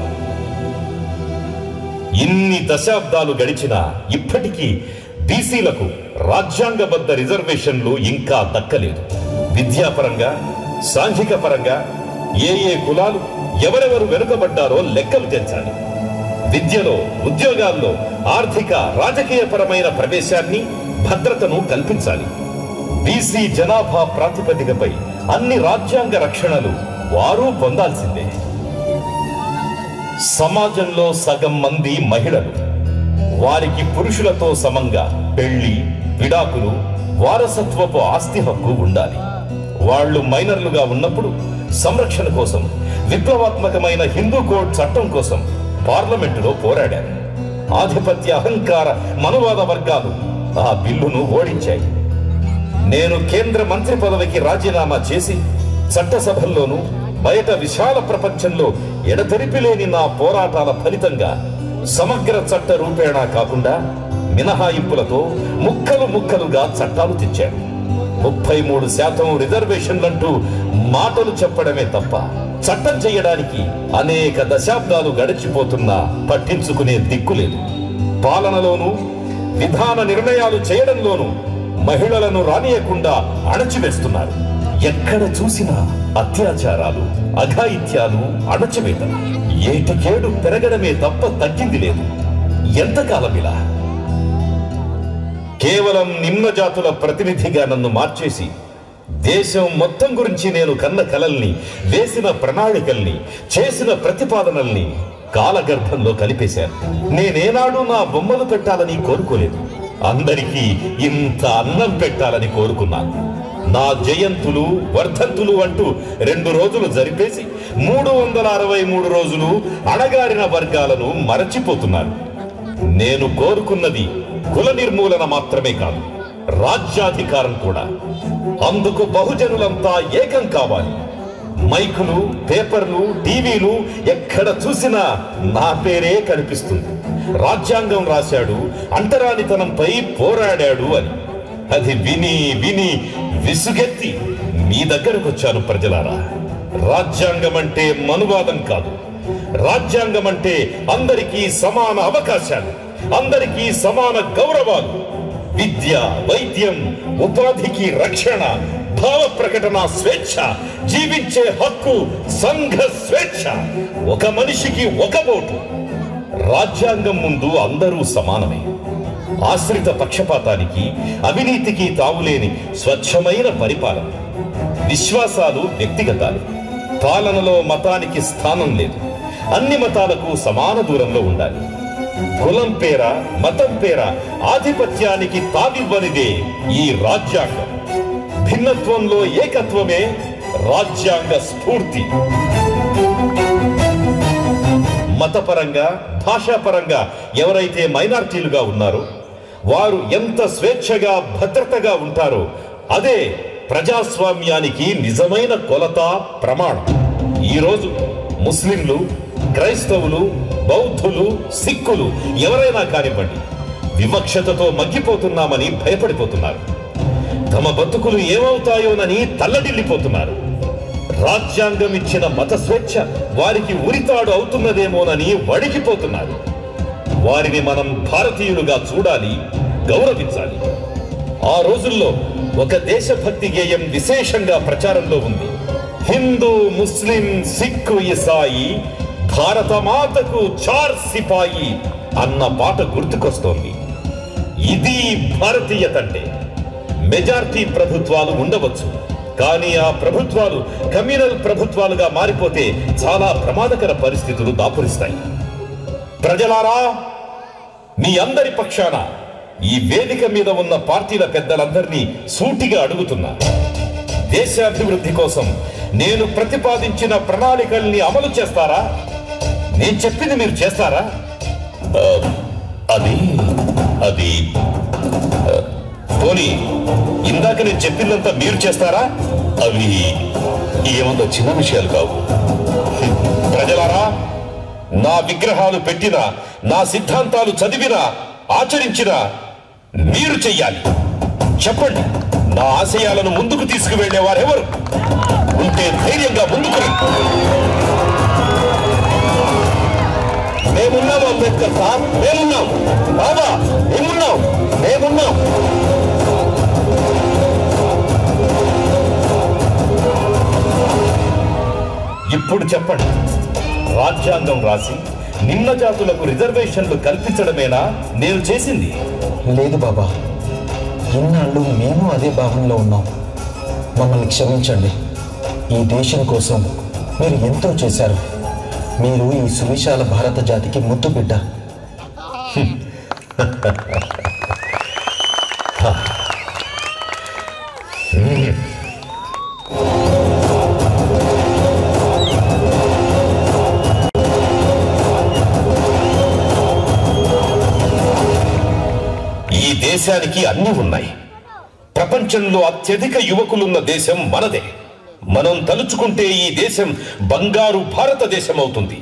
P: ఇన్ని దశాబ్దాలు గడిచినా ఇప్పటికీ బీసీలకు రాజ్యాంగబద్ధ రిజర్వేషన్లు ఇంకా దక్కలేదు. విద్యాపరంగా, సాంఘిక పరంగా ఏ కులాలు ఎవరెవరు వెనుకబడ్డారో లెక్కలు తెంచాలి. విద్యలో, ఉద్యోగాల్లో ఆర్థిక, రాజకీయపరమైన ప్రవేశాన్ని, భద్రతను కల్పించాలి. బీసీ జనాభా ప్రాతిపదికపై అన్ని రాజ్యాంగ రక్షణలు వారు పొందాల్సిందే. సమాజంలో సగం మంది మహిళలు. వారికి పురుషులతో సమంగా పెళ్లి, విడాకులు, వారసత్వపు ఆస్తి హక్కు ఉండాలి. వాళ్లు మైనర్లుగా ఉన్నప్పుడు సంరక్షణ కోసం విప్లవాత్మకమైన హిందూ కోడ్ చట్టం కోసం పార్లమెంటులో పోరాడారు.
L: ఆధిపత్య అహంకార మనువాద వర్గాలు ఆ బిల్లును ఓడించాయి. నేను కేంద్ర మంత్రి పదవికి రాజీనామా చేసి చట్టసభల్లోనూ బయట విశాల ప్రపంచంలో ఎడతెరిపిలేని నా పోరాటాల ఫలితంగా సమగ్ర చట్ట రూపేణా కాకుండా మినహాయింపులతో ముక్కలు ముక్కలుగా చట్టాలు తెచ్చాడు. 33% రిజర్వేషన్లంటూ మాటలు చెప్పడమే తప్ప చట్టం చేయడానికి అనేక దశాబ్దాలు గడిచిపోతున్నా పట్టించుకునే దిక్కులేదు. పాలనలోనూ విధాన నిర్ణయాలు చేయడంలోనూ మహిళలను రానియకుండా అణచివేస్తున్నారు. ఎక్కడ చూసినా అత్యాచారాలు, అఘాయిత్యాలు, అణచివేత ఏటికేడు పెరగడమే తప్ప తగ్గింది లేదు. ఎంతకాలం ఇలా? కేవలం నిమ్న జాతుల ప్రతినిధిగా నన్ను మార్చేసి దేశం మొత్తం గురించి నేను కన్న కలల్ని, వేసిన ప్రణాళికల్ని, చేసిన ప్రతిపాదనల్ని కాలగర్భంలో కలిపేశాను. నేనేనాడు నా బొమ్మలు పెట్టాలని కోరుకోలేదు. అందరికీ ఇంత అన్నం పెట్టాలని కోరుకున్నాను. నా జయంతులు, వర్ధంతులు అంటూ 2 రోజులు జరిపేసి 363 రోజులు అణగారిన వర్గాలను మరచిపోతున్నారు. నేను కోరుకున్నది కుల నిర్మూలన మాత్రమే కాదు, రాజ్యాధికారం కూడా. అందుకు బహుజనులంతా ఏకం కావాలి. మైకులు, పేపర్లు, టీవీలు ఎక్కడ చూసినా నా పేరే కనిపిస్తుంది. రాజ్యాంగం రాశాడు, అంటరానితనంపై పోరాడాడు అని. అది విని విని విసుగెత్తి మీ దగ్గరకు వచ్చాను. ప్రజలారా, రాజ్యాంగం అంటే మనువాదం కాదు. రాజ్యాంగం అంటే అందరికీ సమాన అవకాశాలు, అందరికీ సమాన గౌరవాలు, విద్య, వైద్యం, ఉపాధికి రక్షణ, భావ ప్రకటన స్వేచ్ఛ, జీవించే హక్కు, సంఘ స్వేచ్ఛ, ఒక మనిషికి ఒక ఓటు. రాజ్యాంగం ముందు అందరూ సమానమే. ఆశ్రిత పక్షపాతానికి, అవినీతికి తావులేని స్వచ్ఛమైన పరిపాలన. విశ్వాసాలు వ్యక్తిగతాలు. పాలనలో మతానికి స్థానం లేదు. అన్ని మతాలకు సమాన దూరంలో ఉండాలి. కులం పేర, మతం పేర ఆధిపత్యానికి తావివ్వనిదే ఈ రాజ్యాంగం. భిన్నత్వంలో ఏకత్వమే రాజ్యాంగ స్ఫూర్తి. మతపరంగా, భాషాపరంగా ఎవరైతే మైనారిటీలుగా ఉన్నారో వారు ఎంత స్వేచ్ఛగా, భద్రతగా ఉంటారో అదే ప్రజాస్వామ్యానికి నిజమైన కొలత, ప్రమాణం. ఈరోజు ముస్లింలు, క్రైస్తవులు, బౌద్ధులు, సిక్కులు ఎవరైనా కానివ్వండి, వివక్షతతో మగ్గిపోతున్నామని భయపడిపోతున్నారు. తమ బతుకులు ఏమవుతాయోనని తల్లడిల్లిపోతున్నారు. రాజ్యాంగం ఇచ్చిన మత స్వేచ్ఛ వారికి ఉరితాడు అవుతున్నదేమోనని వణికిపోతున్నారు. వారిని మనం భారతీయులుగా చూడాలి, గౌరవించాలి. ఆ రోజుల్లో ఒక దేశభక్తి గేయం విశేషంగా ప్రచారంలో ఉంది. హిందూ, ముస్లిం, సిక్కు, ఇసాయి, భారత మాతకు 4 సిపాయి అన్న పాట గుర్తుకొస్తోంది. ఇది భారతీయత అంటే. మెజారిటీ ప్రభుత్వాలు ఉండవచ్చు, కానీ ఆ ప్రభుత్వాలు కమ్యూనల్ ప్రభుత్వాలుగా మారిపోతే చాలా ప్రమాదకర పరిస్థితులు దాపురిస్తాయి. ప్రజలారా, మీ అందరి పక్షాన ఈ వేదిక మీద ఉన్న పార్టీల పెద్దలందరినీ సూటిగా అడుగుతున్నా, దేశాభివృద్ధి కోసం నేను ప్రతిపాదించిన ప్రణాళికల్ని అమలు చేస్తారా? నేను చెప్పింది మీరు చేస్తారా? అది పోనీ ఇందాక నేను చెప్పిందంతా మీరు చేస్తారా? అవి ఏమంత చిన్న విషయాలు కావు. ప్రజలారా, నా విగ్రహాలు పెట్టినా, నా సిద్ధాంతాలు చదివినా, ఆచరించినా మీరు చెయ్యాలి. చెప్పండి, నా ఆశయాలను ముందుకు తీసుకువెళ్లే వారెవరు ఉంటే ధైర్యంగా ముందుకు రండి. మేమున్నాం అంబేద్కర్ సార్, మేమున్నాం. బాబా, మేమున్నాం, మేమున్నాం. ఇప్పుడు చెప్పండి, రాజ్యాంగం రాసి నిమ్న జాతులకు రిజర్వేషన్లు కల్పించడమేనా నేను చేసింది?
U: లేదు బాబా, ఇన్నాళ్ళు మేము అదే భావనలో ఉన్నాం. మమ్మల్ని క్షమించండి. ఈ దేశం కోసం మీరు ఎంతో చేశారు. మీరు ఈ సువిశాల భారత జాతికి ముద్దు బిడ్డ.
H: దేశానికి అన్నీ ఉన్నాయి. ప్రపంచంలో అత్యధిక యువకులున్న దేశం మనదే. మనం తలుచుకుంటే ఈ దేశం బంగారు భారతదేశం అవుతుంది.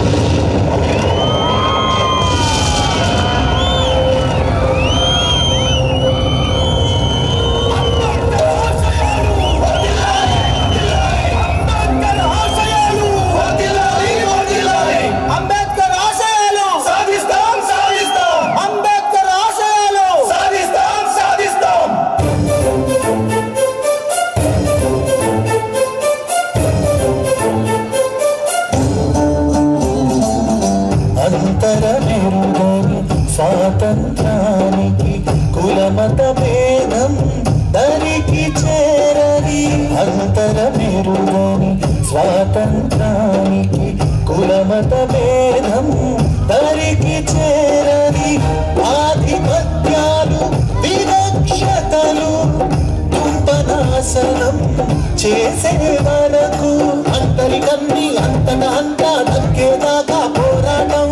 M: స్వాతంత్రానికి కులమత భేదం దరికి చేరని అంతర మెరుగని స్వాతంత్రానికి కులమత భేదం దరికి చేరని ఆధిపత్యాలు వివక్షతలు కుంపనాశనం చేసే వరకు అంతరికన్ని అంతటా అంతా దక్కేదాకా పోరాటం.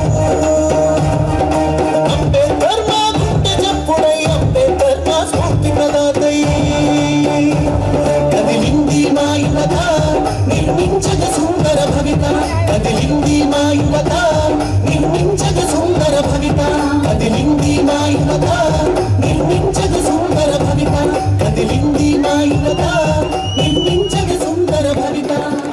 M: అంబేద్కర్ మా గుండె చెప్పుడై అంబేద్కర్ మా స్ఫూర్తి ప్రదాతై కదిలింది మా యువత నిర్మించగ సుందర భవిత కదిలింది మా యువత నిర్మించగ సుందర భవిత కదిలింది మా యువత నిర్మించగ సుందర భవిత కదిలింది మా యువత నిర్మించగ సుందర భవిత.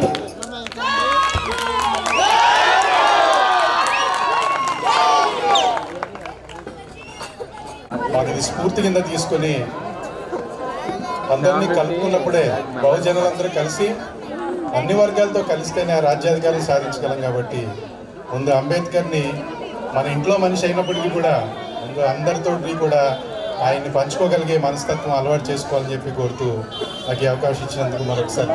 J: మాకు ఇది స్ఫూర్తి కింద తీసుకొని అందరినీ కలుపుకున్నప్పుడే బహుజనులందరూ కలిసి అన్ని వర్గాలతో కలిస్తేనే ఆ రాజ్యాధికారం సాధించగలం. కాబట్టి ముందు అంబేద్కర్ని మన ఇంట్లో మనిషి అయినప్పటికీ కూడా ముందు అందరితో కూడా ఆయన్ని పంచుకోగలిగే మనస్తత్వం అలవాటు చేసుకోవాలని చెప్పి కోరుతూ నాకు ఈ అవకాశం ఇచ్చినందుకు మరొకసారి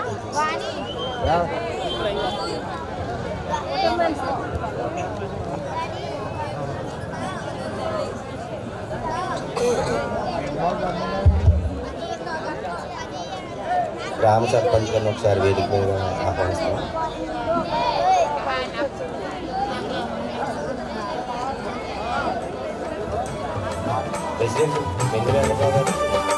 A: గ్రామ సర్పంచ్ గారిని ఒకసారి వేదిక మీద ఆహ్వానిస్తాం. ప్రెసిడెంట్ వెంకటేశ్వర గారు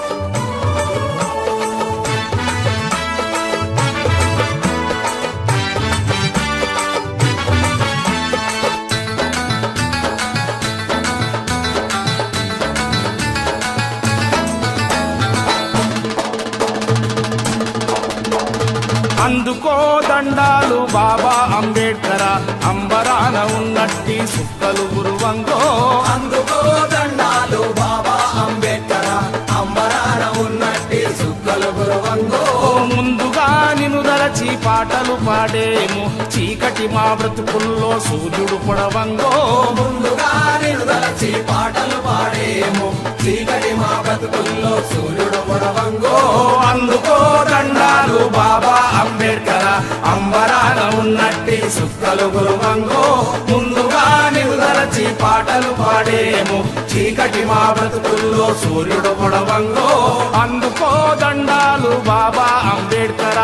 B: అందుకో దండాలు బాబా అంబేడ్కర్ అంబరాన ఉన్నట్టి సుక్కలు గురువంగో.
N: అందుకో దండాలు బాబా అంబేద్కర్ అంబరాన ఉన్నట్టి సుక్కలు గురువంగో.
B: ముందుగా నిన్ను దలచి పాటలు పాడేము చీకటి మా బ్రతుకుల్లో సూర్యుడు పొడవంగో.
N: ముందుగా నిన్ను దలచి పాటలు పాడేము చీకటి మా బ్రతుకుల్లో సూర్యుడు పొడవంగో.
B: అందుకో దండాలు బాబా అంబేడ్కర్ అంబరాన ఉన్నట్టి సుక్కలు గురువంగో. ముందుగా నిన్ను దలచి పాటలు పాడేము చీకటి మా బ్రతుకుల్లో సూర్యుడు పొడవంగో. అందుకో దండాలు బాబా అంబేడ్కర్.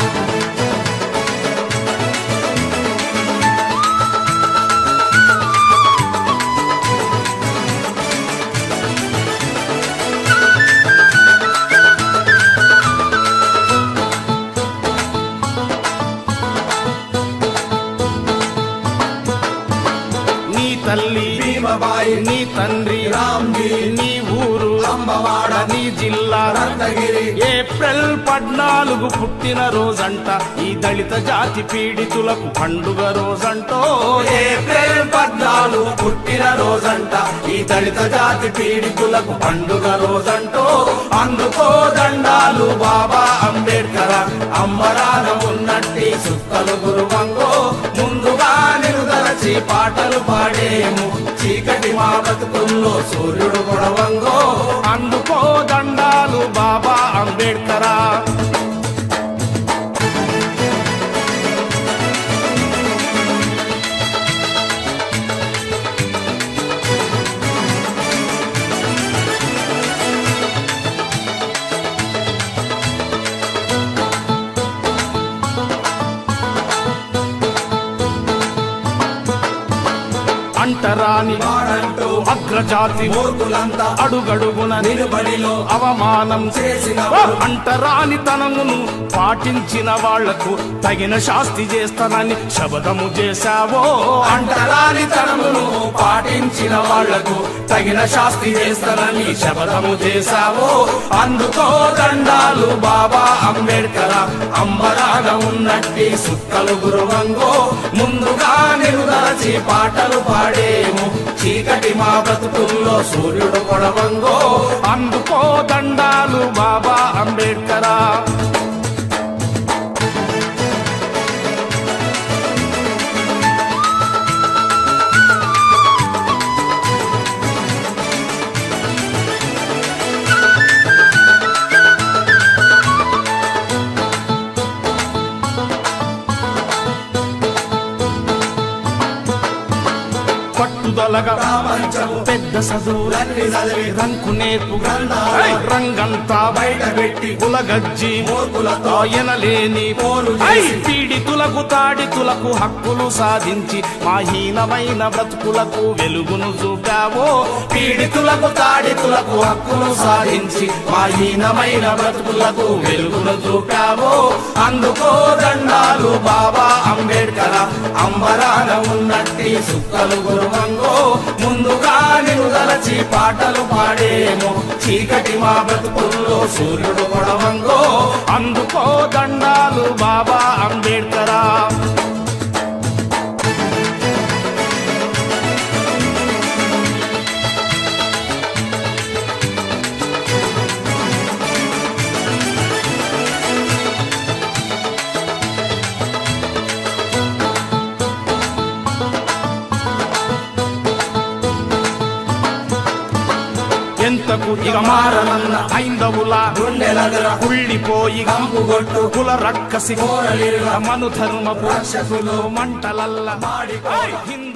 B: తల్లి భీమబాయి నీ తండ్రి రామ్జీ నీ ఊరు అంబవాడ నీ జిల్లా రత్నగిరి ఏప్రిల్ 14 పుట్టిన రోజంట ఈ దళిత జాతి పీడితులకు పండుగ రోజంటో.
N: ఏప్రిల్ 14 పుట్టిన రోజంట ఈ దళిత జాతి పీడితులకు పండుగ రోజంటో. అందుకో దండాలు బాబా అంబేడ్కర్ అంబరాన ఉన్నట్టి సుక్కలు గురువంగో. ముందుగా నిరుదలచి పాటలు పాడేము చీకటి మా బతుకుల్లో సూర్యుడు పొడవంగో.
B: అందుకో దండాలు బాబా అంబేడ్కర్. అంట అంటరాని వాడంటూ అగ్రజాతి మూర్ఖులంతా అడుగడుగున నిలబడిలో అవమానం చేసిన అంటరాని తనమును పాటించిన వాళ్లకు తగిన శాస్తి చేస్తానని శబదము చేశావో అంటరాని తనమును పాటించిన వాళ్లకు తగిన శాస్తి చేస్తానని శబదము చేశావో అందుకో దండాలు బాబా అంబేడ్కర్ అంబరాన ఉన్నట్టి సుక్కలు గురువంగో ముందుగా నిరుదలచి పాటలు పాడేము చీకటి మా బ్రతుకుల్లో సూర్యుడు పొడవంగో అందుకో దండాలు బాబా అంబేడ్కర్ పట్టుదలగా పెద్ద చదువులన్నీ చదివి రంకు నేర్పు రంగంతా బయట పెట్టి కులగజ్జి ఎనలేని పీడితులకు తాడితులకు హక్కులు సాధించి మాహీనమైన బ్రతుకులకు వెలుగును చూపావో పీడితులకు తాడితులకు హక్కులు సాధించి మాహీనమైన బ్రతుకులకు వెలుగును చూపావో అందుకో దండాలు బాబా అంబేడ్కర్ అంబరాన ఉన్నట్టి సుక్కలు గురువంగో ముందుగా నిరుదలచి పాటలు పాడేమో చీకటి మా బ్రతుకుల్లో సూర్యుడు పొడవంగో అందుకో దండాలు బాబా అంబేడ్కర్ ఎంతకు ఇక మారనన్న ఐందవుల గుండెలగర కుళ్ళిపోయి గంపుగొట్టు కుల రక్కసి మను ధర్మపు రక్షకులు మంటలల్ల మాడి హిందూ